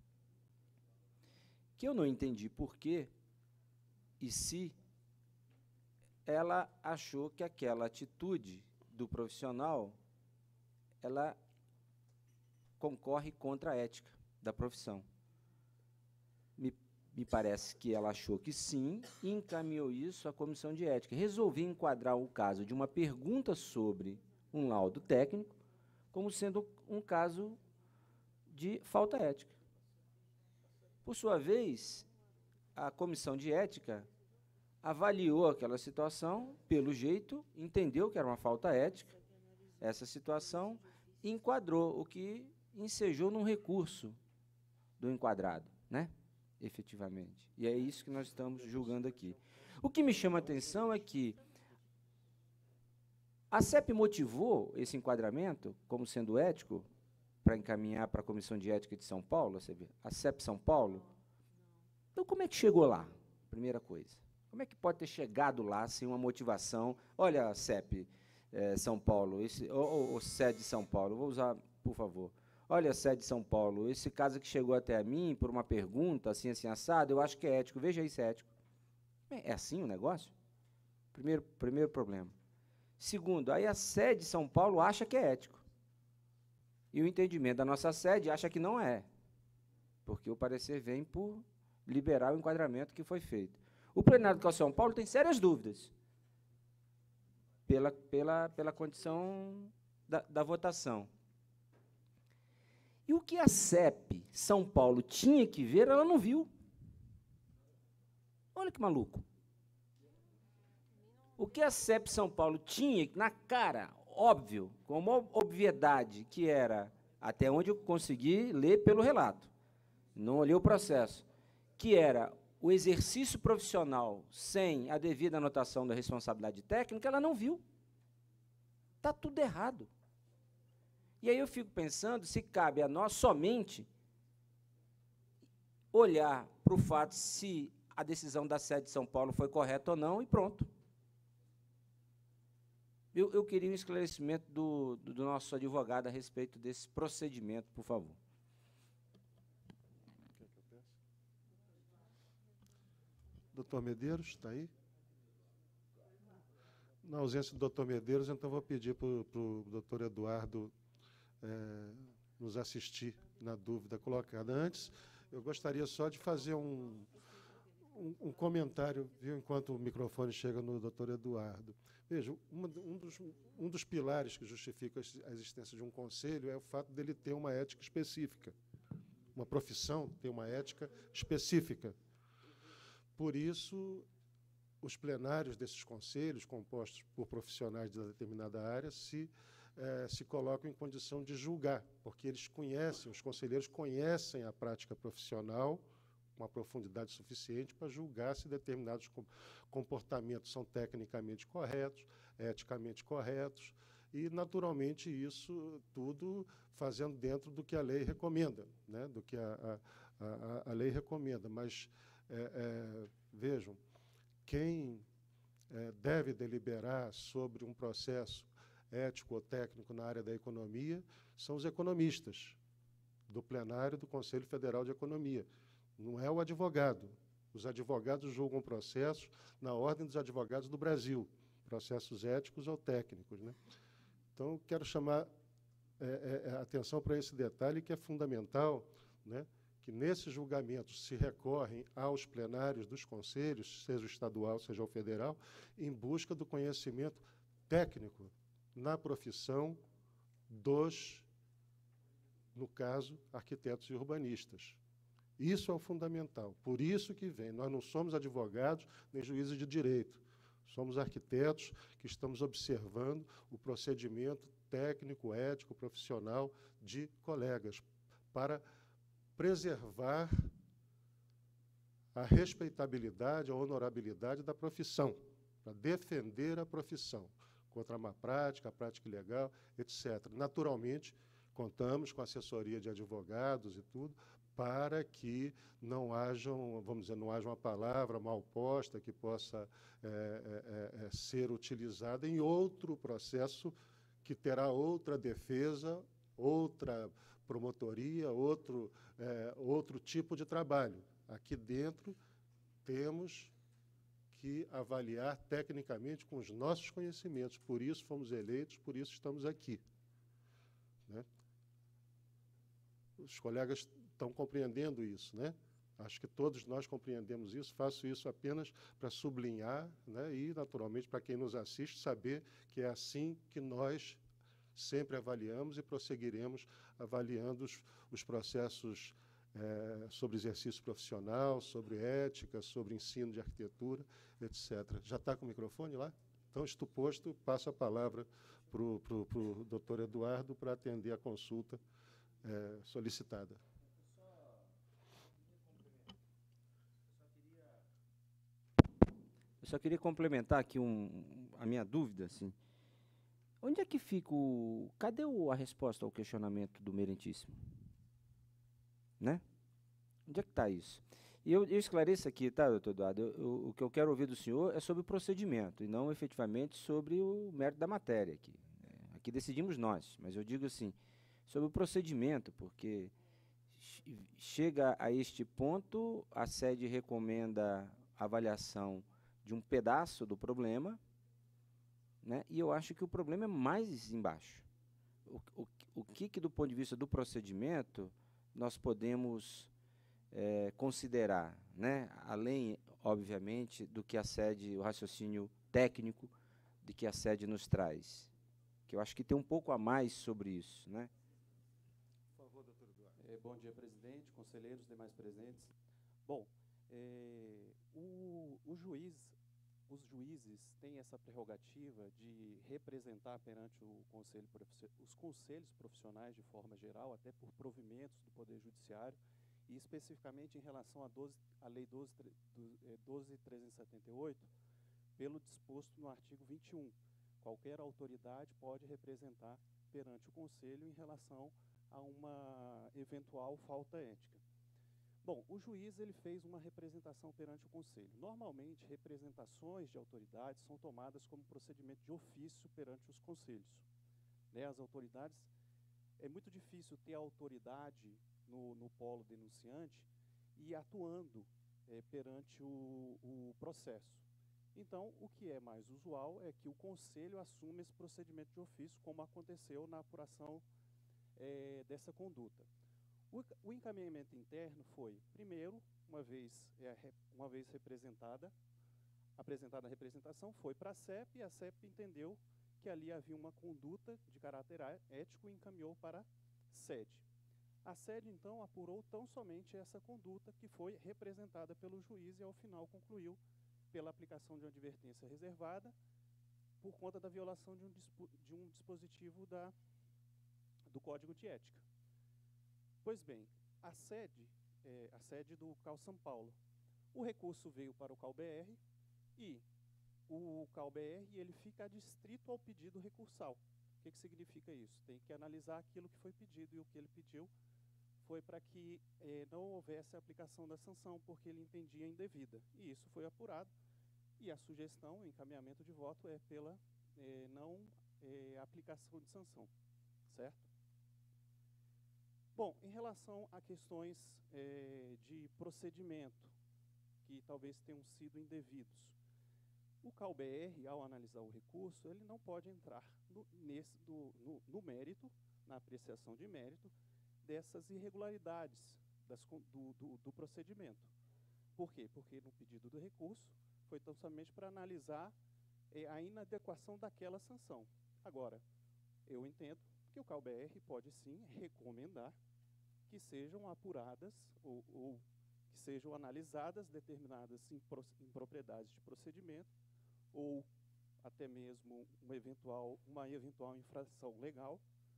que eu não entendi por quê e se ela achou que aquela atitude do profissional, ela concorre contra a ética da profissão. Me parece que ela achou que sim e encaminhou isso à comissão de ética. Resolvi enquadrar o caso de uma pergunta sobre um laudo técnico como sendo um caso de falta ética. Por sua vez, a comissão de ética avaliou aquela situação, pelo jeito, entendeu que era uma falta ética, essa situação, e enquadrou, o que ensejou num recurso do enquadrado, né? Efetivamente. E é isso que nós estamos julgando aqui. O que me chama a atenção é que a CEP motivou esse enquadramento como sendo ético para encaminhar para a Comissão de Ética de São Paulo, a CEP São Paulo. Então, como é que chegou lá? Primeira coisa. Como é que pode ter chegado lá sem uma motivação? Olha, CEP São Paulo, ou sede de São Paulo, vou usar, por favor. Olha, sede de São Paulo, esse caso que chegou até a mim por uma pergunta, assim, assado, eu acho que é ético. Veja aí se é ético. É assim o negócio? Primeiro problema. Segundo, aí a sede de São Paulo acha que é ético. E o entendimento da nossa sede acha que não é. Porque o parecer vem por liberar o enquadramento que foi feito. O plenário do CAU São Paulo tem sérias dúvidas pela condição da votação. E o que a CEP São Paulo tinha que ver, ela não viu. Olha que maluco. O que a CEP São Paulo tinha na cara, óbvio, como obviedade, que era, até onde eu consegui ler pelo relato, não olhei o processo, que era o exercício profissional sem a devida anotação da responsabilidade técnica, ela não viu. Está tudo errado. E aí eu fico pensando se cabe a nós somente olhar para o fato se a decisão da sede de São Paulo foi correta ou não, e pronto. Eu queria um esclarecimento do nosso advogado a respeito desse procedimento, por favor. Doutor Medeiros, está aí? Na ausência do doutor Medeiros, então vou pedir para o doutor Eduardo nos assistir na dúvida colocada. Antes, eu gostaria só de fazer um comentário, viu, enquanto o microfone chega no doutor Eduardo. Veja, um dos pilares que justifica a existência de um conselho é o fato dele ter uma ética específica. Uma profissão tem uma ética específica. Por isso, os plenários desses conselhos, compostos por profissionais de determinada área, se colocam em condição de julgar, porque eles conhecem, os conselheiros conhecem a prática profissional com uma profundidade suficiente para julgar se determinados comportamentos são tecnicamente corretos, eticamente corretos, e, naturalmente, isso tudo fazendo dentro do que a lei recomenda, né, do que a lei recomenda. Mas, vejam, quem deve deliberar sobre um processo ético ou técnico na área da economia são os economistas do plenário do Conselho Federal de Economia. Não é o advogado. Os advogados julgam processos na ordem dos advogados do Brasil, processos éticos ou técnicos, né? Então, quero chamar a atenção para esse detalhe que é fundamental, né, que nesses julgamentos se recorrem aos plenários dos conselhos, seja o estadual, seja o federal, em busca do conhecimento técnico na profissão dos, no caso, arquitetos e urbanistas. Isso é o fundamental. Por isso que vem. Nós não somos advogados nem juízes de direito. Somos arquitetos que estamos observando o procedimento técnico, ético, profissional de colegas para preservar a respeitabilidade, a honorabilidade da profissão, para defender a profissão contra a má prática, a prática ilegal, etc. Naturalmente, contamos com a assessoria de advogados e tudo, para que não haja, vamos dizer, não haja uma palavra mal posta que possa ser utilizada em outro processo que terá outra defesa, outra promotoria, outro tipo de trabalho. Aqui dentro temos que avaliar tecnicamente com os nossos conhecimentos. Por isso fomos eleitos, por isso estamos aqui, né? Os colegas estão compreendendo isso, né? Acho que todos nós compreendemos isso. Faço isso apenas para sublinhar, né, e, naturalmente, para quem nos assiste, saber que é assim que nós sempre avaliamos e prosseguiremos avaliando os processos sobre exercício profissional, sobre ética, sobre ensino de arquitetura, etc. Já está com o microfone lá? Então, isto posto, passo a palavra para o doutor Eduardo para atender a consulta solicitada. Eu só queria complementar aqui a minha dúvida, assim. Onde é que fica cadê a resposta ao questionamento do Meritíssimo? Né? Onde é que está isso? E eu esclareço aqui, tá, doutor Eduardo? O que eu quero ouvir do senhor é sobre o procedimento, e não efetivamente sobre o mérito da matéria. Aqui decidimos nós, mas eu digo assim, sobre o procedimento, porque chega a este ponto, a sede recomenda a avaliação de um pedaço do problema, né, e eu acho que o problema é mais embaixo. O que, do ponto de vista do procedimento, nós podemos considerar, né, além, obviamente, do que a sede, o raciocínio técnico de que a sede nos traz? Que eu acho que tem um pouco a mais sobre isso, né? Por favor, doutor Eduardo. Bom dia, presidente, conselheiros, demais presentes. Bom, o juiz os juízes têm essa prerrogativa de representar perante o conselho, os conselhos profissionais de forma geral, até por provimentos do Poder Judiciário, e especificamente em relação à Lei 12.378, pelo disposto no artigo 21. Qualquer autoridade pode representar perante o Conselho em relação a uma eventual falta ética. Bom, o juiz ele fez uma representação perante o Conselho. Normalmente, representações de autoridades são tomadas como procedimento de ofício perante os conselhos. Né, as autoridades, é muito difícil ter autoridade no polo denunciante e atuando perante o processo. Então, o que é mais usual é que o Conselho assuma esse procedimento de ofício, como aconteceu na apuração dessa conduta. O encaminhamento interno foi, primeiro, uma vez apresentada a representação, foi para a CEP, e a CEP entendeu que ali havia uma conduta de caráter ético e encaminhou para a sede. A sede, então, apurou tão somente essa conduta que foi representada pelo juiz e, ao final, concluiu pela aplicação de uma advertência reservada por conta da violação de um dispositivo do Código de Ética. Pois bem, a sede do CAU São Paulo. O recurso veio para o CAU-BR e o CAU-BR ele fica adstrito ao pedido recursal. O que significa isso? Tem que analisar aquilo que foi pedido, e o que ele pediu foi para que não houvesse a aplicação da sanção, porque ele entendia indevida. E isso foi apurado, e a sugestão, o encaminhamento de voto é pela não aplicação de sanção, certo? Bom, em relação a questões de procedimento, que talvez tenham sido indevidos, o CAU-BR, ao analisar o recurso, ele não pode entrar no mérito, na apreciação de mérito, dessas irregularidades do procedimento. Por quê? Porque no pedido do recurso foi tão somente para analisar a inadequação daquela sanção. Agora, eu entendo que o CAU-BR pode sim recomendar que sejam apuradas ou que sejam analisadas determinadas impropriedades de procedimento ou até mesmo uma eventual infração legal,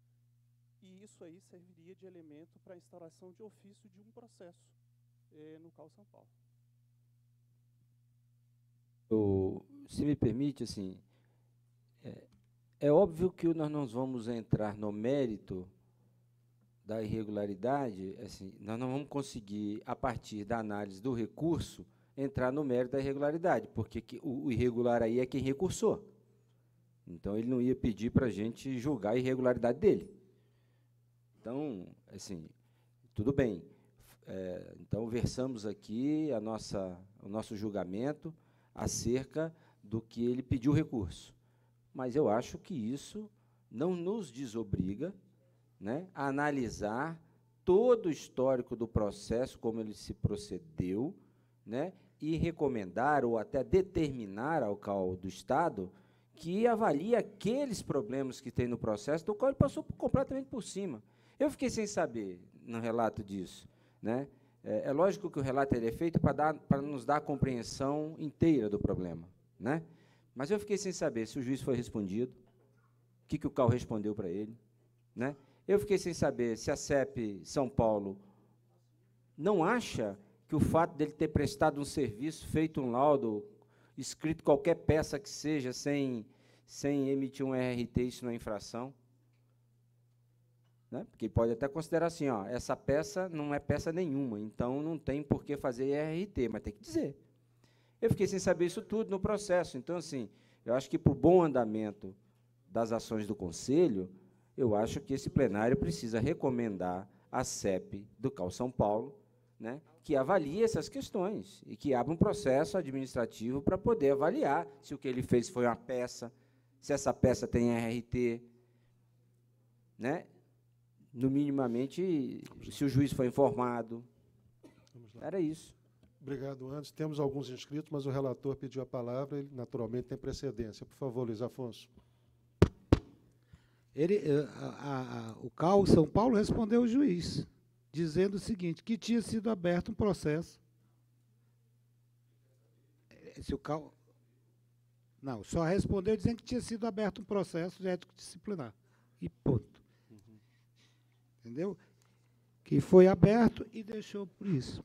e isso aí serviria de elemento para a instauração de ofício de um processo no CAU São Paulo. Se me permite, assim, é óbvio que nós não vamos entrar no mérito da irregularidade, assim, nós não vamos conseguir, a partir da análise do recurso, entrar no mérito da irregularidade, porque o irregular aí é quem recursou. Então, ele não ia pedir para a gente julgar a irregularidade dele. Então, assim, tudo bem. Então, versamos aqui o nosso julgamento acerca do que ele pediu recurso. Mas eu acho que isso não nos desobriga, né, a analisar todo o histórico do processo, como ele se procedeu, né, e recomendar ou até determinar ao CAU do Estado que avalie aqueles problemas que tem no processo, do qual ele passou completamente por cima. Eu fiquei sem saber no relato disso, né? É lógico que o relato ele é feito para nos dar a compreensão inteira do problema, né? Mas eu fiquei sem saber se o juiz foi respondido, o que o CAU respondeu para ele, né? Eu fiquei sem saber se a CEP São Paulo não acha que o fato dele ter prestado um serviço, feito um laudo, escrito qualquer peça que seja, sem emitir um RRT, isso não é infração. Né? Porque pode até considerar assim, ó, essa peça não é peça nenhuma, então não tem por que fazer RRT, mas tem que dizer. Eu fiquei sem saber isso tudo no processo. Então, assim, eu acho que, para o bom andamento das ações do Conselho, eu acho que esse plenário precisa recomendar à CEP do CAU São Paulo, né, que avalie essas questões e que abra um processo administrativo para poder avaliar se o que ele fez foi uma peça, se essa peça tem RRT, né, no minimamente, se o juiz foi informado. Era isso. Obrigado, Anderson. Temos alguns inscritos, mas o relator pediu a palavra, ele naturalmente tem precedência. Por favor, Luiz Afonso. O CAU São Paulo respondeu ao juiz, dizendo o seguinte, que tinha sido aberto um processo. Se o CAU... Não, só respondeu dizendo que tinha sido aberto um processo de ético disciplinar. E ponto. Entendeu? Que foi aberto e deixou por isso.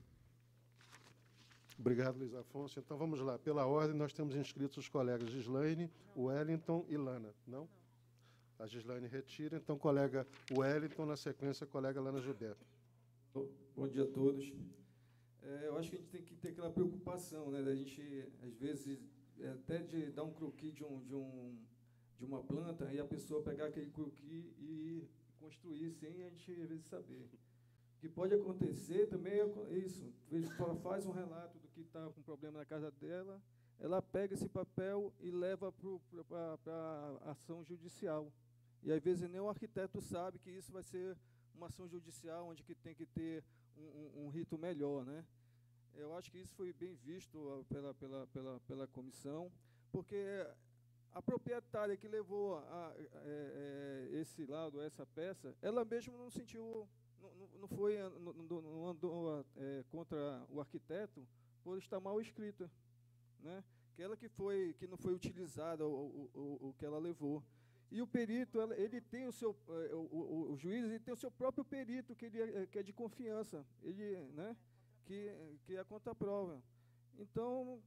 Obrigado, Luiz Afonso. Então, vamos lá. Pela ordem, nós temos inscritos os colegas Gislaine, Wellington e Lana. Não? A Gislaine retira. Então, colega Wellington, na sequência, colega Lana Gilberto. Bom dia a todos. Eu acho que a gente tem que ter aquela preocupação, né, da gente, às vezes, até de dar um croquis de uma planta e a pessoa pegar aquele croquis e construir sem a gente, às vezes, saber. O que pode acontecer também é isso. Ela faz um relato do que está com problema na casa dela, ela pega esse papel e leva para a ação judicial. E, às vezes, nem o arquiteto sabe que isso vai ser uma ação judicial onde que tem que ter um rito melhor, né? Eu acho que isso foi bem visto pela comissão, porque a proprietária que levou esse laudo, essa peça, ela mesma não sentiu, não andou contra o arquiteto por estar mal escrita, né? Aquela que não foi utilizada o que ela levou. E o perito, ele tem o seu, o juiz, ele tem o seu próprio perito que é de confiança, ele, né, que é a contraprova. Então,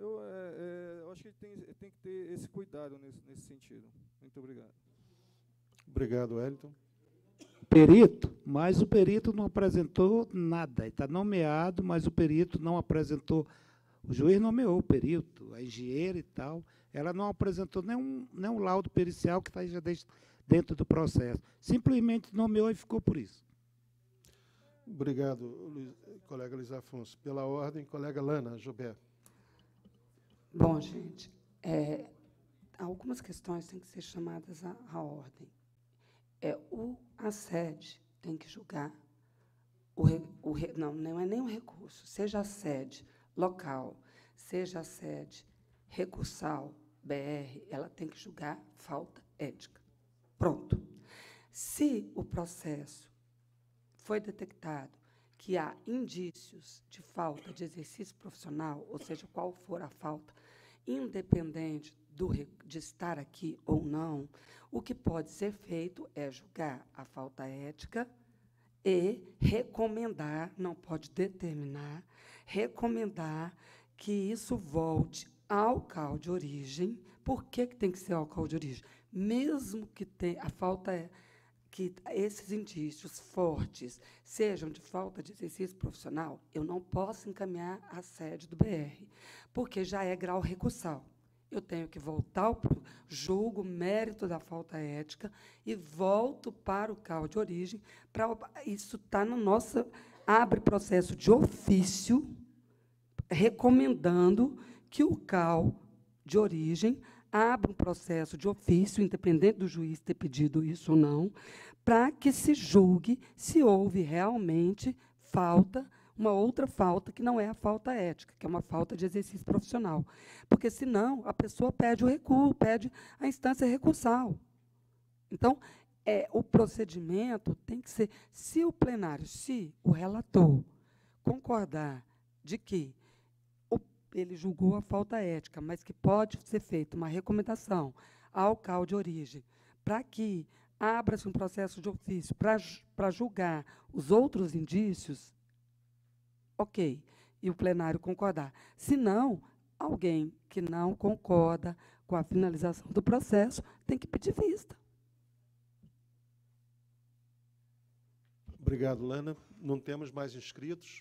eu acho que tem que ter esse cuidado nesse sentido. Muito obrigado. Obrigado, Wellington. Perito, mas o perito não apresentou nada. Ele está nomeado, mas o perito não apresentou. O juiz nomeou o perito, a engenheira e tal. Ela não apresentou nenhum laudo pericial que está já dentro do processo. Simplesmente nomeou e ficou por isso. Obrigado, colega Luiz Afonso. Pela ordem, colega Lana Gilberto. Bom, gente, algumas questões têm que ser chamadas à ordem. A sede tem que julgar, não é nem um recurso, seja a sede local, seja a sede recursal, BR, ela tem que julgar falta ética. Pronto. Se o processo foi detectado que há indícios de falta de exercício profissional, ou seja, qual for a falta, independente de estar aqui ou não, o que pode ser feito é julgar a falta ética e recomendar, não pode determinar, recomendar que isso volte ao CAU de origem. Por que tem que ser ao CAU de origem? Mesmo que a falta que esses indícios fortes sejam de falta de exercício profissional, eu não posso encaminhar à sede do BR, porque já é grau recursal. Eu tenho que voltar para o julgo mérito da falta ética e volto para o CAU de origem. Isso está no nosso... Abre processo de ofício recomendando que o CAU de origem abra um processo de ofício, independente do juiz ter pedido isso ou não, para que se julgue se houve realmente falta, uma outra falta que não é a falta ética, que é uma falta de exercício profissional. Porque, senão, a pessoa pede o recuo, pede a instância recursal. Então, o procedimento tem que ser, se o plenário, se o relator concordar de que ele julgou a falta ética, mas que pode ser feita uma recomendação ao CAU de origem para que abra-se um processo de ofício para julgar os outros indícios, ok, e o plenário concordar. Se não, alguém que não concorda com a finalização do processo tem que pedir vista. Obrigado, Lana. Não temos mais inscritos.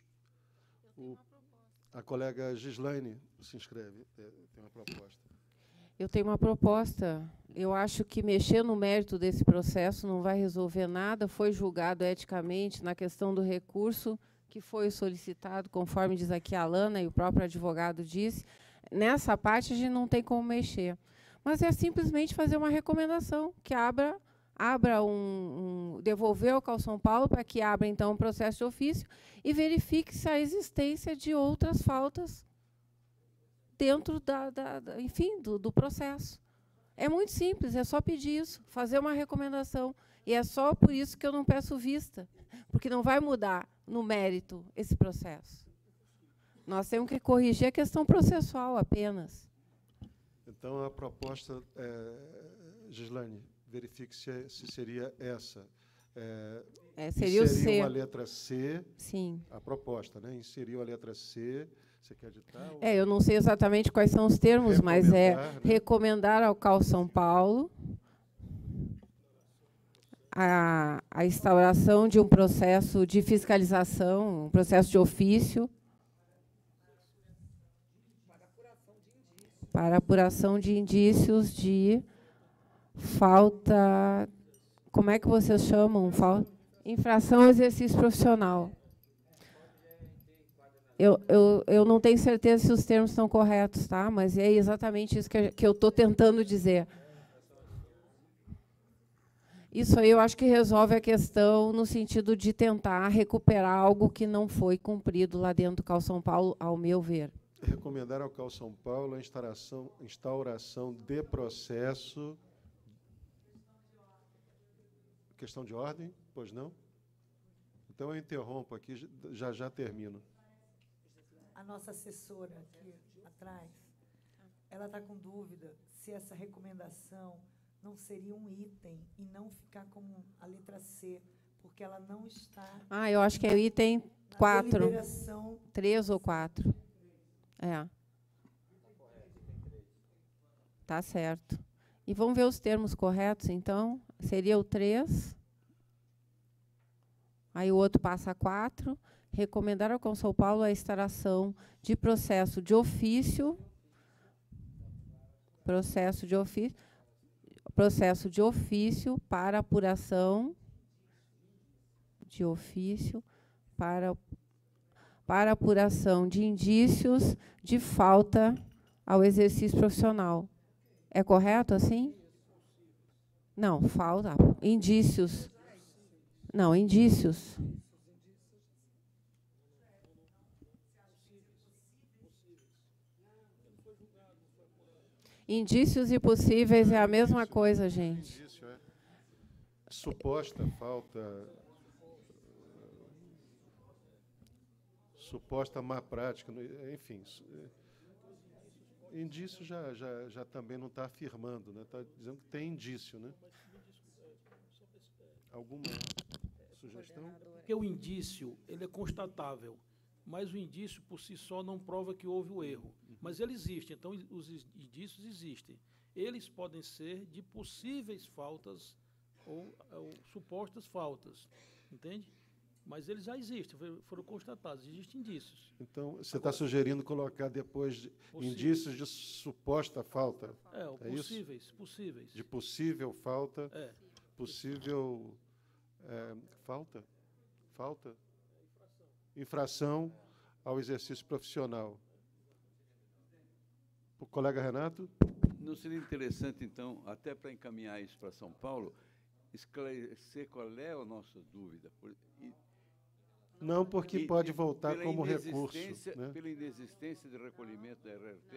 A colega Gislaine se inscreve, tem uma proposta. Eu tenho uma proposta. Eu acho que mexer no mérito desse processo não vai resolver nada. Foi julgado eticamente na questão do recurso que foi solicitado, conforme diz aqui a Lana e o próprio advogado disse. Nessa parte, a gente não tem como mexer. Mas é simplesmente fazer uma recomendação, que devolver ao CAU São Paulo para que abra, então, um processo de ofício e verifique-se a existência de outras faltas dentro enfim, do processo. É muito simples, é só pedir isso, fazer uma recomendação. E é só por isso que eu não peço vista, porque não vai mudar no mérito esse processo. Nós temos que corrigir a questão processual apenas. Então, a proposta, Gislaine, verifique se seria essa. Seria o C. a letra C. Sim. A proposta, né? Inseriu a letra C. Você quer editar? Eu não sei exatamente quais são os termos, mas recomendar ao CAL São Paulo a instauração de um processo de fiscalização, um processo de ofício para apuração de indícios de falta, como é que vocês chamam? Infração ao exercício profissional. Eu não tenho certeza se os termos estão corretos, tá? Mas é exatamente isso que eu estou tentando dizer. Isso aí eu acho que resolve a questão no sentido de tentar recuperar algo que não foi cumprido lá dentro do CAL São Paulo, ao meu ver. Recomendar ao CAL São Paulo a instauração de processo. Questão de ordem? Pois não? Então, eu interrompo aqui, já termino. A nossa assessora aqui atrás, ela está com dúvida se essa recomendação não seria um item e não ficar como a letra C, porque ela não está... Eu acho que é o item 4. 3 ou 4. Tá certo. E vamos ver os termos corretos, então. Seria o 3. Aí o outro passa a 4. Recomendar ao CAL São Paulo a instauração de processo de ofício. Processo de ofício para apuração de ofício para apuração de indícios de falta ao exercício profissional. É correto assim? Não, falta. Indícios. Não, indícios. Indícios e possíveis é a mesma coisa, gente. Indício, suposta falta, suposta má prática, enfim. Indício já também não está afirmando, né? Está dizendo que tem indício, né? Alguma sugestão? Porque o indício ele é constatável, mas o indício por si só não prova que houve o erro. Mas ele existe, então os indícios existem. Eles podem ser de possíveis faltas ou supostas faltas, entende? Mas eles já existem, foram constatados, existem indícios. Então, você está sugerindo colocar depois indícios de suposta falta? Possíveis, isso? Possíveis. De possível falta? Possível falta? Falta? Infração ao exercício profissional. O colega Renato? Não seria interessante, então, até para encaminhar isso para São Paulo, esclarecer qual é a nossa dúvida? Não, porque pode voltar como recurso. Né? Pela inexistência de recolhimento da RRT?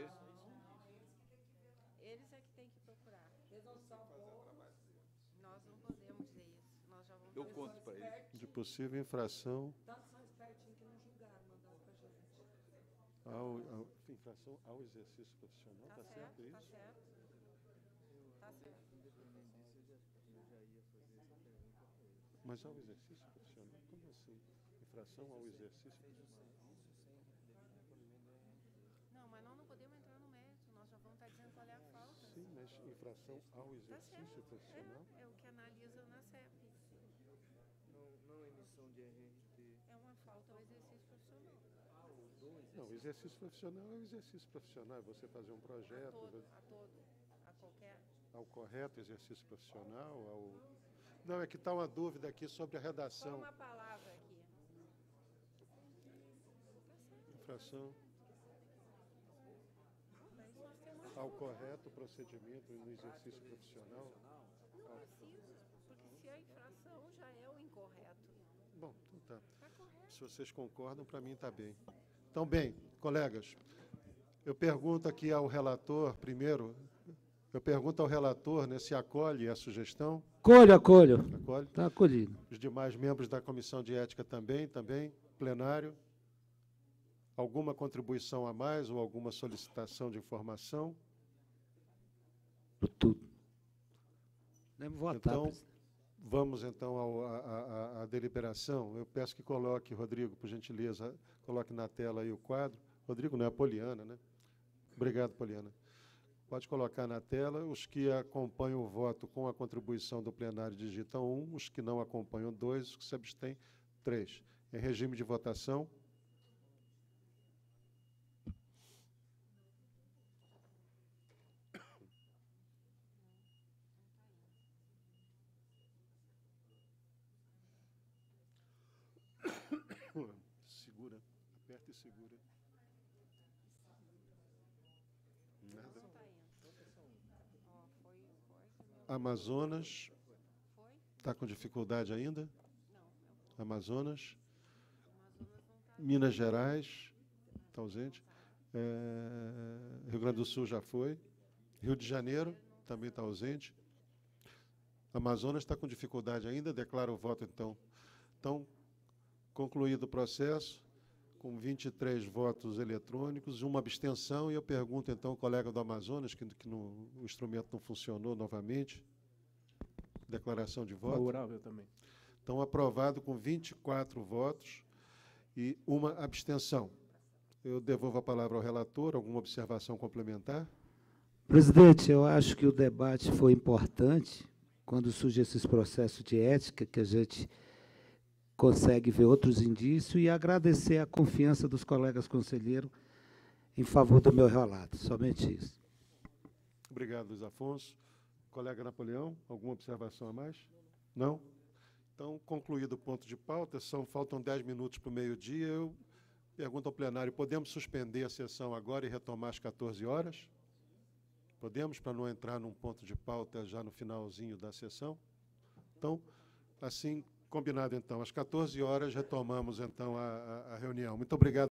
Eles é que têm que procurar. Nós não podemos dizer isso. Nós já vamos eu conto para eles. De possível infração. Infração ao exercício profissional, está certo isso? Está certo. Está certo. Mas ao exercício profissional, como assim? Infração ao exercício profissional? Não, mas nós não podemos entrar no mérito, nós já vamos estar dizendo qual é a falta. Sim, mas infração ao exercício profissional? É o que analisam na CEP. Não emissão de RRT. É uma falta ao exercício profissional. Não, o exercício profissional é o exercício profissional, é você fazer um projeto. A qualquer. Ao correto exercício profissional, ao... Não, é que está uma dúvida aqui sobre a redação. Qual uma palavra aqui? Infração ao correto procedimento no exercício profissional. Não precisa, porque se a infração já é o incorreto. Bom, então tá. Se vocês concordam, para mim está bem. Então, bem, colegas, eu pergunto aqui ao relator, primeiro, né, se acolhe a sugestão. Acolho. Acolhe. Está acolhido. Os demais membros da Comissão de Ética também, plenário. Alguma contribuição a mais ou alguma solicitação de informação? por tudo. Podemos votar, então, presidente. vamos então à deliberação. Eu peço que coloque, Rodrigo, por gentileza, coloque na tela aí o quadro. Rodrigo não é a Poliana, né? Obrigado, Poliana. Pode colocar na tela. Os que acompanham o voto com a contribuição do plenário digitam 1, os que não acompanham 2, os que se abstêm 3. Em regime de votação. Segura, aperta e segura. Nada. Amazonas. Está com dificuldade ainda? Amazonas. Minas Gerais. Está ausente. Rio Grande do Sul já foi. Rio de Janeiro também está ausente. Amazonas está com dificuldade ainda. Declaro o voto, então. Então, concluído o processo, com 23 votos eletrônicos, uma abstenção, e eu pergunto, então, ao colega do Amazonas, que o instrumento não funcionou novamente, declaração de voto. Favorável também. Então, aprovado com 24 votos e uma abstenção. Eu devolvo a palavra ao relator. Alguma observação complementar? Presidente, eu acho que o debate foi importante quando surgem esses processos de ética, que a gente consegue ver outros indícios, e agradecer a confiança dos colegas conselheiros em favor do meu relato. Somente isso. Obrigado, Luiz Afonso. Colega Napoleão, alguma observação a mais? Não? Então, concluído o ponto de pauta, faltam 10 minutos para o meio-dia. Eu pergunto ao plenário, podemos suspender a sessão agora e retomar às 14 horas? Podemos, para não entrar num ponto de pauta já no finalzinho da sessão? Então, assim, combinado, então. Às 14 horas retomamos, então, a reunião. Muito obrigado.